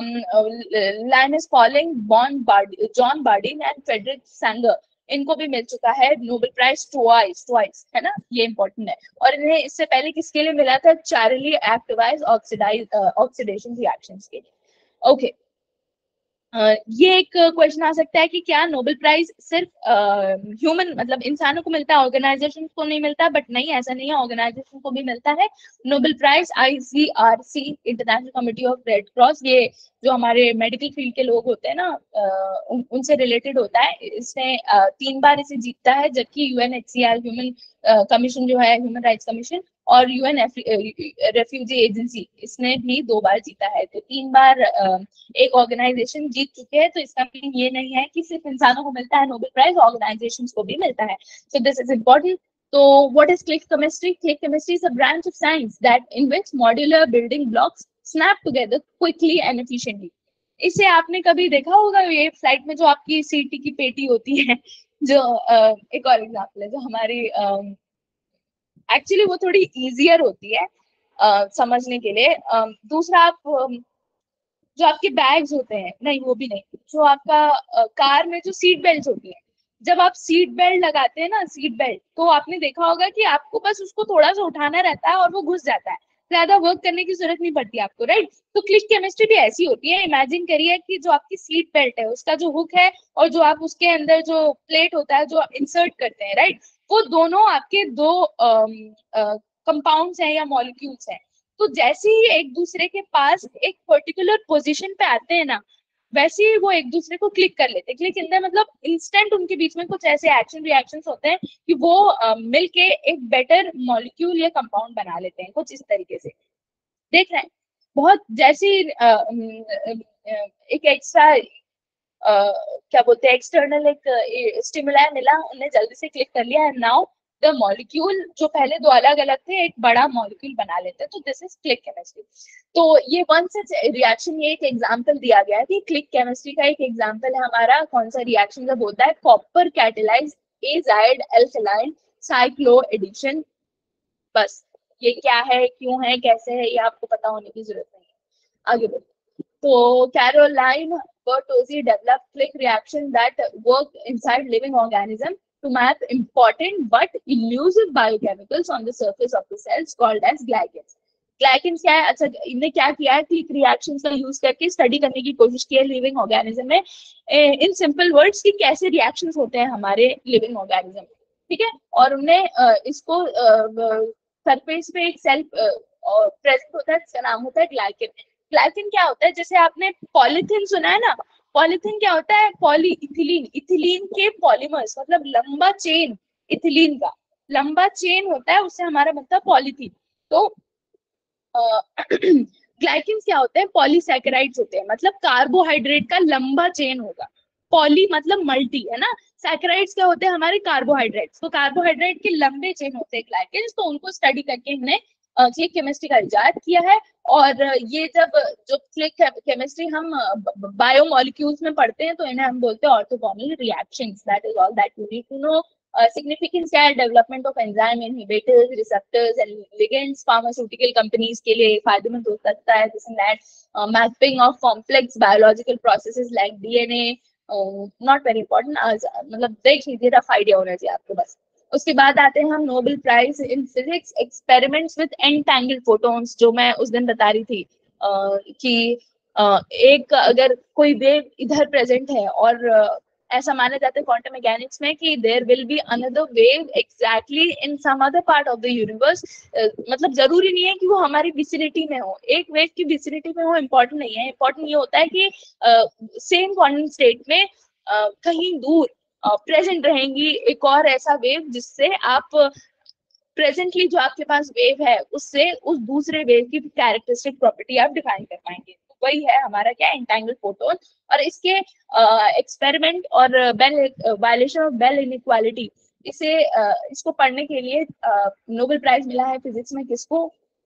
Linus Pauling, John Bardeen and Frederick Sanger, इनको भी मिल चुका है नोबेल प्राइज ट्वाइस, है ना? ये इंपॉर्टेंट है। और इन्हें इससे पहले किसके लिए मिला था? चार्ली एक्टिवाइज ऑक्सीडेशन रिएक्शंस के लिए। ओके, ये एक क्वेश्चन आ सकता है कि क्या नोबेल प्राइज सिर्फ ह्यूमन मतलब इंसानों को मिलता है, ऑर्गेनाइजेशन को नहीं मिलता? बट नहीं, ऐसा नहीं है, ऑर्गेनाइजेशन को भी मिलता है Nobel prize. ICRC, international committee of red cross, ये जो हमारे मेडिकल फील्ड के लोग होते हैं ना, उनसे रिलेटेड होता है। इसने 3 बार इसे जीतता है, जबकि UNHCR, ह्यूमन कमीशन जो है, ह्यूमन राइट्स कमीशन, और UN रेफ्यूजी एजेंसी, इसने भी 2 बार जीता है। तो 3 बार एक ऑर्गेनाइजेशन जीत चुके हैं। तो इसका मीनिंग ये नहीं है कि सिर्फ इंसानों को मिलता है नोबेल प्राइज, ऑर्गेनाइजेशन को भी मिलता है। So this is important. तो what is click chemistry? Click chemistry is a branch of science that in which modular building blocks snap together quickly and efficiently. इसे आपने कभी देखा होगा, ये फ्लाइट में जो आपकी सीटी की पेटी होती है, जो एक और एग्जांपल है जो हमारी एक्चुअली वो थोड़ी इजियर होती है समझने के लिए। दूसरा, आप जो आपके बैग्स होते हैं, नहीं वो भी नहीं, जो आपका कार में जो सीट बेल्ट होती है, जब आप सीट बेल्ट लगाते हैं ना, सीट बेल्ट, तो आपने देखा होगा कि आपको बस उसको थोड़ा सा उठाना रहता है और वो घुस जाता है, ज्यादा वर्क करने की जरूरत नहीं पड़ती आपको, राइट? तो क्लिक केमिस्ट्री भी ऐसी होती है। इमेजिन करिए कि जो आपकी सीट बेल्ट है, उसका जो हुक है, और जो आप उसके अंदर जो प्लेट होता है जो इंसर्ट करते हैं, राइट, वो दोनों आपके दो कंपाउंड्स हैं या मॉलिक्यूल्स हैं। तो जैसे ही एक दूसरे के पास एक पर्टिकुलर पोजीशन पे आते हैं ना, वैसे ही वो एक दूसरे को क्लिक कर लेते हैं। क्लिक इन द मतलब इंस्टेंट उनके बीच में कुछ ऐसे एक्शन रिएक्शंस होते हैं कि वो मिलके एक बेटर मॉलिक्यूल या कंपाउंड बना लेते हैं, कुछ इस तरीके से। देख रहे हैं, बहुत जैसी एक एक्स्ट्रा क्या बोलते हैं, एक्सटर्नल एक स्टिमुलाई मिला, उन्हें जल्दी से क्लिक कर लिया, एंड नाउ द मॉलिक्यूल जो पहले दो अलग अलग थे, एक बड़ा मॉलिक्यूल बना लेते हैं। तो दिस इज क्लिक केमिस्ट्री। तो ये वन सच रिएक्शन, ये एक एग्जांपल दिया गया है कि क्लिक केमिस्ट्री का एक एग्जांपल है हमारा कौन सा रिएक्शन, जब होता है copper catalysed azide alkaline cyclo addition. बस ये क्या है, क्यों है, कैसे है, ये आपको पता होने की जरूरत नहीं है। आगे बढ़ो। So Caroline Bertozzi developed click reaction that work inside living organism to map important but elusive biochemicals on the surface of the cells called as glycans. ग्लाइकेंस क्या है? अच्छा, इनने क्या किया है, क्लिक रिएक्शंस का यूज करके स्टडी करने की कोशिश की है लिविंग ऑर्गेनिज्म में, इन सिंपल वर्ड्स कि कैसे रिएक्शंस होते हैं हमारे लिविंग ऑर्गेनिज्म, ठीक है। और उन्होंने इसको सरफेस पे एक सेल प्रेजेंट होता है जिसका नाम होता है ग्लाइकेन। ग्लाइकेन क्या होता है? जैसे आपने पॉलीथीन सुना है ना, पॉलीथीन क्या होता है? पॉली इथिलीन, इथिलीन के पॉलीमर्स, मतलब लंबा चेन, इथिलीन का लंबा चेन होता है, उससे हमारा मतलब पॉलीथीन। तो ग्लाइकेन्स क्या होते हैं? पॉलीसैकेराइड्स होते हैं, मतलब कार्बोहाइड्रेट का लंबा चेन होगा। पॉली मतलब मल्टी, है ना। सैकेराइड्स क्या होते हैं? हमारे कार्बोहाइड्रेट्स। तो कार्बोहाइड्रेट के लंबे चेन होते हैं ग्लाइकेन्स। तो उनको स्टडी करके हमने क्लिक केमिस्ट्री का इजाद किया है। और ये जब जो क्लिक केमिस्ट्री हम बायोमोलिक्यूल्स में पढ़ते हैं, तो इन्हें हम बोलते हैं orthogonal reactions. That is all that you need to know. Significance क्या है? Development of enzyme inhibitors, receptors and ligands, pharmaceutical companies के लिए फायदेमंद हो सकता है। This and that, mapping of complex biological processes like DNA, not very important, मतलब देख लीजिए, रफ आइडिया होना चाहिए आपको बस। उसके बाद आते हैं हम Nobel prize in physics, experiments with entangled photons, जो मैं उस दिन बता रही थी कि एक अगर कोई वेव इधर प्रेजेंट है, और ऐसा माना जाता है क्वांटम मैकेनिक्स में कि there will be another wave exactly in some other part of the universe. मतलब जरूरी नहीं है कि वो हमारी विसिनिटी में हो, एक वेव की विसिनिटी में हो इम्पोर्टेंट नहीं है। इम्पोर्टेंट ये होता है कि सेम क्वांटम स्टेट में कहीं दूर प्रेजेंट रहेंगी एक और ऐसा वेव, जिससे आप प्रेजेंटली जो आपके पास वेव है उससे उस दूसरे वेव की कैरेक्टरिस्टिक प्रॉपर्टी आप डिफाइन कर पाएंगे। तो वही है हमारा क्या, एंटेंगल्ड फोटोन। और इसके एक्सपेरिमेंट और Bell violation of Bell inequality, इसे इसको पढ़ने के लिए नोबेल प्राइज मिला है फिजिक्स में किसको?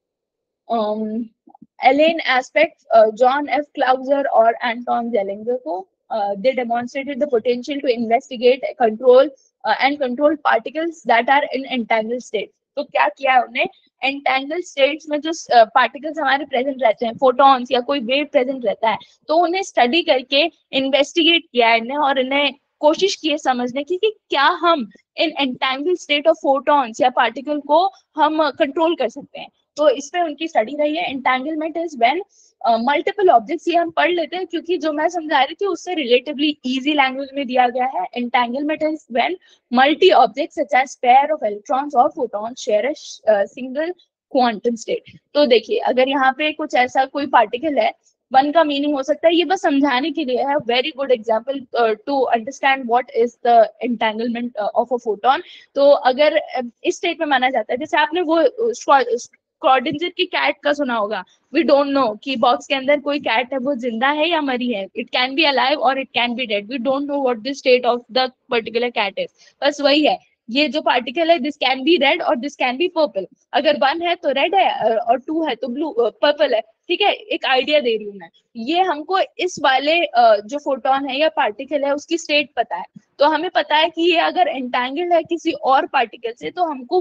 Alain Aspect, John F Clauser और एंटोन जेलिंगर को। they demonstrated the potential to investigate, control and control particles that are in entangled states. तो क्या किया उन्हें? entangled states में जो particles हमारे प्रेजेंट रहते हैं, फोटॉन्स या कोई वेव प्रेजेंट रहता है, तो उन्हें स्टडी करके इन्वेस्टिगेट किया है इन्हें, और इन्हें कोशिश की है समझने की कि क्या हम इन entangled state of photons या पार्टिकल को हम कंट्रोल कर सकते हैं। तो इस पे उनकी स्टडी रही है। Entanglement is when multiple objects, ये हम पढ़ लेते हैं क्योंकि जो मैं समझा रही थी उससे रिलेटिवली इजी लैंग्वेज में दिया गया है। Entanglement is when multi objects such as pair of electrons और photons share a single quantum state. तो देखिए अगर यहाँ पे कुछ ऐसा कोई पार्टिकल है, वन का मीनिंग हो सकता है, ये बस समझाने के लिए है, very good example to understand what is the entanglement of a photon. तो अगर इस स्टेट में माना जाता है, जैसे आपने वो स्क्रॉडिंजर की कैट का सुना होगा, वी डोंट नो कि बॉक्स के अंदर कोई कैट है वो जिंदा है या मरी है, इट कैन बी अलाइव और it can be dead, we don't know what the state of the particular cat is. बस वही है, ये जो पार्टिकल है, दिस कैन बी रेड और दिस कैन बी पर्पल। अगर वन है तो रेड है और टू है तो ब्लू पर्पल है। ठीक है, एक आइडिया दे रही हूँ मैं। ये हमको इस वाले जो फोटोन है या पार्टिकल है उसकी स्टेट पता है, तो हमें पता है कि ये अगर एंटेंगल्ड है किसी और पार्टिकल से, तो हमको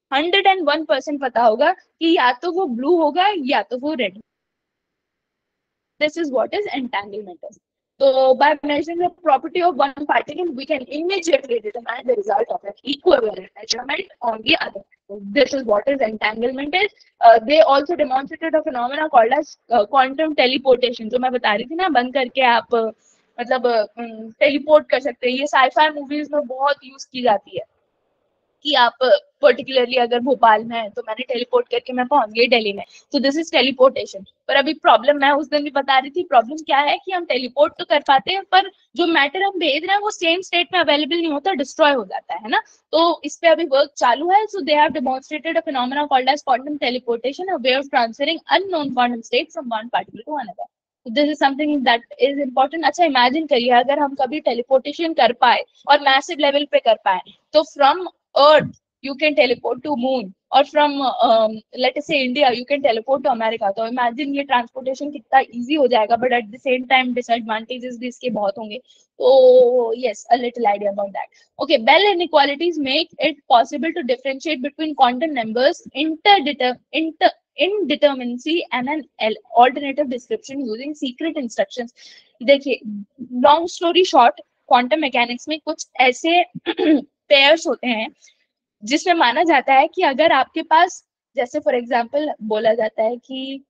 101% पता होगा कि या तो वो ब्लू होगा या तो वो red. This is what is entanglement is. So by measuring the property of one particle, we can immediately determine the result of an equivalent measurement on the other. So this is what is entanglement is. They also demonstrated a phenomena called as quantum teleportation. जो मैं बता रही थी ना, बंद करके आप मतलब टेलीपोर्ट कर सकते हैं, ये साइफाई मूवीज में बहुत यूज की जाती है कि आप पर्टिकुलरली अगर भोपाल में है तो मैंने टेलीपोर्ट करके मैं पहुंच गई दिल्ली में, तो दिस इज टेलीपोर्टेशन। पर अभी प्रॉब्लम मैं उस दिन भी बता रही थी, प्रॉब्लम क्या है कि हम टेलीपोर्ट तो कर पाते हैं पर जो मैटर हम भेज रहे हैं वो सेम स्टेट में अवेलेबल नहीं होता, डिस्ट्रॉय हो जाता है ना। तो इस पे अभी वर्क चालू है। So they have demonstrated a phenomena called as quantum teleportation, a way of transferring unknown quantum state from one particle to another. This is something that is important. अच्छा इमेजिन करिए अगर हम कभी टेलीपोर्टेशन कर पाए और मैसिव लेवल पे कर पाए, तो from earth you can teleport to moon, or from let us say India you can teleport to America। तो imagine ये transportation कितना easy हो जाएगा, but at the same time disadvantages भी इसके बहुत होंगे। तो yes, a little idea about that। Okay, Bell inequalities make it possible to differentiate between quantum numbers indeterminacy and an alternative description using secret instructions। देखिए long story short, quantum mechanics में कुछ ऐसे pairs होते हैं जिसमें माना जाता है कि अगर आपके पास, जैसे फॉर एग्जांपल बोला जाता है कि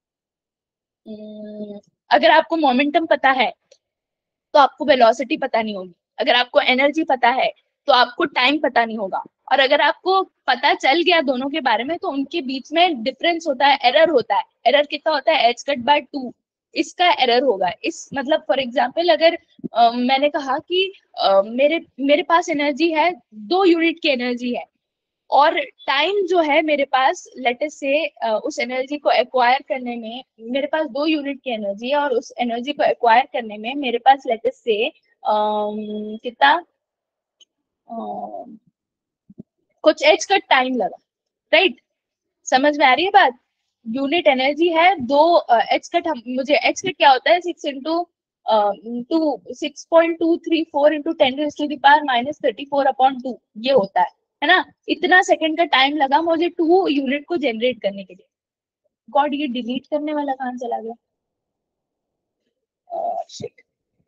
अगर आपको मोमेंटम पता है तो आपको वेलोसिटी पता नहीं होगी, अगर आपको एनर्जी पता है तो आपको टाइम पता नहीं होगा, और अगर आपको पता चल गया दोनों के बारे में तो उनके बीच में डिफरेंस होता है, एरर होता है। एरर कितना होता है, h कट बाय 2, इसका एरर होगा। इस मतलब फॉर एग्जांपल अगर मैंने कहा कि मेरे मेरे पास एनर्जी है, 2 यूनिट की एनर्जी है, और टाइम जो है मेरे पास, लेट अस से उस एनर्जी को एक्वायर करने में मेरे पास 2 यूनिट की एनर्जी है, और उस एनर्जी को एक्वायर करने में मेरे पास लेट अस से कितना कुछ एच का टाइम लगा, राइट? समझ में आ रही है बात? यूनिट एनर्जी है, दो एच कट, मुझे एच कट क्या होता है, 6 into 6.234 into 10⁻⁻34 ये होता है ना? इतना सेकंड का टाइम लगा मुझे 2 यूनिट को जनरेट करने के लिए। गॉड, ये डिलीट करने वाला कहाँ चला गया? शिट,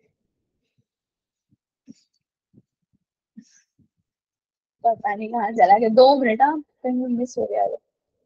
पता नहीं कहाँ चला गया, 2 मिनट, हाँ कहीं मिस हो गया,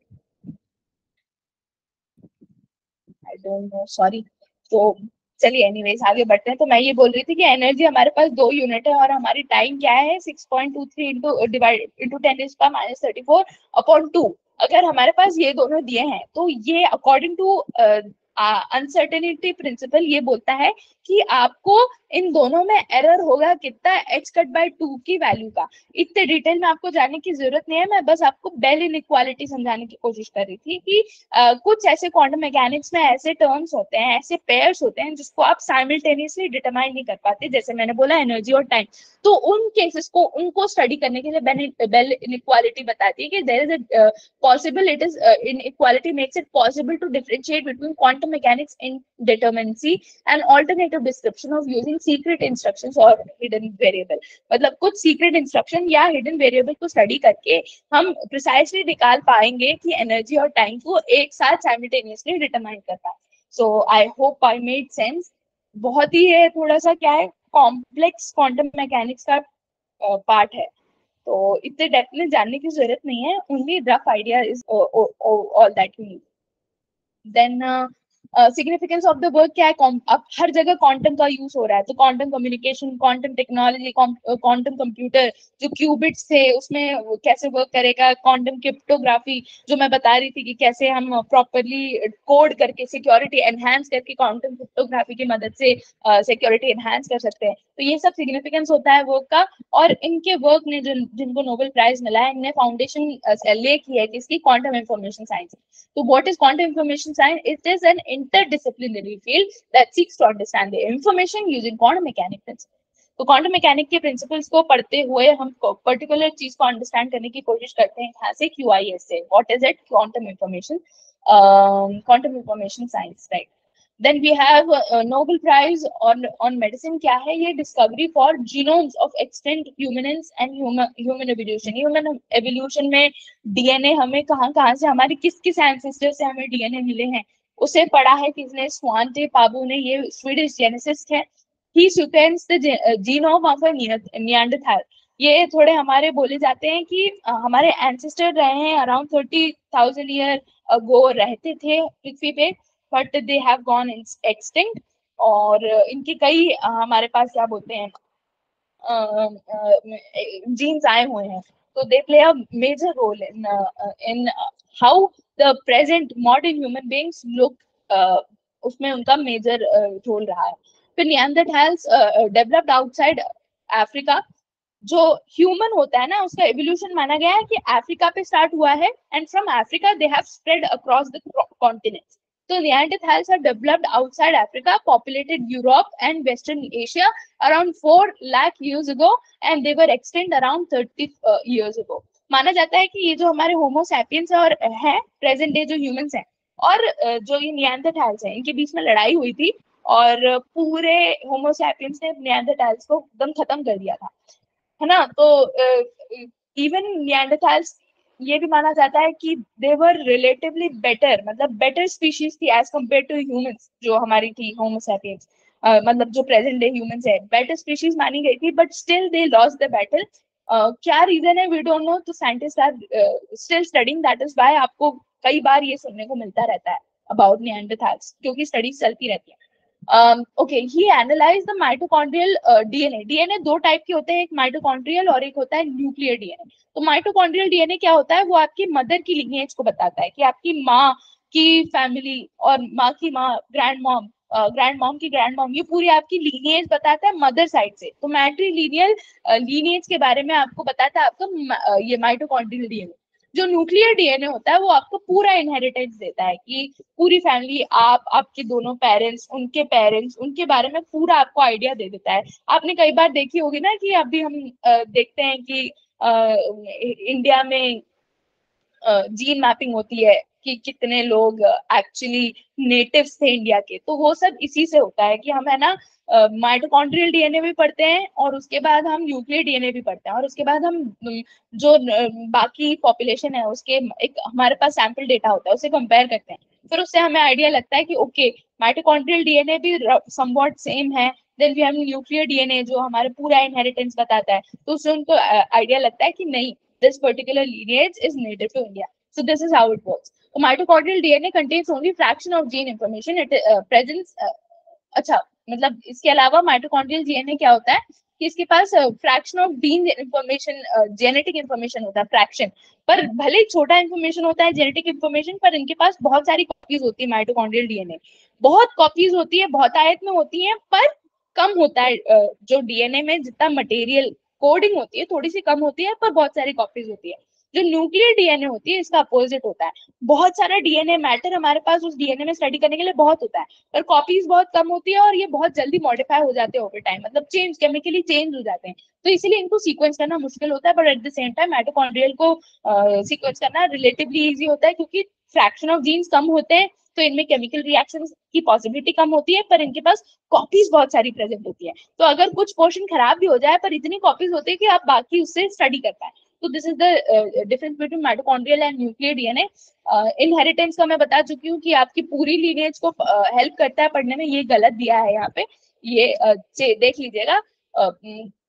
आई डोंट नो, सॉरी। तो चलिए एनीवेज आगे बढ़ते हैं। तो मैं ये बोल रही थी कि एनर्जी हमारे पास 2 यूनिट है और हमारी टाइम क्या है, 6.23 इंटू डिवाइड इंटू 10⁻⁻34/2। अगर हमारे पास ये दोनों दिए हैं तो ये अकॉर्डिंग टू अनसर्टेनिटी प्रिंसिपल ये बोलता है कि आपको इन दोनों में एरर होगा कितना, h कट बाय 2 की वैल्यू का। इतने डिटेल में आपको जानने की जरूरत नहीं है, मैं बस आपको बेल इनइक्वालिटी समझाने की कोशिश कर रही थी कि कुछ ऐसे क्वांटम मैकेनिक्स में ऐसे टर्म्स होते हैं, ऐसे पेयर्स होते हैं जिसको आप साइमल्टेनियसली डिटरमाइन नहीं कर पाते, जैसे मैंने बोला एनर्जी और टाइम। तो उन केसेस को उनको स्टडी करने के लिए बेल इनइक्वालिटी बताती है कि there is a possible it is inequality makes it possible to differentiate between quantum mechanics indeterminacy and alternative description of using secret instructions or hidden variable। मतलब कुछ secret instruction या hidden variable को study करके हम precisely निकाल पाएंगे कि energy और टाइम को एक साथ साइमल्टेनियसली डिटरमाइन कर पाए। So I hope I made sense. बहुत ही है, थोड़ा सा क्या है, कॉम्प्लेक्स क्वांटम मैकेनिक्स का पार्ट है। तो इतने डेप्थ में जानने की जरूरत नहीं है, only rough idea is all that you need. Then significance of the work क्या है, अब हर जगह क्वांटम का यूज हो रहा है, तो quantum communication, quantum technology, quantum computer, जो क्यूबिट्स थे उसमें वो कैसे वर्क करेगा, क्वांटम क्रिप्टोग्राफी जो मैं बता रही थी कि कैसे हम प्रॉपरली कोड करके सिक्योरिटी एनहांस करके क्वांटम क्रिप्टोग्राफी की मदद से सिक्योरिटी एनहांस कर सकते हैं। तो ये सब सिग्निफिकेंस होता है वर्क का। और इनके वर्क ने जिनको नोबेल प्राइज मिला है, इनने फाउंडेशन ले की है किसकी, quantum information science. So what is quantum information science? It is an interdisciplinary field that seeks to understand the information using quantum mechanics principles. तो क्वांटम मैकेनिक के प्रिंसिपल्स को पढ़ते हुए हम पर्टिकुलर चीज को अंडरस्टैंड करने की कोशिश करते हैं यहाँ से, QIS से। What is it? Quantum information science, right. Then we have Nobel prize on medicine. क्या है ये? Discovery for genomes of extant hominins and human evolution. Human evolution में डीएनए हमें कहाँ कहाँ से, हमारे किस किस एंसेस्टर से हमें डीएनए मिले हैं, उसे पढ़ा है किसने? स्वांते पाबू ने। ये स्वीडिश जेनेसिस्ट है। He sequence the genome of a Neanderthal. ये थोड़े हमारे बोले जाते हैं कि हमारे एंसेस्टर रहे हैं अराउंड 30,000 ईयर अगो, रहते थे पृथ्वी पे, but they have gone extinct. और इनके कई हमारे पास क्या बोलते हैं जीन्स आए हुए हैं। तो they play a major role in how the present modern human beings look, उसमें उनका मेजर रोल रहा है। फिर निएंडरथैल्स डेवलप्ड आउटसाइड अफ्रीका। जो ह्यूमन होता है ना, उसका एवोल्यूशन माना गया है कि अफ्रीका पे स्टार्ट हुआ है, and from Africa they have spread across the continents. So Neanderthals have developed outside Africa, populated Europe and Western Asia around 4 lakh years ago, and they were extinct around 30 years ago. माना जाता है कि ये जो हमारे Homo sapiens और है present day जो ह्यूमंस हैं, और जो ये निएंडरथैल्स हैं, इनके बीच में लड़ाई हुई थी और पूरे होमो सैपियंस ने निएंडरथैल्स को एकदम खत्म कर दिया था, है ना। तो इवन निएंडरथैल्स, ये भी माना जाता है कि दे वर रिलेटिवली बेटर, मतलब बेटर स्पीशीज थी एज कम्पेयर टू ह्यूमंस, जो हमारी थी होमो सैपियंस, मतलब जो प्रेजेंट डे ह्यूमंस है, बेटर स्पीशीज मानी गई थी, but still they lost the battle. क्या रीजन है वी डोंट नो, तो scientist are still studying, that is why आपको कई बार ये सुनने को मिलता रहता है अबाउट निएंडरथैल्स, क्योंकि स्टडीज चलती रहती है। Okay, he analyse the mitochondrial DNA. DNA दो टाइप के होते हैं, एक माइटोकॉन्ड्रियल और एक होता है न्यूक्लियर डीएनए। तो माइटोकॉन्ड्रियल डीएनए क्या होता है? वो आपकी मदर की लिनिएज को बताता है कि आपकी माँ की फैमिली और माँ की माँ, ग्रैंड मॉम की ग्रैंड मॉम, ये पूरी आपकी लीनिएज बताता है मदर साइड से। तो मैट्रीलिनियल लीनिएज के बारे में आपको बताता है आपका ये माइटोकॉन्ड्रियल डीएनए। जो न्यूक्लियर डीएनए होता है वो आपको पूरा इनहेरिटेंस देता है कि पूरी फैमिली, आप, आपके दोनों पेरेंट्स, उनके बारे में पूरा आपको आइडिया दे देता है। आपने कई बार देखी होगी ना कि अभी हम देखते हैं कि इंडिया में जीन मैपिंग होती है कि कितने लोग एक्चुअली नेटिव्स थे इंडिया के। तो वो सब इसी से होता है कि हम, है ना, माइटोकॉन्ड्रियल डीएनए भी पढ़ते हैं और उसके बाद हम न्यूक्लियर डीएनए भी पढ़ते हैं, और उसके बाद हम जो बाकी पॉपुलेशन है उसके एक हमारे पास सैंपल डेटा होता है, उसे कंपेयर करते हैं। फिर उससे हमें आइडिया लगता है कि ओके, माइटोकॉन्ड्रियल डीएनए भी समवॉट सेम है। Then we have nuclear DNA जो हमारे पूरा इनहेरिटेंस बताता है, तो उससे उनको आइडिया लगता है कि नहीं, this particular lineage is native to India. So this is how it works. So mitochondrial DNA contains only fraction of gene information. It presents अच्छा, मतलब इसके अलावा माइटोकॉन्ड्रियल डीएनए क्या होता है कि इसके पास fraction of gene information, genetic information होता है, फ्रैक्शन। पर भले ही छोटा इंफॉर्मेशन होता है जेनेटिक इंफॉर्मेशन, पर इनके पास बहुत सारी कॉपीज होती है माइटोकॉन्ड्रियल डीएनए, बहुत कॉपीज होती है, बहुत आयत में होती है, पर कम होता है। जो डीएनए में जितना मटेरियल कोडिंग होती है थोड़ी सी कम होती है, पर बहुत सारी कॉपीज होती है। जो न्यूक्लियर डीएनए होती है इसका अपोजिट होता है, बहुत सारा डीएनए मैटर हमारे पास उस डीएनए में स्टडी करने के लिए बहुत होता है, पर कॉपीज बहुत कम होती है, और ये बहुत जल्दी मॉडिफाई हो जाते हैं ओवर टाइम, मतलब चेंज, केमिकली चेंज हो जाते हैं। तो इसीलिए इनको सीक्वेंस करना मुश्किल होता है, but at the same time mitochondrial को सीक्वेंस करना रिलेटिवली इजी होता है, क्योंकि फ्रैक्शन ऑफ जीन्स कम होते हैं, तो इनमें केमिकल रिएक्शन की पॉसिबिलिटी कम होती है, पर इनके पास कॉपीज बहुत सारी प्रेजेंट होती है। तो अगर कुछ पोर्शन खराब भी हो जाए, पर इतनी कॉपीज होती है कि आप बाकी उससे स्टडी कर पाए। तो this is the difference between mitochondrial and nuclear DNA. Inheritance का मैं बता चुकी हूँ कि आपकी पूरी लीनिएज को हेल्प करता है पढ़ने में, ये गलत दिया है यहाँ पे, ये देख लीजिएगा।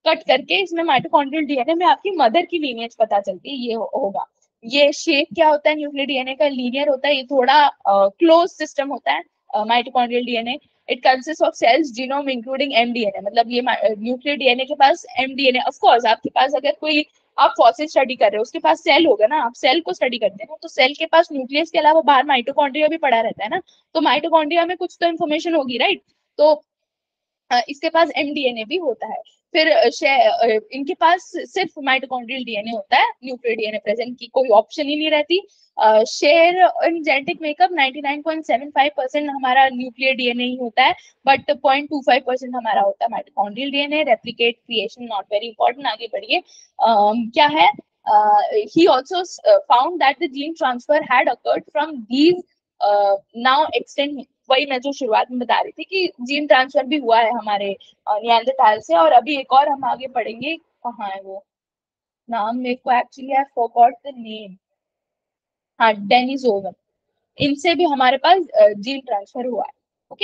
कट करके इसमें माइटोकॉन्ड्रियल डीएनए में आपकी मदर की लीनियज पता चलती है, ये होगा। ये शेप क्या होता है न्यूक्लियर डीएनए का, लीनियर होता है, ये थोड़ा क्लोज सिस्टम होता है mitochondrial DNA. It consist of cells genome including MDNA, मतलब ये न्यूक्लियर डीएनए के पास एमडीएनए, ऑफ कोर्स आपके पास अगर कोई आप फॉसिल स्टडी कर रहे हो उसके पास सेल होगा ना, आप सेल को स्टडी करते हैं ना, तो सेल के पास न्यूक्लियस के अलावा बाहर माइटोकॉन्ड्रिया भी पड़ा रहता है ना, तो माइटोकॉन्ड्रिया में कुछ तो इन्फॉर्मेशन होगी, राइट। तो इसके पास एमडीएनए भी होता है। फिर इनके पास सिर्फ माइटोकॉन्ड्रियल डीएनए होता है, न्यूक्लियर डीएनए प्रेजेंट की कोई ऑप्शन ही नहीं रहती। शेयर इन जेनेटिक मेकअप 99.75% हमारा न्यूक्लियर डीएनए ही होता है, बट 0.25% हमारा होता है mitochondrial DNA. Replicate creation not very important, आगे बढ़िए। क्या है, he also found that the gene transfer had occurred from these now extant, वही मैं जो शुरुआत में बता रही थी कि जीन ट्रांसफर भी हुआ है हमारे निएंडरथाल से। और अभी एक और हम आगे पढ़ेंगे, कहाँ है वो नाम, मेरे को actually I forgot the name, हाँ डेनिसोवन, इनसे भी हमारे पास जीन ट्रांसफर हुआ है। ओके,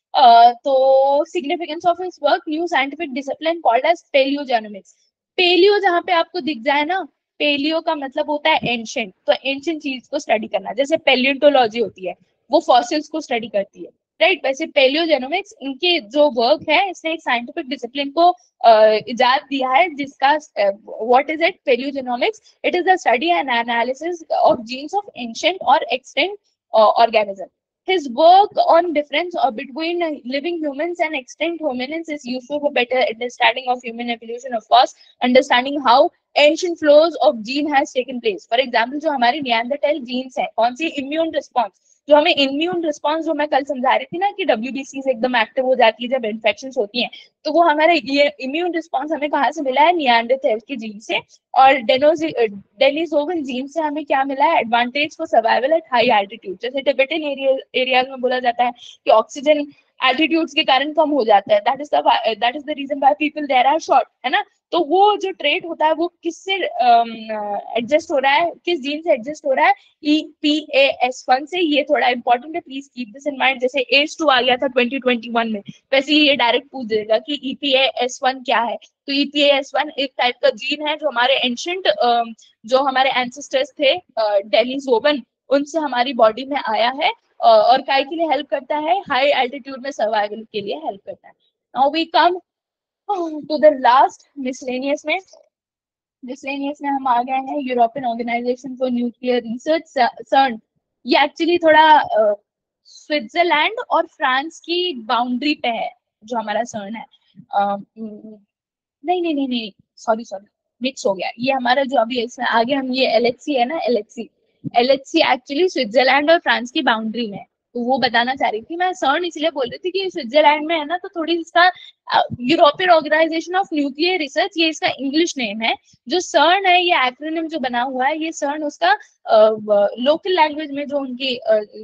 तो significance of his work, new scientific discipline called as paleogenomics. Paleo जहाँ पे आपको दिख जाए ना, पेलियो का मतलब होता है एंशिएंट, तो एंशिएंट चीज को स्टडी करना, जैसे पेलियोंटोलॉजी होती है वो फॉसिल्स को स्टडी करती है, राइट। वैसे पेलियोजेनोमिक्स इनके जो वर्क है, इसने एक साइंटिफिक डिसिप्लिन को इजाद दिया है, जिसका what is it, paleogenomics, it is the study and analysis of genes of ancient or extinct organism. His work on difference between living humans and extinct hominins is useful for better understanding of human evolution, of course, understanding how ancient flows of gene has taken place. For example, जो हमारी निएंडरथाल jeans है, कौन सी, immune response, जो हमें immune response, जो मैं कल समझा रही थी ना कि डब्ल्यूबीसी से एकदम एक्टिव हो जाती है जब इन्फेक्शन होती हैं, तो वो हमारे ये इम्यून रिस्पॉन्स हमें कहाँ से मिला है, निएंडरथाल की जीन से। और डेनिसोवन जीन से हमें क्या मिला है, advantage for survival at high altitude. जैसे टिबेटन एरियाज में बोला जाता है कि ऑक्सीजन एल्टीट्यूड्स के कारण कम हो जाता है, that is the reason why people there are short, है ना। तो वो जो ट्रेट होता है वो किससे एडजस्ट हो रहा है, किस जीन से एडजस्ट हो रहा है, EPAS1 से। ये थोड़ा इंपॉर्टेंट है, please keep this in mind. जैसे ACE2 आ गया था 2021 में, वैसे ये डायरेक्ट पूछ देगा कि EPAS1 क्या है। तो EPAS1 एक टाइप का जीन है जो हमारे एंशिएंट जो हमारे एंसेस्टर्स थे डेनिसोवन, उनसे हमारी बॉडी में आया है और काय के लिए हेल्प करता है, हाई एल्टीट्यूड में सर्वाइवल के लिए हेल्प करता है। Now we come to the last miscellaneous में। मिसलेनियस में हम आ गए हैं European Organization for Nuclear Research, CERN. ये एक्चुअली थोड़ा स्विट्जरलैंड और फ्रांस की बाउंड्री पे है जो हमारा सर्न है। नहीं नहीं नहीं नहीं, सॉरी सॉरी, मिक्स हो गया। ये हमारा जो अभी इसमें आगे हम ये LHC है ना, LHC एक्चुअली स्विट्जरलैंड और फ्रांस की बाउंड्री में है, तो वो बताना चाह रही थी मैं। सर्न इसलिए बोल रही थी कि स्विट्जरलैंड में है ना, तो थोड़ी इसका European Organization of Nuclear Research, ये इसका इंग्लिश नेम है। जो सर्न है, ये एक्रोनिम जो बना हुआ है, ये सर्न उसका लोकल लैंग्वेज में जो उनकी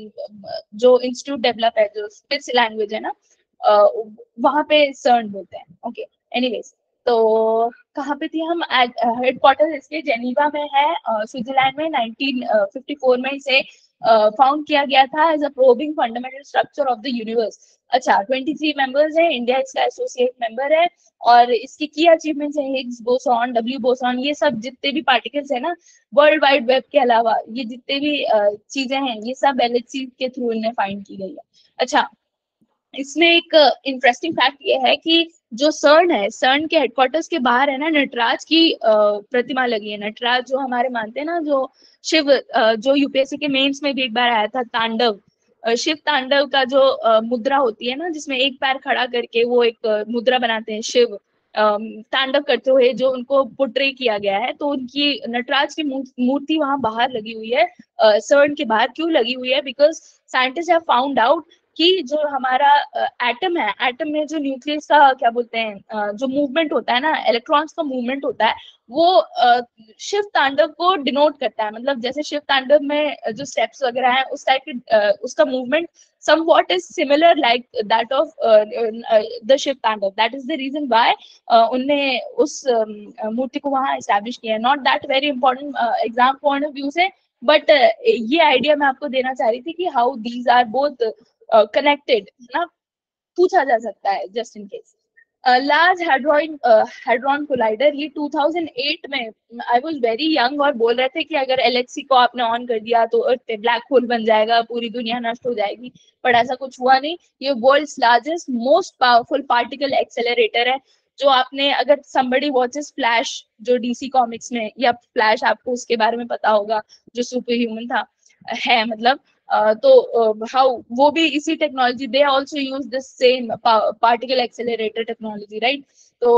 जो इंस्टीट्यूट डेवलप है, जो स्विस लैंग्वेज है ना, वहां पे सर्न बोलते हैं। ओके, एनीवेज, तो कहाँ पे थी हम, हेडक्वार्टर इसके जेनीवा में है, स्विट्जरलैंड में। 1954 में इसे फाउंड किया गया था as a probing fundamental structure of the universe. अच्छा, 23 मेंबर्स हैं, इंडिया इसका एसोसिएट मेंबर है। और इसकी की अचीवमेंट्स है हिग्स बोसॉन, डब्ल्यू बोसॉन, ये सब जितने भी पार्टिकल्स है ना वर्ल्ड वाइड वेब के अलावा, ये जितने भी चीजें हैं, ये सब LHC के थ्रू इन्हें फाइंड की गई है। अच्छा, इसमें एक इंटरेस्टिंग फैक्ट ये है कि जो सर्न है, सर्न के हेडक्वार्टर्स के बाहर है ना, नटराज की प्रतिमा लगी है। नटराज जो हमारे मानते हैं ना, जो शिव, जो UPSC के मेंस में भी एक बार आया था, तांडव, शिव तांडव का जो मुद्रा होती है ना, जिसमें एक पैर खड़ा करके वो एक मुद्रा बनाते हैं, शिव तांडव करते हुए जो उनको पोर्ट्रे किया गया है, तो उनकी नटराज की मूर्ति वहां बाहर लगी हुई है, सर्न के बाहर। क्यों लगी हुई है? Because scientist have found out कि जो हमारा एटम है, एटम में जो न्यूक्लियस का क्या बोलते हैं, जो मूवमेंट होता है ना, इलेक्ट्रॉन्स का मूवमेंट होता है, वो शिव तांडव को डिनोट करता है। मतलब जैसे शिव तांडव में जो स्टेप्स वगैरह हैं, उस टाइप के उसका movement somewhat is similar like that of the Shiva Tandav. that is the reason why उनने उस मूर्ति को वहां एस्टैब्लिश किया है। Not that very important exam point of view से, बट ये आइडिया मैं आपको देना चाह रही थी कि how these are both connected, ना, पूछा जा सकता है just in case. Large Hadron Collider, ये 2008 में, आई वाज वेरी यंग, और बोल रहे थे कि अगर एलएचसी को आपने ऑन कर दिया तो अर्थ ब्लैक होल बन जाएगा, पूरी दुनिया नष्ट हो जाएगी, पर ऐसा कुछ हुआ नहीं। ये world's largest most powerful particle accelerator है। जो आपने, अगर somebody watches फ्लैश, जो डीसी कॉमिक्स में, या फ्लैश, आपको उसके बारे में पता होगा, जो सुपर ह्यूमन था, है मतलब, तो हाउ वो भी इसी technology, they also use this same particle accelerator technology, right. तो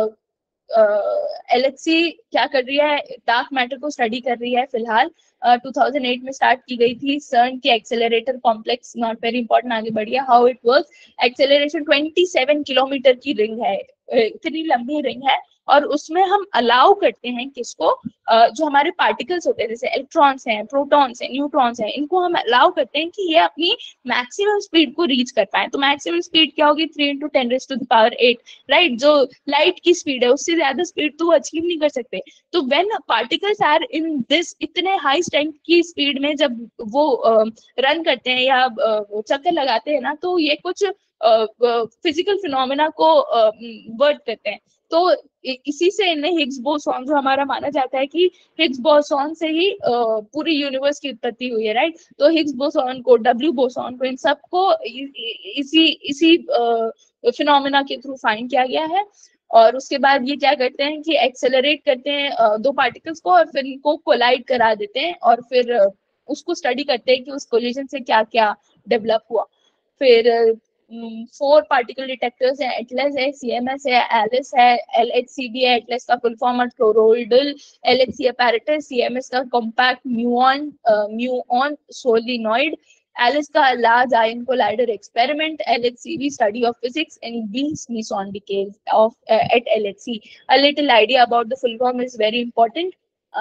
एलएचसी क्या कर रही है, डार्क मैटर को स्टडी कर रही है फिलहाल। 2008 में स्टार्ट की गई थी सर्न की accelerator complex, not very important, आगे बढ़िए। How it work, acceleration 27 kilometre की रिंग है, इतनी लंबी रिंग है, और उसमें हम अलाउ करते हैं किसको, जो हमारे पार्टिकल्स होते हैं, जैसे इलेक्ट्रॉन्स हैं, प्रोटॉन्स हैं, न्यूट्रॉन्स हैं, इनको हम अलाउ करते हैं कि ये अपनी मैक्सिमम स्पीड को रीच कर पाए। तो मैक्सिमम स्पीड क्या होगी, 3 × 10⁸, राइट। जो लाइट की स्पीड है, उससे ज्यादा स्पीड तो वो अचीव नहीं कर सकते। तो when particles are in this इतने हाई स्ट्रेंथ की स्पीड में जब वो रन करते हैं या चक्कर लगाते हैं ना, तो ये कुछ फिजिकल फिनोमेना को वर्क करते हैं। तो इसी से इन्हें हिग्स बोसॉन, जो हमारा माना जाता है कि हिग्स बोसॉन से ही पूरी यूनिवर्स की उत्पत्ति हुई है, राइट। तो हिग्स बोसॉन को, डब्ल्यू बोसॉन को, इन सबको इसी इसी फिनोमेना के थ्रू फाइंड किया गया है। और उसके बाद ये क्या करते हैं कि एक्सेलरेट करते हैं दो पार्टिकल्स को, और फिर इनको कोलाइड करा देते हैं, और फिर उसको स्टडी करते हैं कि उस कोलिजन से क्या क्या डेवलप हुआ। फिर 4 पार्टिकल डिटेक्टर्स हैं, एटलस है, सीएमएस है, एलिस है, एलएचसीबी है, एटलस का फुल फॉर्म है टोरोइडल एलएचसी अपैरेटस, सीएमएस का कॉम्पैक्ट म्यूऑन सोलिनॉइड, Alice का Large Ion Collider Experiment, LHCb Study of Physics in Being's Meson Decays of at LHC. A little idea about the full form is very important.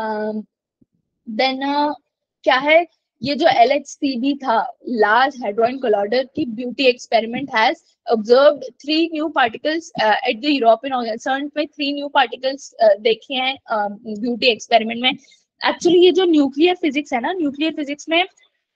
Then क्या है, ये जो LHCb था, Large Hadron Collider की beauty experiment has observed 3 new particles at the European CERN पे 3 new particles देखे हैं beauty experiment में। एक्चुअली ये जो न्यूक्लियर फिजिक्स है ना, न्यूक्लियर फिजिक्स में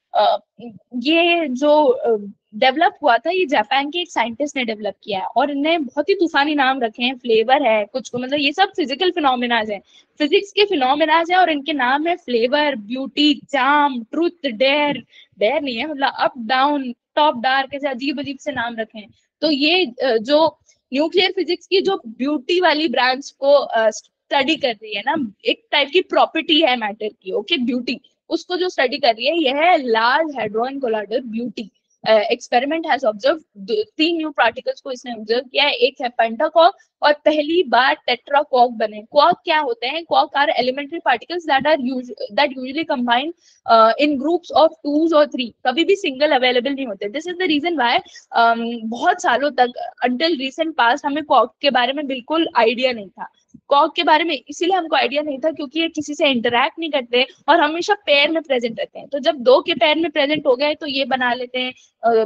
ये जो डेवलप हुआ था, ये जापान के एक साइंटिस्ट ने डेवलप किया है, और इन्हें बहुत ही तूफानी नाम रखे हैं, फ्लेवर है कुछ को, मतलब ये सब फिजिकल फिनोमेनाज हैं, फिजिक्स के फिनोमेनाज हैं, और इनके नाम है flavour, beauty, charm, truth, dare, dare नहीं है मतलब, अप डाउन, टॉप डार्क, ऐसे अजीब अजीब से नाम रखे हैं। तो ये जो न्यूक्लियर फिजिक्स की जो ब्यूटी वाली ब्रांच को स्टडी कर रही है ना, एक टाइप की प्रॉपर्टी है मैटर की, ओके, ब्यूटी, उसको जो स्टडी कर रही है, यह है Large Hadron Collider beauty experiment has observe 3 new particles को इसने ऑब्जर्व किया है। एक है पेंटाक्वार्क, और पहली बार टेट्राक्वार्क बने। क्वार्क क्या होते हैं, quark are elementary particles that usually combine in groups of 2 और 3, कभी भी सिंगल अवेलेबल नहीं होते। This is the reason why बहुत सालों तक, अंटिल रिसेंट पास्ट, हमें क्वार्क के बारे में बिल्कुल आइडिया नहीं था। क्वार्क के बारे में इसीलिए हमको आइडिया नहीं था क्योंकि ये किसी से इंटरैक्ट नहीं करते और हमेशा पेयर में प्रेजेंट रहते हैं। तो जब 2 के पेयर में प्रेजेंट हो गए तो ये बना लेते हैं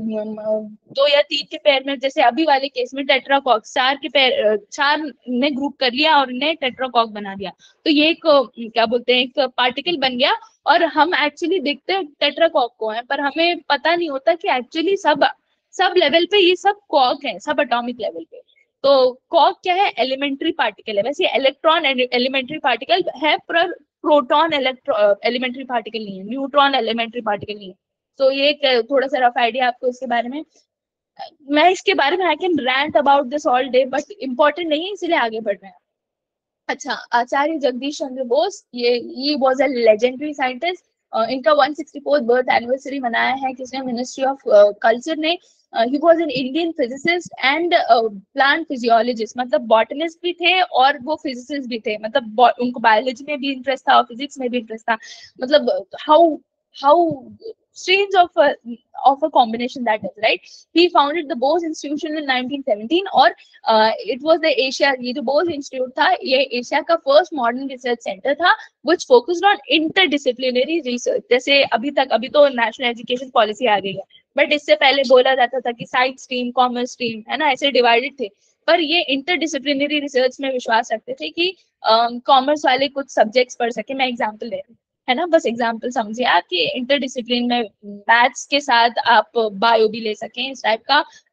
2 या 3 के पेयर में, जैसे अभी वाले केस में टेट्राक्वार्क, 4 के पेयर, 4 ने ग्रुप कर लिया और इन्हें टेट्राक्वार्क बना दिया। तो ये एक क्या बोलते हैं, एक पार्टिकल बन गया, और हम एक्चुअली देखते हैं टेट्राक्वार्क को है, पर हमें पता नहीं होता कि एक्चुअली सब लेवल पे ये सब क्वार्क है, सब एटॉमिक लेवल पे। तो क्वार्क क्या है, एलिमेंट्री पार्टिकल है। वैसे इलेक्ट्रॉन एलिमेंट्री पार्टिकल है, पर प्रोटॉन एलिमेंट्री पार्टिकल नहीं है, न्यूट्रॉन एलिमेंट्री पार्टिकल नहीं है। तो ये एक थोड़ा सा रफ आइडिया आपको इसके बारे में। मैं इसके बारे में I can rant about this all day, but important नहीं है, इसलिए आगे बढ़ रहे हैं। अच्छा, आचार्य जगदीश चंद्र बोस, ये वाज अ लेजेंडरी साइंटिस्ट। इनका 164th बर्थ एनिवर्सरी मनाया है किसने, मिनिस्ट्री ऑफ कल्चर ने। He was an Indian physicist and plant physiologist, मतलब बॉटनिस्ट भी थे और वो फिजिसिस्ट भी थे, मतलब उनको बायोलॉजी में भी इंटरेस्ट था और फिजिक्स में भी इंटरेस्ट था। मतलब how strange of a combination that is, right? He founded the Bose Institution in 1917, और it was the Asia, ये जो Bose Institute था, ये एशिया का फर्स्ट मॉडर्न रिसर्च सेंटर था which focused on interdisciplinary research। जैसे अभी तो नेशनल एजुकेशन पॉलिसी आ गई है, बट इससे पहले बोला जाता था कि साइंस स्ट्रीम, कॉमर्स स्ट्रीम, है ना, ऐसे डिवाइडेड थे। पर ये इंटरडिसिप्लिनरी रिसर्च में विश्वास रखते थे कि कॉमर्स वाले कुछ सब्जेक्ट्स पढ़ सके। मैं एग्जाम्पल दे रही हूँ, है ना, बस एग्जाम्पल समझिए आप कि इंटरडिसिप्लिन में मैथ्स के साथ आप बायो भी ले सकें, इस टाइप का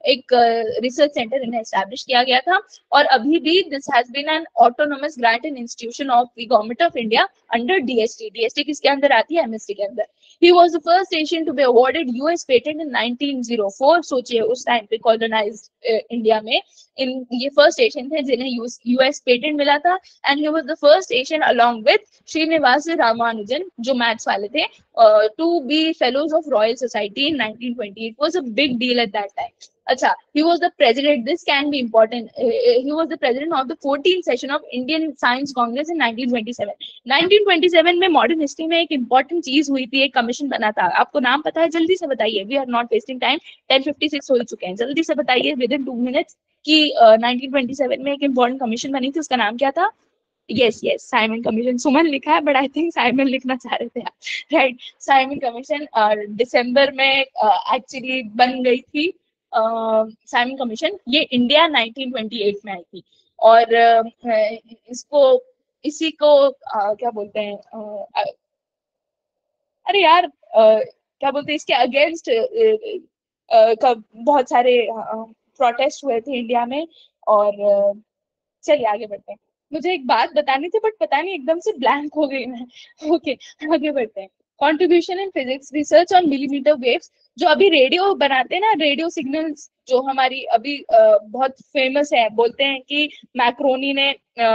एक रिसर्च सेंटर इन्हें एस्टैब्लिश किया गया था। और अभी भी this has been an autonomous grant and institution of the government of India under DST. DST किसके अंदर आती है? एमएसटी के अंदर। He was the first Asian to be awarded US patent in 1904। सोचिए उस टाइम पे कॉलोनाइज्ड इंडिया में इन ये फर्स्ट एशियन थे जिन्हें यूएस पेटेंट मिला था। And he was the first Asian along with Srinivas Ramanujan जो मैथ्स वाले थे to be fellows of Royal Society in 1920। It was a big deal at that time. अच्छा, he was the president, this can be important, he was the president of the 14th session of Indian Science Congress in 1927। 1927 में modern history में एक important चीज हुई थी, एक commission बना था। आपको नाम पता है? जल्दी से बताइए, we are not wasting time, 10:56 हो चुके हैं, जल्दी से बताइए विद इन 2 मिनट्स कि 1927 में एक इंपॉर्टेंट कमीशन बनी थी, उसका नाम क्या था? Yes yes, Simon Commission. Suman लिखा है बट आई थिंक साइमन लिखना चाह रहे थे आप, राइट। साइमन कमीशन दिसंबर में एक्चुअली बन गई थी। साइमन कमीशन ये इंडिया 1928 में आई थी। और इसको इसी को क्या बोलते हैं, अरे यार क्या बोलते हैं, इसके अगेंस्ट बहुत सारे प्रोटेस्ट हुए थे इंडिया में। और चलिए आगे बढ़ते हैं। मुझे एक बात बतानी थी बट पता नहीं एकदम से ब्लैंक हो गई मैं। ओके, आगे बढ़ते हैं। Contribution in physics research on millimetre waves. जो अभी रेडियो बनाते हैं ना, रेडियो सिग्नल्स जो हमारी अभी बहुत फेमस है, बोलते हैं कि मैक्रोनी ने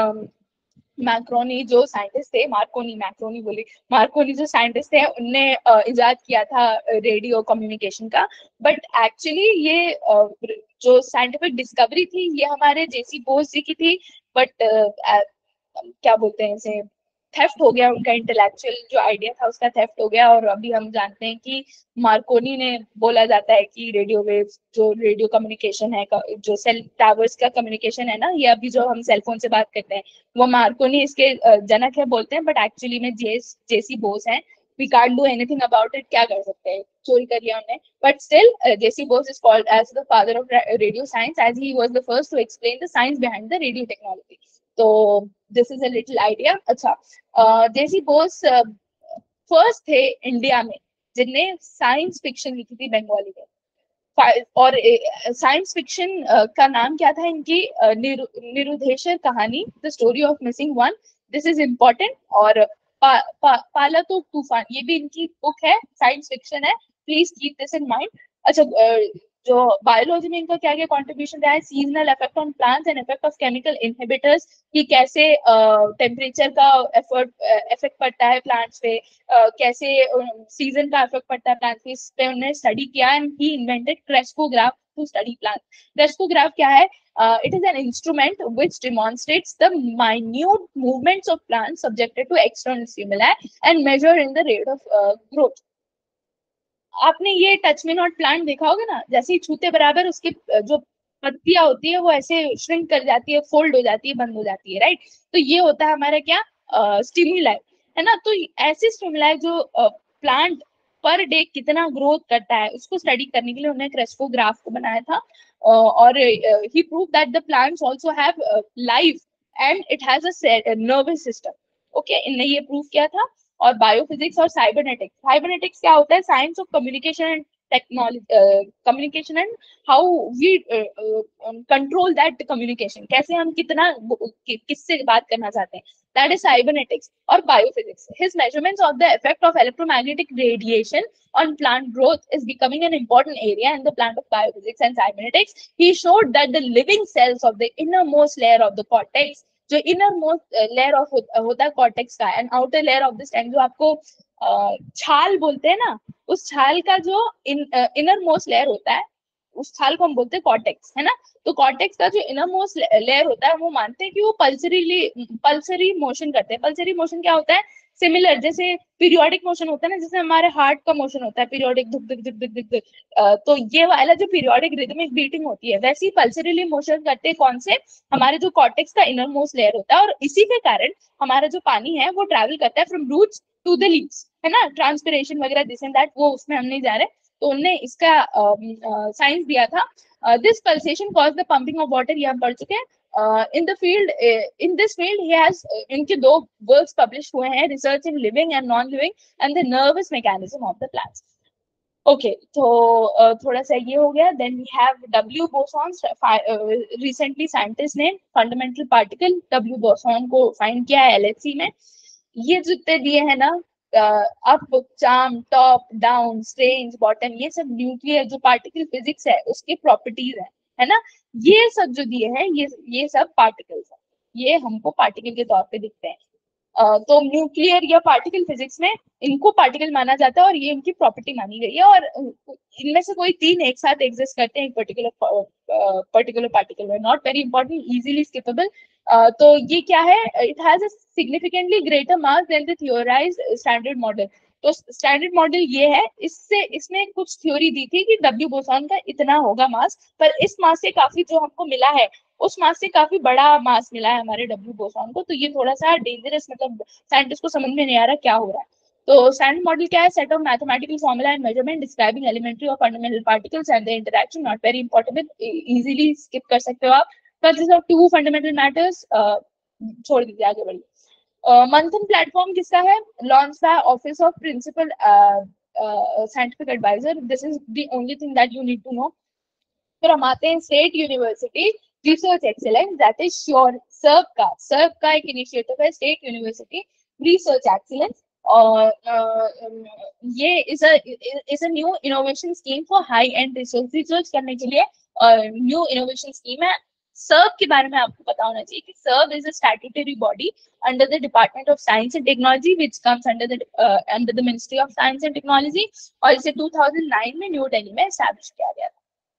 मैक्रोनी जो साइंटिस्ट थे, मार्कोनी, मैक्रोनी बोली, मार्कोनी जो साइंटिस्ट थे उनने इजाद किया था रेडियो कम्युनिकेशन का। बट एक्चुअली ये जो साइंटिफिक डिस्कवरी थी ये हमारे जेसी बोस जी की थी। बट क्या बोलते हैं इसे, थेफ्ट हो गया उनका, इंटेलेक्चुअल जो आइडिया था उसका थेफ्ट हो गया। और अभी हम जानते हैं कि मार्कोनी ने, बोला जाता है कि रेडियो वेव्स जो रेडियो कम्युनिकेशन है, जो सेल टावर्स का कम्युनिकेशन है ना, ये अभी जो हम सेलफोन से बात करते हैं, वो मार्कोनी इसके जनक है बोलते हैं। बट एक्चुअली में जेसी बोस है। We can't do anything about it, क्या कर सकते हैं, चोरी कर लिया हमने। But still JC Bose is called as the father of radio science as he was the first to explain the science behind the radio technology. तो this is a little idea. अच्छा, जेसी बोस फर्स्ट थे India में जिनने science fiction लिखी थी बंगाली में। और science fiction का नाम क्या था इनकी? Niruddesher Kahini, the story of missing one. This is important. और पाला तो तूफान, ये भी इनकी बुक है, साइंस फिक्शन है, please keep this in mind. अच्छा, जो बायोलॉजी में इनका क्या क्या कॉन्ट्रीब्यूशन रहा है? Seasonal effect on plants and effect of chemical inhibitors, कि कैसे टेम्परेचर का इफेक्ट पड़ता है प्लांट्स पे, कैसे सीजन का इफेक्ट पड़ता है प्लांट्स पे, इस पे उन्होंने स्टडी किया। And he invented crescograph to study plant. Crescograph क्या है? It is an instrument which demonstrates the minute movements of plants subjected to external stimuli and measured in the rate of growth। आपने ये touch me not plant देखा होगा ना, जैसे ही छूते बराबर उसकी जो पत्तियां होती है वो ऐसे श्रिंक कर जाती है, फोल्ड हो जाती है, बंद हो जाती है, राइट। तो ये होता है हमारा क्या? स्टिमुलाई, है ना। तो ऐसे स्टिमुलाई जो प्लांट पर डे कितना ग्रोथ करता है उसको स्टडी करने के लिए उन्होंने क्रेस्कोग्राफ को बनाया था। और he prove that the plants also have life and it has a nervous system. Okay, इनने ये प्रूव किया था। और बायोफिजिक्स और साइबरनेटिक्स। साइबरनेटिक्स क्या होता है? Science of communication and technology, communication and how we control that communication, कैसे हम कितना किससे बात करना चाहते हैं, दैट इज साइबरनेटिक्स। और biophysics, his measurements of the effect of electromagnetic radiation on plant growth is becoming an important area in the plant of biophysics and cybernetics। He showed that the living cells of the innermost layer of the cortex, जो innermost layer of होता है cortex का, and outer layer of this जो आपको छाल बोलते हैं ना, उस छाल का जो इनर मोस्ट लेयर होता है उस छाल को हम बोलते हैं कॉर्टेक्स, है ना। तो कॉर्टेक्स का जो इनर मोस्ट लेयर होता है वो मानते हैं कि वो पल्सरी मोशन करते हैं। पल्सरी मोशन क्या होता है? सिमिलर जैसे पीरियोडिक मोशन होता है ना, जैसे हमारे हार्ट का मोशन होता है पीरियोडिक, धुक धुक धुक धुक धुक धुक। तो ये वाला जो पीरियोडिक रिदमिक बीटिंग होती है वैसे ही पल्सरीली मोशन करते हैं। कौन से? हमारे जो कॉर्टेक्स का इनर मोस्ट लेयर होता है। और इसी के कारण हमारा जो पानी है वो ट्रैवल करता है from roots to the leaves, है ना, ट्रांसपिरेशन वगैरह दिस एंड दैट, वो उसमें हम नहीं जा रहे। तो उनने इसका साइंस दिया था। This pulsation cause the pumping of water, ये हम पढ़ चुके हैं। In the field, in this field he has, इनके 2 वर्क्स पब्लिश हुए हैं, research in living and non living and the nervous mechanism of the plants. Okay तो थोड़ा सा ये हो गया. Then we have W bosons. Recently scientist ने फंडामेंटल पार्टिकल डब्ल्यू बोसॉन को फाइंड किया है LHC में. ये जितने दिए हैं ना, up, charm, top, down, strange, bottom, ये सब न्यूक्लियर जो पार्टिकल फिजिक्स है उसके प्रॉपर्टीज है ना. ये सब जो दिए हैं ये सब पार्टिकल्स है. ये हमको पार्टिकल के तौर पे दिखते हैं. तो न्यूक्लियर या पार्टिकल फिजिक्स में इनको पार्टिकल माना जाता है और ये इनकी प्रॉपर्टी मानी गई है. और इनमें से कोई तीन एक साथ एग्जिस्ट करते हैं एक पर्टिकुलर पार्टिकल में. Not very important, easily skippable. तो ये क्या है, it has a significantly greater mass than the theorised standard model. तो स्टैंडर्ड मॉडल ये है, इससे इसने कुछ थ्योरी दी थी कि डब्ल्यू बोसॉन का इतना होगा मास, पर इस मास से काफी जो हमको मिला है उस मास से काफी बड़ा मास मिला है हमारे डब्ल्यू बोसॉन को. तो ये थोड़ा सा डेंजरस, मतलब साइंटिस्ट को समझ में नहीं आ रहा क्या हो रहा है. तो स्टैंडर्ड मॉडल क्या है, set of mathematical formula and measurement describing elementary और fundamental particles and the interaction. Not very important, easily skip कर सकते हो आप. Consist of two fundamental matters. छोड़ दीजिए, आगे बढ़िए. मंथन प्लेटफॉर्म किसका है, launch by office of principal scientific adviser. This is the only thing that you need to know. फिर हम आते हैं state university research excellence, that is SURE. SERB का एक इनिशिएटिव है स्टेट यूनिवर्सिटी रिसर्च एक्सीलेंस. और ये is a new innovation scheme for high end research करने के लिए न्यू इनोवेशन स्कीम है. सर्व के बारे में आपको पता होना चाहिए कि SERB is a statutory body under the department of science and technology which comes under the ministry of science and technology. और इसे 2009 में न्यू दिल्ली में एस्टैब्लिश किया गया था.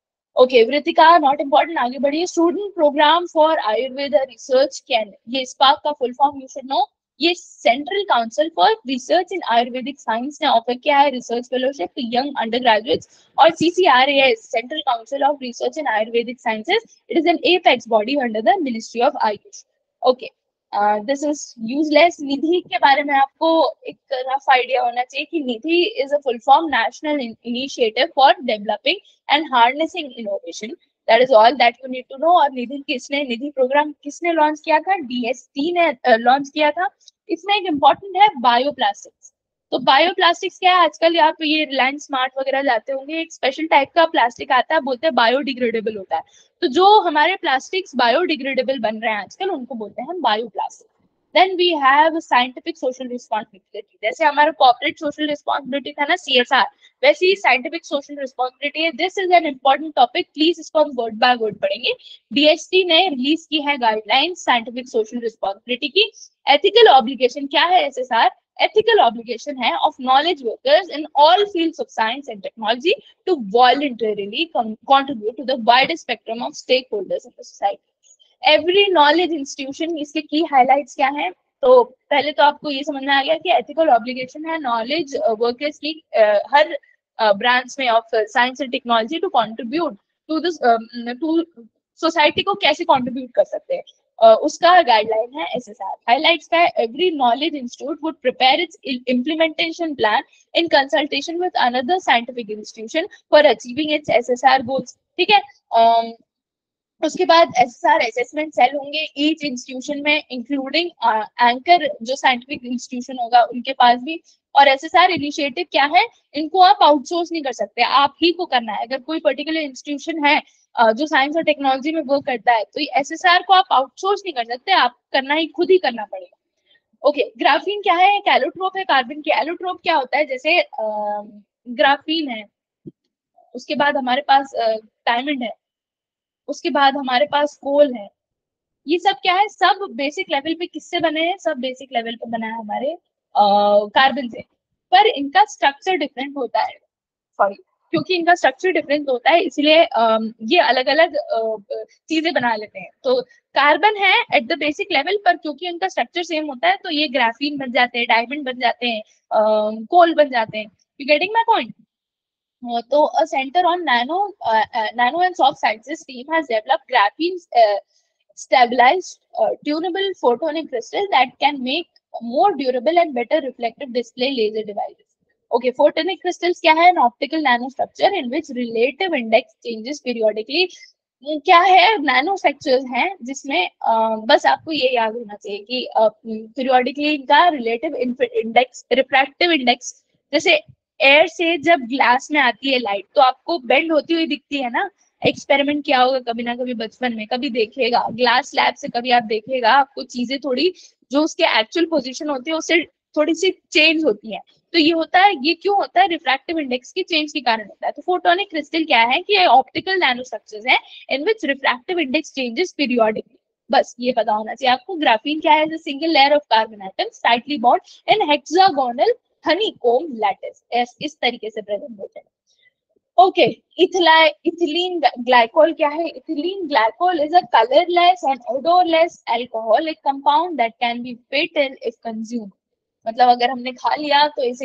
ओके वृतिका, नॉट इम्पोर्टेंट, आगे बढ़िए. Student programme for Ayurveda research ken, ये स्पार्क का full form you should know. ये central council for research in Ayurvedic science ने ऑफर किया है research fellowship to young undergraduates. और CCRAS, central council of research in Ayurvedic sciences, it is an apex body under the ministry of AYUSH. Okay, this is useless. NIDHI के बारे में आपको एक rough idea होना चाहिए कि NIDHI is a full form national initiative for developing and harnessing innovation. That is all that you need to know. और NIDHI programme किसने लॉन्च किया था, DST ने लॉन्च किया था. इसमें एक इम्पोर्टेंट है बायोप्लास्टिक्स. तो बायोप्लास्टिक्स क्या है, आजकल आप ये रिलायंस स्मार्ट वगैरह जाते होंगे, एक स्पेशल टाइप का प्लास्टिक आता है, बोलते हैं बायोडिग्रेडेबल होता है. तो जो हमारे प्लास्टिक्स बायोडिग्रेडेबल बन रहे हैं आजकल उनको बोलते हैं bioplastic. Then we have scientific social responsibility. जैसे हमारा कॉर्पोरेट सोशल रिस्पॉन्सिबिलिटी था ना, CSR, वैसे ही साइंटिफिक सोशल रिस्पॉन्सिबिलिटी है. This is an important topic, please इसको हम वर्ड बाय वर्ड पढ़ेंगे. DST ने रिलीज की है गाइडलाइंस साइंटिफिक सोशल रिस्पॉन्सिबिलिटी की. एथिकल ऑब्लिगेशन क्या है SSR? Ethical obligation है of knowledge workers in all fields of science and technology to voluntarily contribute to the widest spectrum of stakeholders in the society. Every knowledge institution, इसके की highlights क्या हैं? तो पहले तो आपको ये समझना आ गया कि ethical obligation है knowledge workers की हर ब्रांच में of science and technology to contribute to this to society को कैसे कंट्रीब्यूट कर सकते हैं. उसका गाइडलाइन है SSR. हाइलाइट्स का है every knowledge institute would prepare its implementation plan in consultation with another scientific institution for achieving its SSR goals. ठीक है. उसके बाद SSR असेसमेंट सेल होंगे ईच इंस्टीट्यूशन में, इंक्लूडिंग एंकर जो साइंटिफिक इंस्टीट्यूशन होगा उनके पास भी. और SSR इनिशिएटिव क्या है, इनको आप आउटसोर्स नहीं कर सकते, आप ही को करना है. अगर कोई पर्टिकुलर इंस्टीट्यूशन है जो साइंस और टेक्नोलॉजी में वर्क करता है तो SSR को आप आउटसोर्स नहीं कर सकते, आप करना ही खुद ही करना पड़ेगा. ओके, ग्राफीन क्या है, एक एलोट्रोप है कार्बन की. एलोट्रोप क्या होता है, जैसे ग्राफीन है, उसके बाद हमारे पास डायमंड है, उसके बाद हमारे पास कोल है. ये सब क्या है, सब बेसिक लेवल पे किससे बने हैं, सब बेसिक लेवल पे बना है हमारे कार्बन से. पर इनका स्ट्रक्चर डिफरेंट होता है. सॉरी, क्योंकि इनका स्ट्रक्चर डिफरेंट होता है इसलिए ये अलग अलग चीजें बना लेते हैं. तो कार्बन है एट द बेसिक लेवल, पर क्योंकि इनका स्ट्रक्चर सेम होता है तो ये ग्राफीन बन जाते हैं, डायमंड बन जाते हैं, कोल बन जाते हैं. You getting my point? तो a center on nano and soft sciences team has developed graphene stabilized tunable photonic crystal that can make more durable and better reflective display laser devices. Okay, photonic crystals क्या है, an optical nanostructure in which relative index changes periodically. क्या है, nano structures हैं जिसमें बस आपको ये याद होना चाहिए कि पीरियोडिकली इनका रिलेटिव इंडेक्स, रिफ्रैक्टिव इंडेक्स, जैसे एयर से जब ग्लास में आती है लाइट तो आपको बेंड होती हुई दिखती है ना। एक्सपेरिमेंट किया होगा कभी ना कभी बचपन में, कभी देखेगा ग्लास लैब से, कभी आप देखेगा आपको चीजें थोड़ी जो उसके एक्चुअल पोजीशन होती है उससे थोड़ी सी चेंज होती है। तो ये होता है, ये क्यों होता है? रिफ्रैक्टिव इंडेक्स की चेंज के कारण होता है। तो फोटोनिक क्रिस्टल क्या है कि ये ऑप्टिकल नैनो स्ट्रक्चर्स है in which refractive index changes periodically. बस ये पता होना चाहिए आपको। ग्राफीन क्या है? Single layer of carbon atoms tightly bond in hexagonal honeycomb lattice, इस तरीके से प्रेजेंट होते हैं। ओके, इथिलीन ग्लाइकोल क्या है? Ethylene glycol is a colourless and odorless alcoholic compound that can be fatal if consumed. मतलब अगर हमने खा लिया तो इसे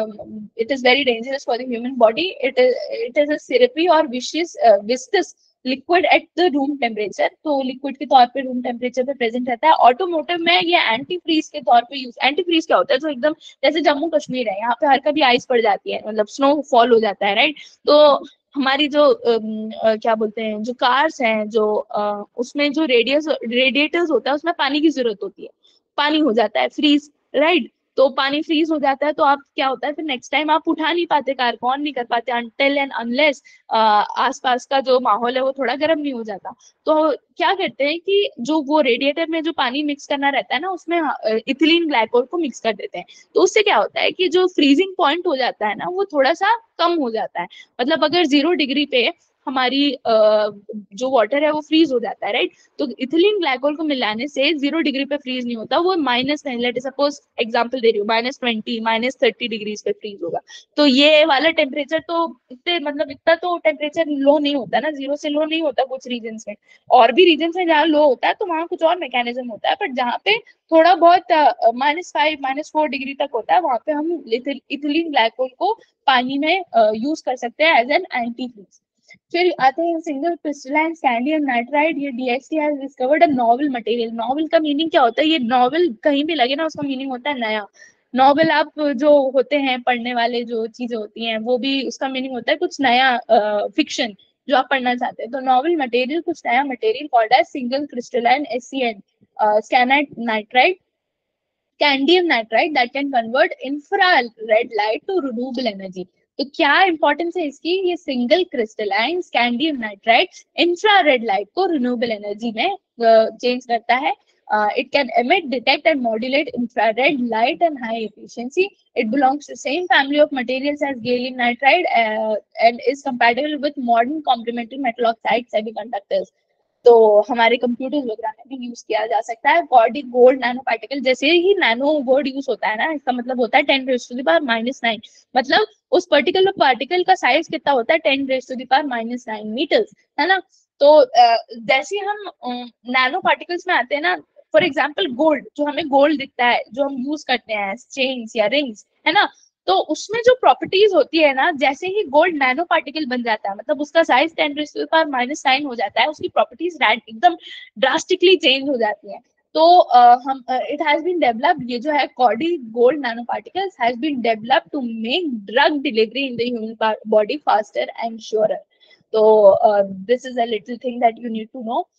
it is very dangerous for the human body. It is a syrupy और viscous liquid at the room temperature. तो liquid के तौर पे रूम टेम्परेचर पे प्रेजेंट रहता है। ऑटोमोटिव में ये एंटी फ्रीज के तौर पे यूज। एंटी फ्रीज क्या होता है? जो एकदम जैसे जम्मू कश्मीर है, यहाँ पे हर कभी आइस पड़ जाती है, मतलब स्नो फॉल हो जाता है, राइट? तो हमारी जो क्या बोलते हैं, जो कार्स हैं, जो उसमें जो रेडिएटर्स होता है उसमें पानी की जरूरत होती है, पानी हो जाता है फ्रीज, राइट? तो पानी फ्रीज हो जाता है तो आप क्या होता है, फिर नेक्स्ट टाइम आप उठा नहीं पाते, कार को ऑन नहीं कर पाते अनटिल एंड अनलेस आसपास का जो माहौल है वो थोड़ा गर्म नहीं हो जाता। तो क्या करते हैं कि जो वो रेडिएटर में जो पानी मिक्स करना रहता है ना, उसमें इथिलीन ग्लाइकोल को मिक्स कर देते हैं। तो उससे क्या होता है कि जो फ्रीजिंग पॉइंट हो जाता है ना वो थोड़ा सा कम हो जाता है। मतलब अगर 0 डिग्री पे हमारी जो वाटर है वो फ्रीज हो जाता है, राइट? तो इथिलीन ग्लाइकोल को मिलाने से 0 डिग्री पे फ्रीज नहीं होता, वो माइनस, लेट सपोज एग्जांपल दे रही हूँ, -20 -30 डिग्रीज पे फ्रीज होगा। तो ये वाला टेम्परेचर तो इतने, मतलब इतना तो टेम्परेचर लो नहीं होता ना, 0 से लो नहीं होता कुछ रीजन में। और भी रीजन है जहाँ लो होता है तो वहाँ कुछ और मैकेनिज्म होता है, बट जहाँ पे थोड़ा बहुत -5 -4 डिग्री तक होता है वहां पे हम इथिलीन ग्लाइकोल को पानी में यूज कर सकते हैं एज एन एंटी फ्रीज। फिर आते हैं सिंगल क्रिस्टलाइन स्कैंडियम नाइट्राइड। ये DST has discovered a novel material. Novel का मीनिंग क्या होता है? ये नोवेल कहीं भी लगे ना उसका मीनिंग होता है नया। नोवेल आप जो होते हैं पढ़ने वाले जो चीजें होती हैं वो भी उसका मीनिंग होता है कुछ नया, फिक्शन जो आप पढ़ना चाहते हैं। तो नोवेल मटेरियल, कुछ नया मटेरियल कॉल्ड है single crystalline SCN scandium nitride scandium nitride that can convert infrared light to renewable energy. तो क्या इंपॉर्टेंस है इसकी? ये single crystalline scandium nitride infrared light को रिन्यूएबल एनर्जी में चेंज करता है। It can emit, detect and modulate infrared light and high efficiency. It belongs to same family of materials as gallium nitride and is compatible with modern complementary metal oxide semiconductors. तो हमारे computers वगैरह में भी use किया जा सकता है। Body gold nano particle, जैसे ही नैनो वर्ड यूज होता है ना, इसका मतलब होता है 10⁻⁻⁹। मतलब उस पर्टिकुलर पार्टिकल का साइज कितना होता है? 10⁻⁹ मीटर्स, है ना? तो जैसे हम नैनो पार्टिकल्स में आते हैं ना, फॉर एग्जाम्पल गोल्ड, जो हमें गोल्ड दिखता है जो हम यूज करते हैं चेन्स या रिंग्स, है ना? तो उसमें जो प्रॉपर्टीज होती है ना, जैसे ही गोल्ड नैनो पार्टिकल बन जाता है, मतलब उसका साइज 10⁻⁻⁹ हो जाता है, उसकी प्रॉपर्टीज एकदम ड्रास्टिकली चेंज हो जाती है। तो हम इट हैज बीन डेवलप्ड, ये जो है कॉडी gold nano particles has been developed to make drug delivery in the human body faster and surer. तो this is a little thing that you need to know.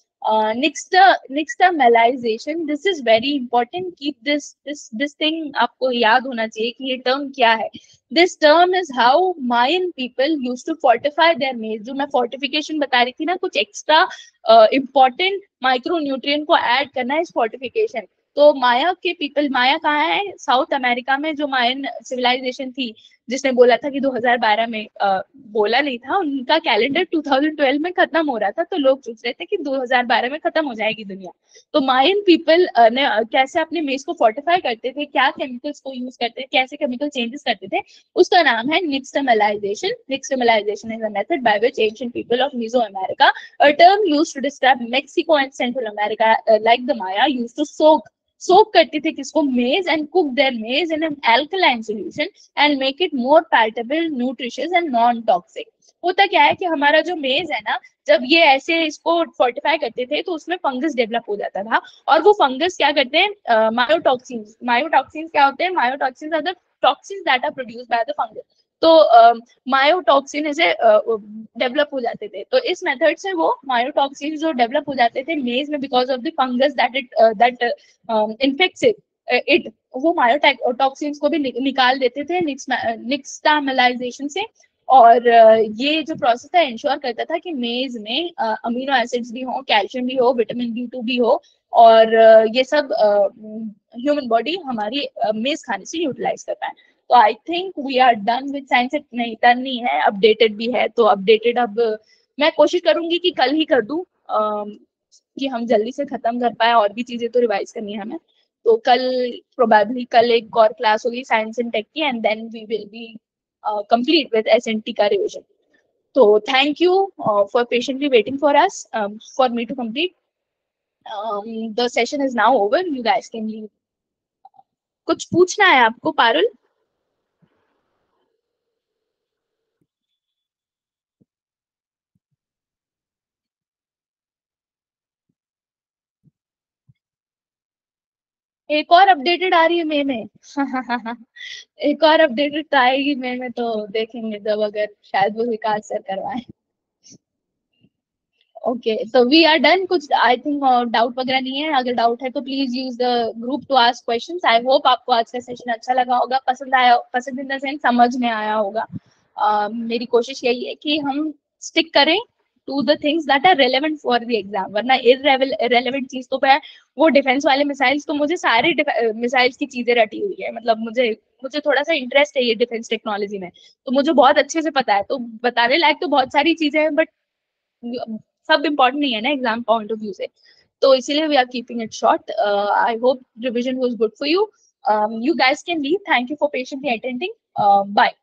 Nixtamalization, this is very important. Keep this thing आपको याद होना चाहिए कि ये term क्या है. This term is how Mayan people used to fortify their maize. जो मैं fortification बता रही थी ना, कुछ extra important micronutrient को add करना है इस fortification. तो माया के पीपल, माया कहाँ है? साउथ अमेरिका में। जो मायन सिविलाइजेशन थी जिसने बोला था कि 2012 में, बोला नहीं था, उनका कैलेंडर 2012 में खत्म हो रहा था, तो लोग सोच रहे थे कि 2012 में खत्म हो जाएगी दुनिया। तो मायन पीपल ने कैसे अपने मेज को फोर्टिफाई करते थे, क्या केमिकल्स को यूज करते थे, कैसे केमिकल चेंजेस करते थे, उसका नाम है nixtamalization. Nixtamalization is a method by which ancient people of Mesoamerica, a term used to describe Mexico and Central America, like the Maya, used to soak करते थे किसको? मेज, and cook their maize in an alkaline solution and make it more palatable, nutritious and non toxic. होता क्या है कि हमारा जो मेज है ना, जब ये ऐसे इसको फोर्टिफाई करते थे तो उसमें फंगस डेवलप हो जाता था, और वो फंगस क्या करते हैं? मायोटॉक्सिन्स। मायोटॉक्सिन्स क्या होते हैं? Myotoxins are the toxins that are produced by the fungus. तो मायोटॉक्सिन ऐसे डेवलप हो जाते थे। तो इस मेथड से वो मायोटॉक्सिन जो डेवलप हो जाते थे मेज में because of the fungus that it that infects it, it वो मायोटॉक्सिन्स को भी निकाल देते थे निक्स्टामलाइजेशन से। और ये जो प्रोसेस था इंश्योर करता था कि मेज में अमीनो एसिड्स भी हो, कैल्शियम भी हो, विटामिन B2 भी हो, और ये सब ह्यूमन बॉडी हमारी मेज खाने से यूटिलाइज कर पाए। तो I think we are done with science. नहीं, डन नहीं है, अपडेटेड भी है। तो अपडेटेड अब मैं कोशिश करूंगी कि कल ही कर दूं, कि हम जल्दी से खत्म कर पाए, और भी चीजें तो रिवाइज करनी है हमें। तो कल प्रोबेबली कल एक और क्लास होगी साइंस एंड टेक की, and then we will be complete with SNT का रिविजन। तो thank you for patiently waiting for us, for me to complete. The session is now over. You guys can leave. कुछ पूछना है आपको पारुल? एक और updated आ रही है मई में। एक और अपडेटेड आएगी मई में, तो देखेंगे जब, अगर शायद वो विकास सर करवाए। Okay, so we are done. कुछ आई थिंक डाउट वगैरह नहीं है? अगर डाउट है तो please use the group to ask questions. I hope आपको आज का सेशन अच्छा लगा होगा, पसंद आया, पसंद इन द सेंस समझ में आया होगा। मेरी कोशिश यही है कि हम स्टिक करें to the things that are relevant for the exam, वरना इररेलेवेंट चीज तो है। वो डिफेंस वाले मिसाइल्स, तो मुझे सारे मिसाइल्स की चीजें रटी हुई है, मतलब मुझे मुझे थोड़ा सा इंटरेस्ट है ये डिफेंस टेक्नोलॉजी में, तो मुझे बहुत अच्छे से पता है। तो बताने लायक तो बहुत सारी चीजें हैं, बट सब इम्पोर्टेंट नहीं है ना एग्जाम पॉइंट ऑफ व्यू से। तो इसीलिए we are keeping it short. I hope revision was good for you. You guys can leave. Thank you for patiently attending. Bye.